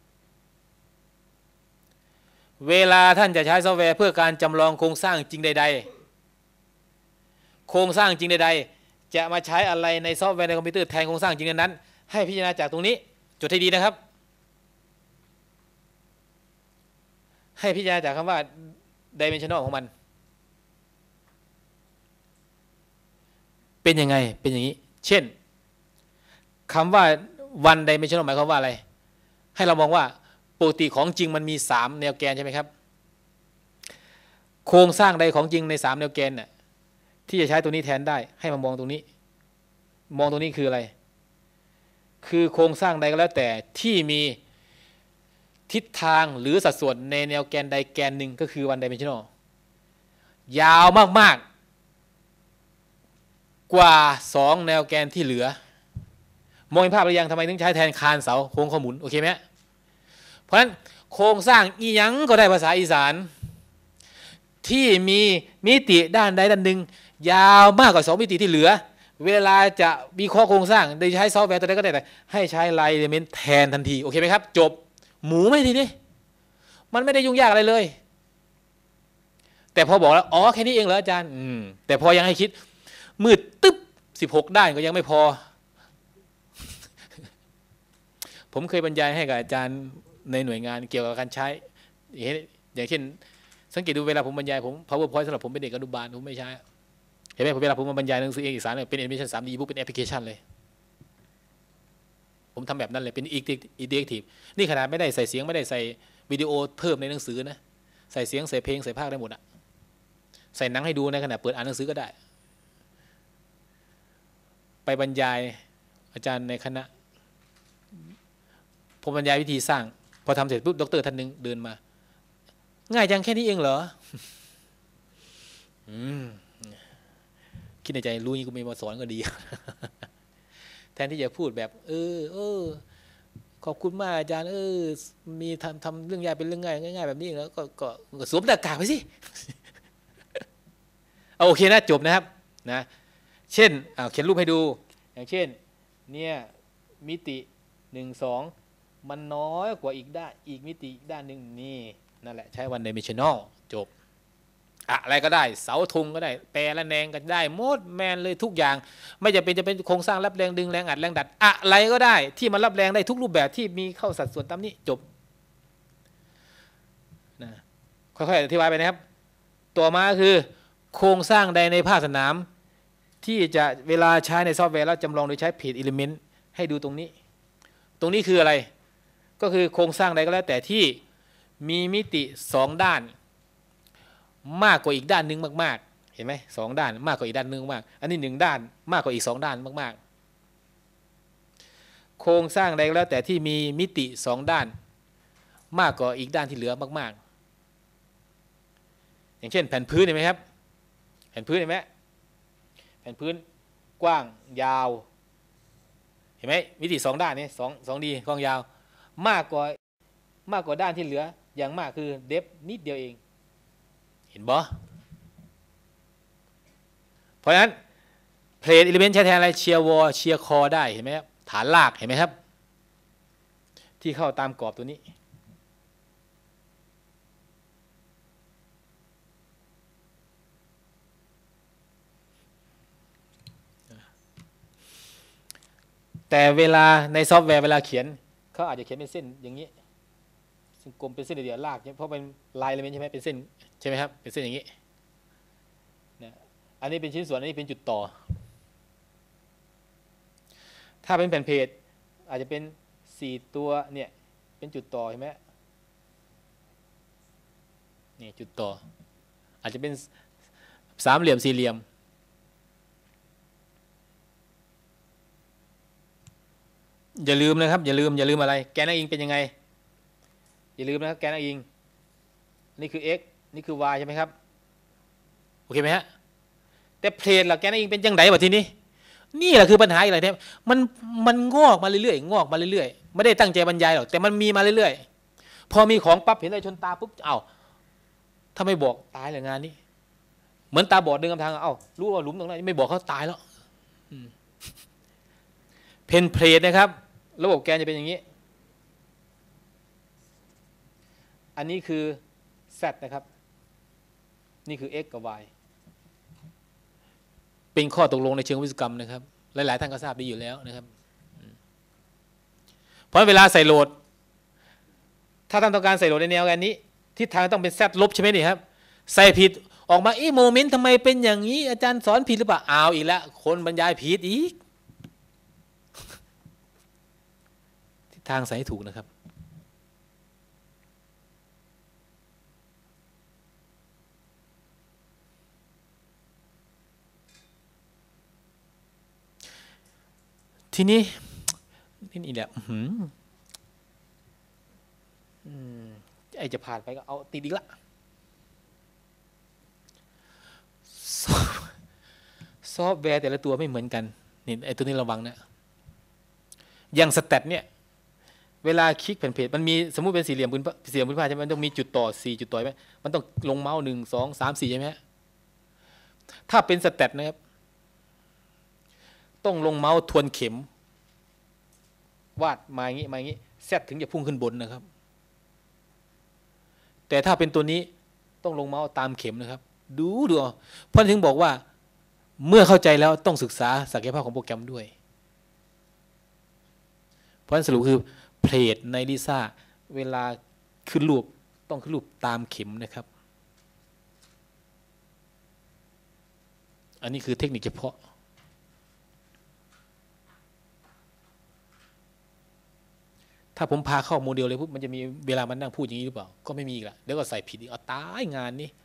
เวลาท่านจะใช้ซอฟต์แวร์เพื่อการจำลองโครงสร้างจริงใดๆโครงสร้างจริงใดๆจะมาใช้อะไรในซอฟต์แวร์ในคอมพิวเตอร์แทนโครงสร้างจริงนั้นให้พิจารณาจากตรงนี้จดให้ดีนะครับให้พิจารณาจากคำว่า dimensional ของมันเป็นยังไงเป็นอย่างนี้เช่นคำว่า one dimensional หมายความว่าอะไรให้เรามองว่าปกติของจริงมันมีสามแนวแกนใช่ไหมครับโครงสร้างใดของจริงในสามแนวแกนน่ะที่จะใช้ตัวนี้แทนได้ให้มามองตรงนี้มองตรงนี้คืออะไรคือโครงสร้างใดก็แล้วแต่ที่มีทิศทางหรือสัดส่วนในแนวแกนใดแกนหนึ่งก็คือ one dimensional ยาวมากๆกว่าสองแนวแกนที่เหลือมองเห็นภาพหรือยังทำไมถึงใช้แทนคานเสาโค้งข้อหมุนโอเคไหมเพราะฉะนั้นโครงสร้างอีหยังก็ได้ภาษาอีสานที่มีมิติด้านใดด้านหนึ่งยาวมากกว่าสองมิติที่เหลือเวลาจะวิเคราะห์โครงสร้างโดยใช้ซอฟต์แวร์ตัวใดก็ได้ให้ใช้ line element แทนทันทีโอเคไหมครับจบหมูไม่ทีนี้มันไม่ได้ยุ่งยากอะไรเลยแต่พอบอกแล้วอ๋อแค่นี้เองเหรออาจารย์อืมแต่พอยังให้คิดมืดตึ๊บสิบหกด้านก็ยังไม่พอผมเคยบรรยายให้กับอาจารย์ในหน่วยงานเกี่ยวกับการใช้อย่างเช่นสังเกตดูเวลาผมบรรยายผม powerpoint สำหรับผมเป็นเด็กอนุบาลผมไม่ใช้เห็นไหมเวลาผมมาบรรยายหนังสือเอกสารเป็น animation สาม ดี บุ๊กเป็นแอปพลิเคชันเลยผมทำแบบนั้นเลยเป็น interactive นี่ขนาดไม่ได้ใส่เสียงไม่ได้ใส่วิดีโอเพิ่มในหนังสือนะใส่เสียงใส่เพลงใส่ภาคได้หมดอะใส่หนังให้ดูในขณะเปิดอ่านหนังสือก็ได้ไปบรรยายอาจารย์ในคณะผมบรรยายวิธีสร้างพอทำเสร็จปุ๊บดรท่านหนึ่งเดินมาง่ายจังแค่นี้เองเหรออืมคิดในใจรู้งี้กูไม่มาสอนก็ดีแทนที่จะพูดแบบเออเออขอบคุณมากอาจารย์เออมีทำทำเรื่องยากเป็นเรื่องง่ายง่ายแบบนี้แล้วก็ก็สวมหน้ากากไปสิเอาโอเคนะจบนะครับนะเช่นเขียนรูปให้ดูอย่างเช่นเนี่ยมิติหนึ่งสองมันน้อยกว่าอีกด้านอีกมิติอีกด้านหนึ่งนี่นั่นแหละใช้ one dimensional จบอะไรก็ได้เสาธงก็ได้แปรและแนงก็ได้หมดแมนเลยทุกอย่างไม่จำเป็นจะเป็นโครงสร้างรับแรงดึงแรงอัดแรงดัดอะไรก็ได้ที่มันรับแรงได้ทุกรูปแบบที่มีเข้าสัดส่วนตามนี้จบนะค่อยๆอธิบายไปนะครับต่อมาคือโครงสร้างใดในภาคสนามที่จะเวลาใช้ในซอฟต์แวร์แล้วจำลองโดยใช้ plate element ให้ดูตรงนี้ตรงนี้คืออะไรก็คือโครงสร้างใดก็แล้วแต่ที่มีมิติสองด้านมากกว่าอีกด้านหนึ่งมากๆเห็นไหมสองด้านมากกว่าอีกด้านหนึ่งมากอันนี้หนึ่งด้านมากกว่าอีกสองด้านมากๆโครงสร้างใดก็แล้วแต่ที่มีมิติสองด้านมากกว่าอีกด้านที่เหลือมากๆอย่างเช่นแผ่นพื้นเห็นไหมครับแผ่นพื้นเห็นไหมแผ่นพื้นกว้างยาวเห็นไหมมิติสองด้านนี้สองสองดีกว้างยาวมากกว่ามากกว่าด้านที่เหลืออย่างมากคือเดฟนิดเดียวเองเห็นบ่เพราะฉะนั้นเพลทอิเลเมนต์ใช้แทนอะไรเชียร์วอลเชียร์คอได้เห็นไหมครับฐานรากเห็นไหมครับที่เข้าตามกรอบตัวนี้แต่เวลาในซอฟต์แวร์เวลาเขียนเขาอาจจะเขียนเป็นเส้นอย่างนี้เส้นกลมเป็นเส้นเดียวลากเพราะเป็นลายอิเลเมนต์ใช่ไหมเป็นเส้นใช่ไหมครับเป็นเส้นอย่างนี้เนี่ยอันนี้เป็นชิ้นส่วนอันนี้เป็นจุดต่อถ้าเป็นแผ่นเพจอาจจะเป็นสี่ตัวเนี่ยเป็นจุดต่อเห็นไหมนี่จุดต่ออาจจะเป็นสามเหลี่ยมสี่เหลี่ยมอย่าลืมนะครับอย่าลืมอย่าลืมอะไรแกนอ้างอิงเป็นยังไงอย่าลืมนะครับแกนอ้างอิงนี่คือ x นี่คือ y ใช่ไหมครับโอเคไหมฮะแต่เพลทหลักแกนอ้างอิงเป็นยังไงวะทีนี้นี่แหละคือปัญหาอะไรเนี่ยมันมันงอกมาเรื่อยๆงอกมาเรื่อยๆไม่ได้ตั้งใจบรรยายหรอกแต่มันมีมาเรื่อยๆพอมีของปั๊บเห็นอะไรชนตาปุ๊บเอ้าถ้าไม่บอกตายเลยงานนี้เหมือนตาบอดเดินกำทางเอ้ารู้ว่าหลุมตรงนั้นไม่บอกเขาตายแล้วเพนเพลทนะครับระบบแกนจะเป็นอย่างนี้ อันนี้คือ z นะครับนี่คือ x กับ y เป็นข้อตกลงในเชิงวิศวกรรมนะครับหลายๆท่านก็ทราบดีอยู่แล้วนะครับเพราะเวลาใส่โหลดถ้าท่านต้องการใส่โหลดในแนวการนี้ทิศทางต้องเป็น z ลบใช่ไหมนี่ครับใส่ผิดออกมาอีโมเมนต์ทำไมเป็นอย่างนี้อาจารย์สอนผิดหรือเปล่าอ้าวอีกแล้วคนบรรยายผิดอีกทิศทางใส่ให้ถูกนะครับทีนี้นี่นี่แหละไอจะผ่านไปก็เอาติดอีกละซอฟต์แวร์แต่ละตัวไม่เหมือนกันนี่ไอตัวนี้ระวังนะอย่างสแตทเนี่ยเวลาคลิกแผ่นเพจมันมีสมมุติเป็นสี่เหลี่ยมพื้นสี่เหลี่ยมพื้นผ้าใช่ไหมมันต้องมีจุดต่อสี่จุดต่อไหมมันต้องลงเมาส์หนึ่งสองสามสี่ใช่ไหมถ้าเป็นสแตทนะครับต้องลงเมาส์ทวนเข็มวาดมาอย่างนี้มาอย่างนี้แซดถึงจะพุ่งขึ้นบนนะครับแต่ถ้าเป็นตัวนี้ต้องลงเมาส์ตามเข็มนะครับดูดูเพราะถึงบอกว่าเมื่อเข้าใจแล้วต้องศึกษาศักยภาพของโปรแกรมด้วยเพราะฉะนั้นสรุปคือเพลทในลิซ่าเวลาขึ้นรูปต้องขึ้นรูปตามเข็มนะครับอันนี้คือเทคนิคเฉพาะถ้าผมพาเข้าโมเดลเลยปุ๊บมันจะมีเวลามันนั่งพูดอย่างนี้หรือเปล่าก็ไม่มีอีกละเดี๋ยวก็ใส่ผิดอีกเอาตายงานนี้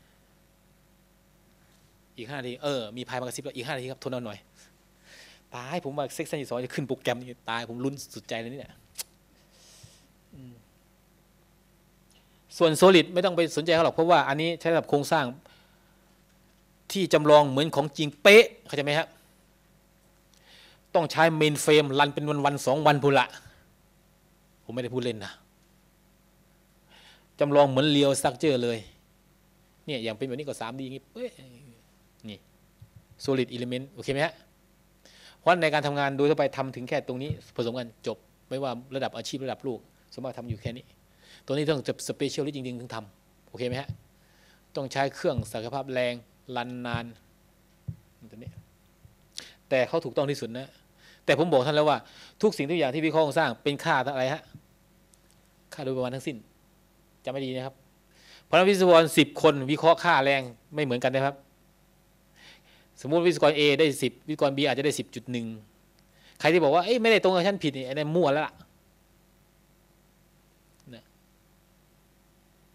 อีกห้านาทีเออมีพายมากระซิบแล้วอีกห้านาทีครับทนเอาหน่อยตายผมว่าเซ็กชันที่สองจะขึ้นโปรแกรมนี่ตายผมลุ้นสุดใจเลยเนี่ยส่วนโซลิดไม่ต้องไปสนใจเขาหรอกเพราะว่าอันนี้ใช้สำหรับโครงสร้างที่จำลองเหมือนของจริงเป๊ะเข้าใจไหมครับต้องใช้เมนเฟรมรันเป็นวันวันสองวันพูละผมไม่ได้พูดเล่นนะจำลองเหมือนเรียวสตรัคเจอร์เลยเนี่ยอย่างเป็นแบบนี้ก็ สามดี อย่างนี้เป๊ะนี่ solid element โอเคไหมฮะเพราะในการทำงานโดยทั่วไปทำถึงแค่ตรงนี้ผสมกันจบไม่ว่าระดับอาชีพระดับลูกสมมติทำอยู่แค่นี้ตัวนี้ต้องจะสเปเชียลลิสต์จริงๆถึงทำโอเคไหมฮะต้องใช้เครื่องศักยภาพแรงรันนานตัวนี้แต่เขาถูกต้องที่สุดนะแต่ผมบอกท่านแล้วว่าทุกสิ่งทุกอย่างที่วิเคราะห์โครงสร้างเป็นค่าอะไรฮะค่าโดยประมาณทั้งสิ้นจำไม่ดีนะครับเพราะวิศวกรสิบคนวิเคราะห์ค่าแรงไม่เหมือนกันนะครับสมมุติวิศวกร A ได้สิบวิศวกร B อาจจะได้ สิบจุดหนึ่ง ใครที่บอกว่าเอ้ยไม่ได้ตรงกับฉันผิดนี่อันนี้มั่วแล้วล่ะ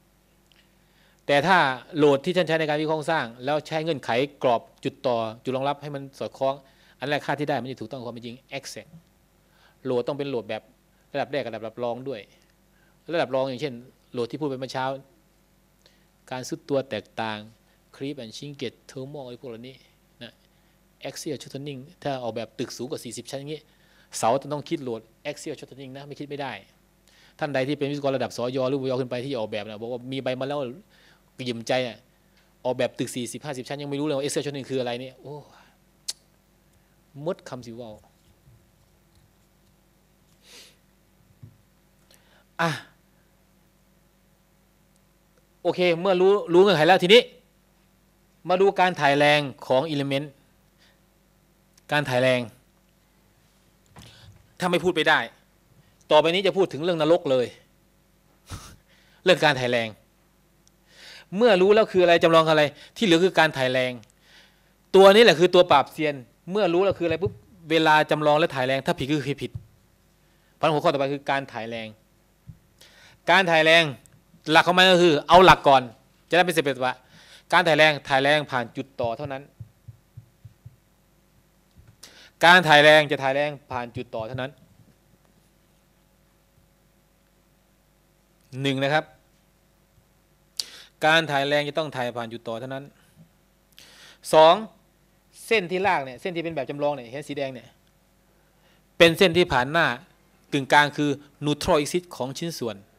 แต่ถ้าโหลดที่ท่านใช้ในการวิเคราะห์โครงสร้างแล้วใช้เงื่อนไขกรอบจุดต่อจุดรองรับให้มันสอดคล้องอันแรกค่าที่ได้มันจะถูกต้องความเป็นจริง exact โหลดต้องเป็นโหลดแบบระดับแรกกับระดับรองด้วยระดับรองอย่างเช่นโหลดที่พูดไปเมื่อเช้าการซุดตัวแตกต่าง creep and shrinkage thermal ไอ้พวกเหล่านี้นะ axial shortening ถ้าออกแบบตึกสูงกว่าสี่สิบชั้นอย่างนี้เสาต้องคิดโหลด axial shortening นะไม่คิดไม่ได้ท่านใดที่เป็นวิศวกรระดับสยหรือวิศวขึ้นไปที่ออกแบบนะบอกว่ามีใบมาแล้วกระยิมใจอ่ะออกแบบตึกสี่สิบห้าสิบชั้นยังไม่รู้เลยว่า axial shortening คืออะไรเนี่ยโอ้มดคำสิว่าอ่ะโอเคเมื่อรู้รู้เงื่อนไขแล้วทีนี้มาดูการถ่ายแรงของอิเลเมนต์การถ่ายแรงถ้าไม่พูดไปได้ต่อไปนี้จะพูดถึงเรื่องนรกเลยเรื่องการถ่ายแรงเมื่อรู้แล้วคืออะไรจำลองอะไรที่เหลือคือการถ่ายแรงตัวนี้แหละคือตัวปราบเซียนเมื่อรู้แล้วคืออะไรปุ๊บเวลาจำลองและถ่ายแรงถ้าผิดก็คือผิดพันหัวข้อต่อไปคือการถ่ายแรงการถ่ายแรงหลักของมันก็คือเอาหลักก่อนจะได้เป็นเสร็จว่าการถ่ายแรงถ่ายแรงผ่านจุดต่อเท่านั้นการถ่ายแรงจะถ่ายแรงผ่านจุดต่อเท่านั้นหนึ่งนะครับการถ่ายแรงจะต้องถ่ายผ่านจุดต่อเท่านั้นสองเส้นที่ลากเนี่ยเส้นที่เป็นแบบจำลองเนี่ยเห็นสีแดงเนี่ยเป็นเส้นที่ผ่านหน้ากึ่งกลางคือ neutral axis ของชิ้นส่วน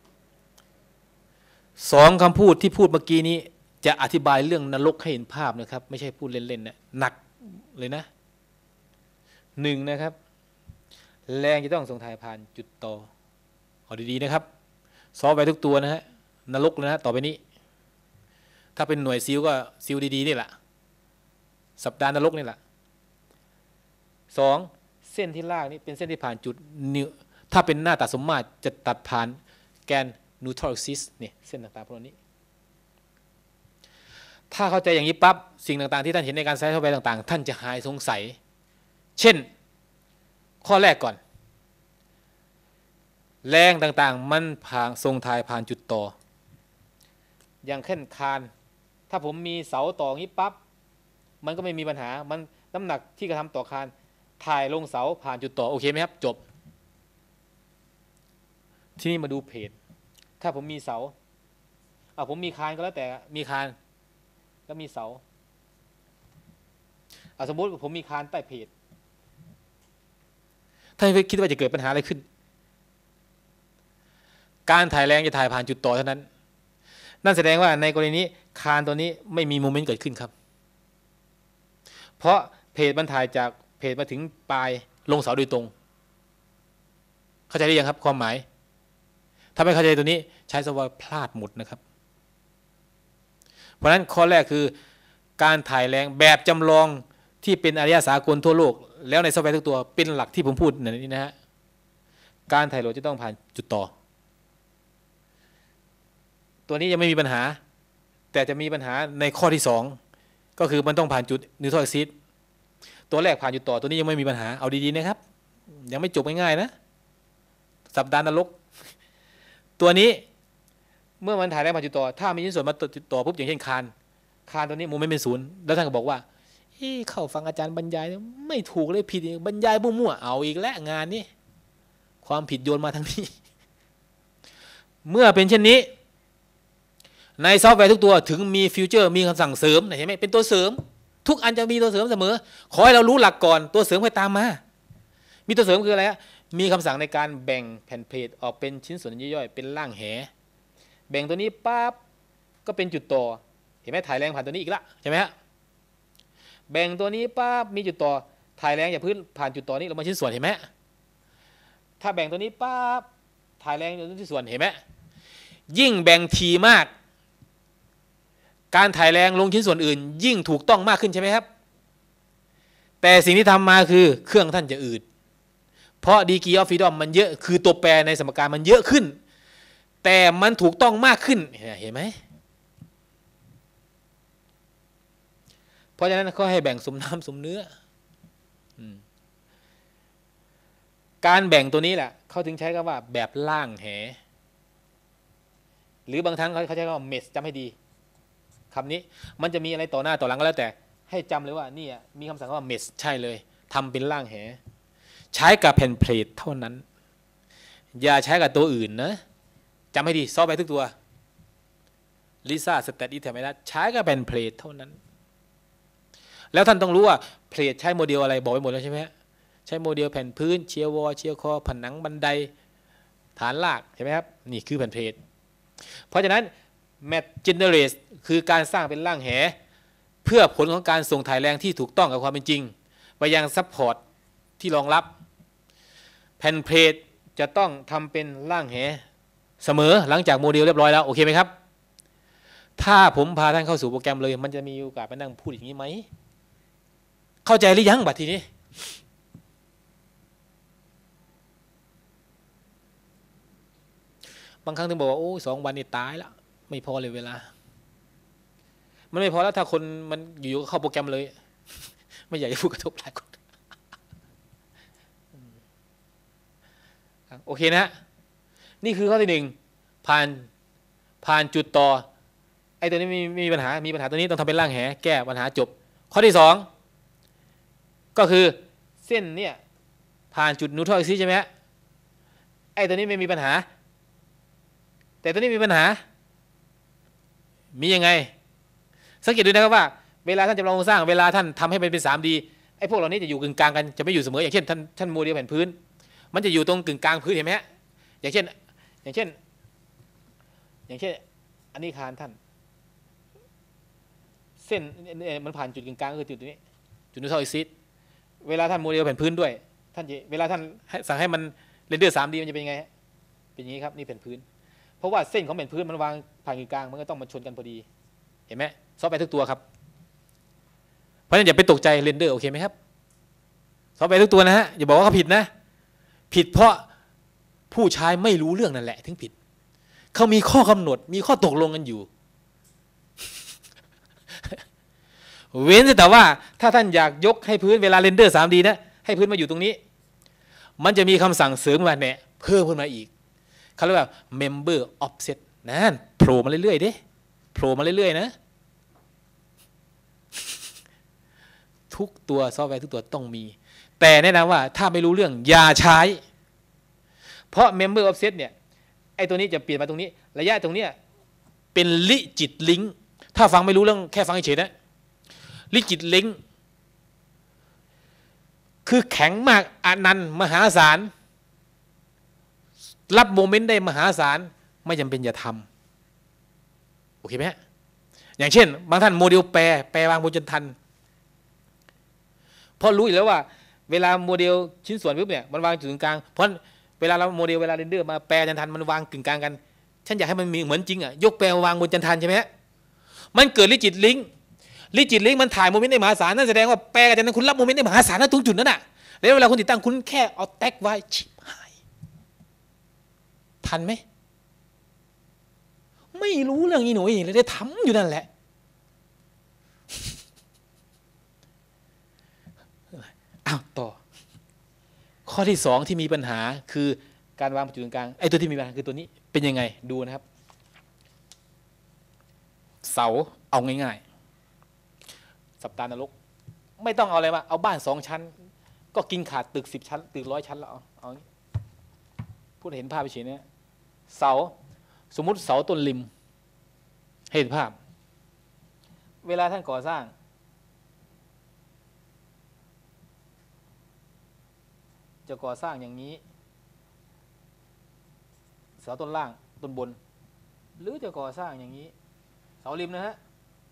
สองคำพูดที่พูดเมื่อกี้นี้จะอธิบายเรื่องนรกให้เห็นภาพนะครับไม่ใช่พูดเล่นๆนะหนักเลยนะหนึ่งนะครับแรงจะต้องส่งถ่ายผ่านจุดต่อเอาดีๆนะครับซอฟต์แวร์ทุกตัวนะฮะนรกเลยนะต่อไปนี้ถ้าเป็นหน่วยซิลก็ซิลดีๆนี่แหละสัปดาห์นรกนี่แหละสองเส้นที่ลากนี่เป็นเส้นที่ผ่านจุดนิวถ้าเป็นหน้าตัดสมมาตรจะตัดผ่านแกนneutral axis เนี่ยเส้นต่างๆพวกนี้ถ้าเข้าใจอย่างนี้ปั๊บสิ่งต่างๆที่ท่านเห็นในการใช้ซอฟต์แวร์ต่างๆท่านจะหายสงสัยเช่นข้อแรกก่อนแรงต่างๆมันผ่านทรงถ่ายผ่านจุดต่ออย่างเช่นคานถ้าผมมีเสาต่องี้ปั๊บมันก็ไม่มีปัญหามันน้ำหนักที่กระทำต่อคานถ่ายลงเสาผ่านจุดต่อโอเคไหมครับจบที่นี่มาดูเพจถ้าผมมีเสาอ่ะผมมีคานก็แล้วแต่มีคานแล้วมีเสาอ่ะสมมติผมมีคานใต้เพจท่านคิดว่าจะเกิดปัญหาอะไรขึ้นการถ่ายแรงจะถ่ายผ่านจุดต่อเท่านั้นนั่นแสดงว่าในกรณีนี้คานตัวนี้ไม่มีโมเมนต์เกิดขึ้นครับเพราะเพจมันถ่ายจากเพจมาถึงปลายลงเสาโดยตรงเข้าใจหรือยังครับความหมายถ้าไม่เข้าใจตัวนี้ใช้ซอฟต์แวร์พลาดหมดนะครับเพราะฉะนั้นข้อแรกคือการถ่ายแรงแบบจำลองที่เป็นอริยสากลทั่วโลกแล้วในซอฟต์แวร์ทุกตัวเป็นหลักที่ผมพูดนี่นะฮะการถ่ายโหลดจะต้องผ่านจุดต่อตัวนี้ยังไม่มีปัญหาแต่จะมีปัญหาในข้อที่สองก็คือมันต้องผ่านจุดนิวทรัลแอ็กซิสตัวแรกผ่านจุดต่อตัวนี้ยังไม่มีปัญหาเอาดีๆนะครับยังไม่จบง่ายๆนะสัปดาห์นรกตัวนี้เมื่อมันถ่ายแรงผ่านจุดต่อถ้ามีชิ้นส่วนมาจุดต่อปุ๊บอย่างเช่นคานคานตัวนี้โมเมนต์เป็นศูนย์แล้วท่านก็บอกว่าเข้าฟังอาจารย์บรรยายไม่ถูกเลยผิดบรรยายมั่วๆเอาอีกแล้วงานนี้ความผิดโยนมาทางนี้เมื่อเป็นเช่นนี้ในซอฟต์แวร์ทุกตัวถึงมีฟิวเจอร์มีคำสั่งเสริมเห็นไหมเป็นตัวเสริมทุกอันจะมีตัวเสริมเสมอขอให้เรารู้หลักก่อนตัวเสริมค่อยตามมามีตัวเสริมคืออะไรฮะมีคำสั่งในการแบ่งแผ่นเพลทออกเป็นชิ้นส่วนย่อยๆเป็นร่างแหแบ่งตัวนี้ปั๊บก็เป็นจุดต่อเห็นไหมถ่ายแรงผ่านตัวนี้อีกละใช่ไหมฮะแบ่งตัวนี้ปั๊บมีจุดต่อถ่ายแรงจากพื้นผ่านจุดต่อนี้ลงมาชิ้นส่วนเห็นไหมถ้าแบ่งตัวนี้ปั๊บถ่ายแรงจากชิ้นส่วนเห็นไหมยิ่งแบ่งทีมากการถ่ายแรงลงชิ้นส่วนอื่นยิ่งถูกต้องมากขึ้นใช่ไหมครับแต่สิ่งที่ทำมาคือเครื่องท่านจะอืดเพราะ degree of freedom มันเยอะคือตัวแปรในสมการมันเยอะขึ้นแต่มันถูกต้องมากขึ้นเห็นไหมเพราะฉะนั้นก็ให้แบ่งสมน้ำสมเนื้อการแบ่งตัวนี้แหละเขาถึงใช้คำว่าแบบล่างแหหรือบางครั้งเขาใช้คำว่าเมสจำให้ดีคำนี้มันจะมีอะไรต่อหน้าต่อหลังก็แล้วแต่ให้จำเลยว่านี่มีคำสั่งว่า mesh ใช่เลยทำเป็นร่างแหใช้กับแผ่นเพลทเท่านั้นอย่าใช้กับตัวอื่นนะจำให้ดีซอฟต์แวร์ทุกตัวลิซ่าสแตทอีเทอร์ไมนัสใช้กับแผ่นเพลทเท่านั้นแล้วท่านต้องรู้ว่าเพลทใช้โมเดลอะไรบอกไปหมดแล้วใช่ไหมใช้โมเดลแผ่นพื้นเชียร์วอลเชียร์คอผนังบันไดฐานรากใช่ไหมครับนี่คือแผ่นเพลทเพราะฉะนั้น Match Generate คือการสร้างเป็นร่างแหเพื่อผลของการส่งถ่ายแรงที่ถูกต้องกับความเป็นจริงไปยังซัพพอร์ตที่รองรับแผ่นเพลทจะต้องทำเป็นร่างแหเสมอหลังจากโมเดลเรียบร้อยแล้วโอเคไหมครับถ้าผมพาท่านเข้าสู่โปรแกรมเลยมันจะมีโอกาสไปนั่งพูดอย่างนี้ไหมเข้าใจหรือยังบัดทีนี้บางครั้งถึงบอกว่าโอ้สองวันนี่ตายแล้วไม่พอเลยเวลามันไม่พอแล้วถ้าคนมันอยู่ๆเข้าโปรแกรมเลยไม่อยากจะพูดกระทบหลายคนโอเคนะนี่คือข้อที่หนึ่งผ่านผ่านจุดต่อไอ้ตัวนี้มีมีปัญหามีปัญหาตัวนี้ต้องทำเป็นร่างแหแก้ปัญหาจบข้อที่สองก็คือเส้นเนี่ยผ่านจุดนิวทรัลแอ็กซิสใช่ไหมฮะไอ้ตัวนี้ไม่มีปัญหาแต่ตัวนี้มีปัญหามียังไงสังเกตดูนะครับว่าเวลาท่านจะลองสร้างเวลาท่านทำให้มันเป็น ทรี ดี ไอ้พวกเหล่านี้จะอยู่กึ่งกลางกันจะไม่อยู่เสมออย่างเช่นท่านท่านโมเดลแผ่นพื้นมันจะอยู่ตรงกึ่งกลางพื้นเห็นไหมฮะอย่างเช่นอย่างเช่นอย่างเช่นอันนี้คานท่านเส้นมันผ่านจุดกึ่งกลางก็คือจุดนี้จุดนิวทรัลแอ็กซิสเวลาท่านโมเดลแผ่นพื้นด้วยท่านเวลาท่านสั่งให้มันเรนเดอร์ ทรี ดี มันจะเป็นยังไงเป็นอย่างนี้ครับนี่แผ่นพื้นเพราะว่าเส้นของแผ่นพื้นมันวางผ่านกึ่งกลางมันก็ต้องมาชนกันพอดีเห็นไหมซอฟต์แวร์ทุกตัวครับเพราะฉะนั้นอย่าไปตกใจเรนเดอร์โอเคไหมครับซอฟต์แวร์ทุกตัวนะฮะอย่าบอกว่าเขาผิดนะผิดเพราะผู้ใช้ไม่รู้เรื่องนั่นแหละถึงผิดเขามีข้อกำหนดมีข้อตกลงกันอยู่ เว้นแต่ว่าถ้าท่านอยากยกให้พื้นเวลาเรนเดอร์ ทรี ดี นะให้พื้นมาอยู่ตรงนี้มันจะมีคำสั่งเสริมมาเนี่ยเพิ่มขึ้นมาอีกเขาเรียกว่า member offset นั่นโผล่มาเรื่อยๆเด้โผล่มาเรื่อยๆนะทุกตัวซอฟต์แวร์ทุกตัวต้องมีแต่แนะนำว่าถ้าไม่รู้เรื่องอย่าใช้เพราะ member offset เนี่ยไอ้ตัวนี้จะเปลี่ยนมาตรงนี้ระยะตรงนี้เป็นลิจิตลิงก์ถ้าฟังไม่รู้เรื่องแค่ฟังเฉยๆนะลิจิตลิงก์คือแข็งมากอนันต์มหาศาลรับโมเมนต์ได้มหาศาลไม่จำเป็นอย่าทำโอเคไหมฮะอย่างเช่นบางท่านโมเดลแปรแปรวางบนจนทันเพราะรู้อยู่แล้วว่าเวลาโมเดลชิ้นส่วนปุ๊บเนี่ยมันวางจุดกลางเพราะเวลาเราโมเดลเวลาเรนเดอร์มาแปรจันทันมันวางกึ่งกลางกันฉันอยากให้มันมีเหมือนจริงอ่ะยกแปรวางบนจันทันใช่ไหมฮะมันเกิดลิจิตลิงก์ลิจิตลิงก์มันถ่ายโมเมนต์ในมหาศาลนั่นแสดงว่าแปรกับจันทันคุณรับโมเมนต์ในมหาศาลนั่นตรงจุดนั้นอ่ะแล้วเวลาคุณติดตั้งคุณแค่เอาแท็กไว้ชิบหายทันไหมไม่รู้เรื่องอีหนุ่ยเลยได้ทำอยู่นั่นแหละอ้าวต่อข้อที่สองที่มีปัญหาคือการวางจุดกลางไอ้ตัวที่มีปัญหาคือตัวนี้เป็นยังไงดูนะครับเสาเอาง่ายๆสัปดาห์นรกไม่ต้องเอาอะไรมาเอาบ้านสองชั้นก็กินขาดตึกสิบชั้นตึกร้อยชั้นแล้วเอาเอาพูดเห็นภาพไปเฉยเนี่ยเสาสมมุติเสาต้นริมเห็นภาพเวลาท่านก่อสร้างจะก่อสร้างอย่างนี้เสาต้นล่างต้นบนหรือจะก่อสร้างอย่างนี้เสาริมนะฮะ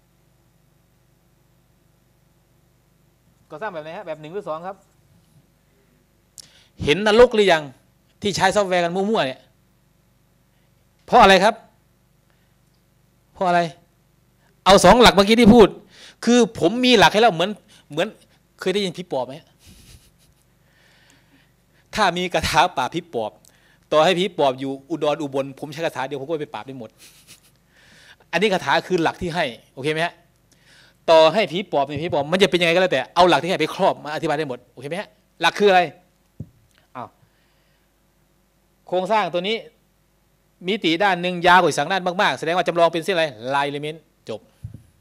ก่อสร้างแบบไหนฮะแบบหนึ่งหรือสองครับเห็นนรกหรือยังที่ใช้ซอฟต์แวร์กันมั่วๆเนี่ยเพราะอะไรครับเพราะอะไรเอาสองหลักเมื่อกี้ที่พูดคือผมมีหลักให้แล้วเหมือนเหมือนเคยได้ยินผีปอบไหมถ้ามีคาถาปราบผีปอบต่อให้ผีปอบอยู่อุดรอุบลผมใช้คาถาเดียวผมก็ไปปราบได้หมดอันนี้คาถาคือหลักที่ให้โอเคไหมฮะต่อให้ผีปอบเนี่ยผีปอบมันจะเป็นยังไงก็แล้วแต่เอาหลักที่ให้ไปครอบมาอธิบายได้หมดโอเคไหมฮะหลักคืออะไรอ้าวโครงสร้างตัวนี้มิติด้านหนึ่งยาวกว่าอีกสองด้านมากๆแสดงว่าจำลองเป็นเส้นอะไรไลน์เลเมนต์จบ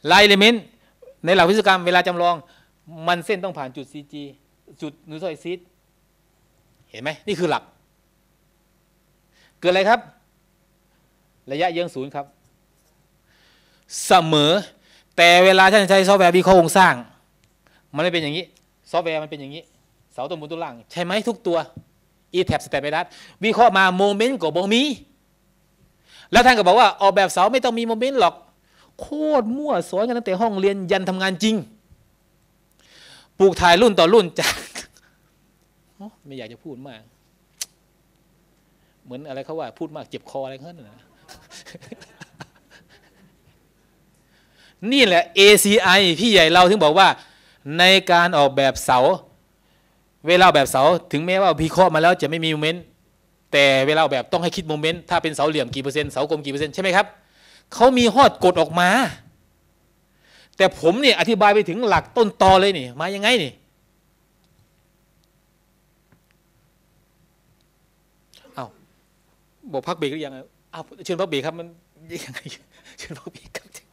ไลน์เอลิเมนต์ในหลักวิศวกรรมเวลาจำลองมันเส้นต้องผ่านจุด ซี จี จุดนิวทรอยซิสเห็นไหมนี่คือหลักเกิดอะไรครับระยะเยื้องศูนย์ครับเสมอแต่เวลาท่านใช้ซอฟต์แวร์วิเคราะห์โครงสร้างมันไม่เป็นอย่างนี้ซอฟต์แวร์มันเป็นอย่างนี้เสาตัวบนตัวล่างใช่ไหมทุกตัว อี แท็บ สแตนดาร์ดวิเคราะห์มาโมเมนต์ก็บ่มีแล้วท่านก็บอกว่าออกแบบเสาไม่ต้องมีโมเมนต์หรอกโคตรมั่วสอนกันตั้งแต่ห้องเรียนยันทำงานจริงปลูกถ่ายรุ่นต่อรุ่นจากไม่อยากจะพูดมากเหมือนอะไรเขาว่าพูดมากเจ็บคออะไรเขาเนี่ยนะนี่แหละ เอ ซี ไอ พี่ใหญ่เราถึงบอกว่าในการออกแบบเสาเวลาแบบเสาถึงแม้ว่าพิเคราะห์มาแล้วจะไม่มีโมเมนต์แต่เวลาแบบต้องให้คิดโมเมนต์ถ้าเป็นเสาเหลี่ยมกี่เปอร์เซ็นต์เสากลมกี่เปอร์เซ็นต์ใช่ไหมครับเขามีฮอดกฎออกมาแต่ผมเนี่ยอธิบายไปถึงหลักต้นตอเลยนี่มายังไงนี่อ้าวบอกพักเบรกหรือยังอ้าวเชิญพักเบรกครับมันยังไงเชิญพักเบรกครับ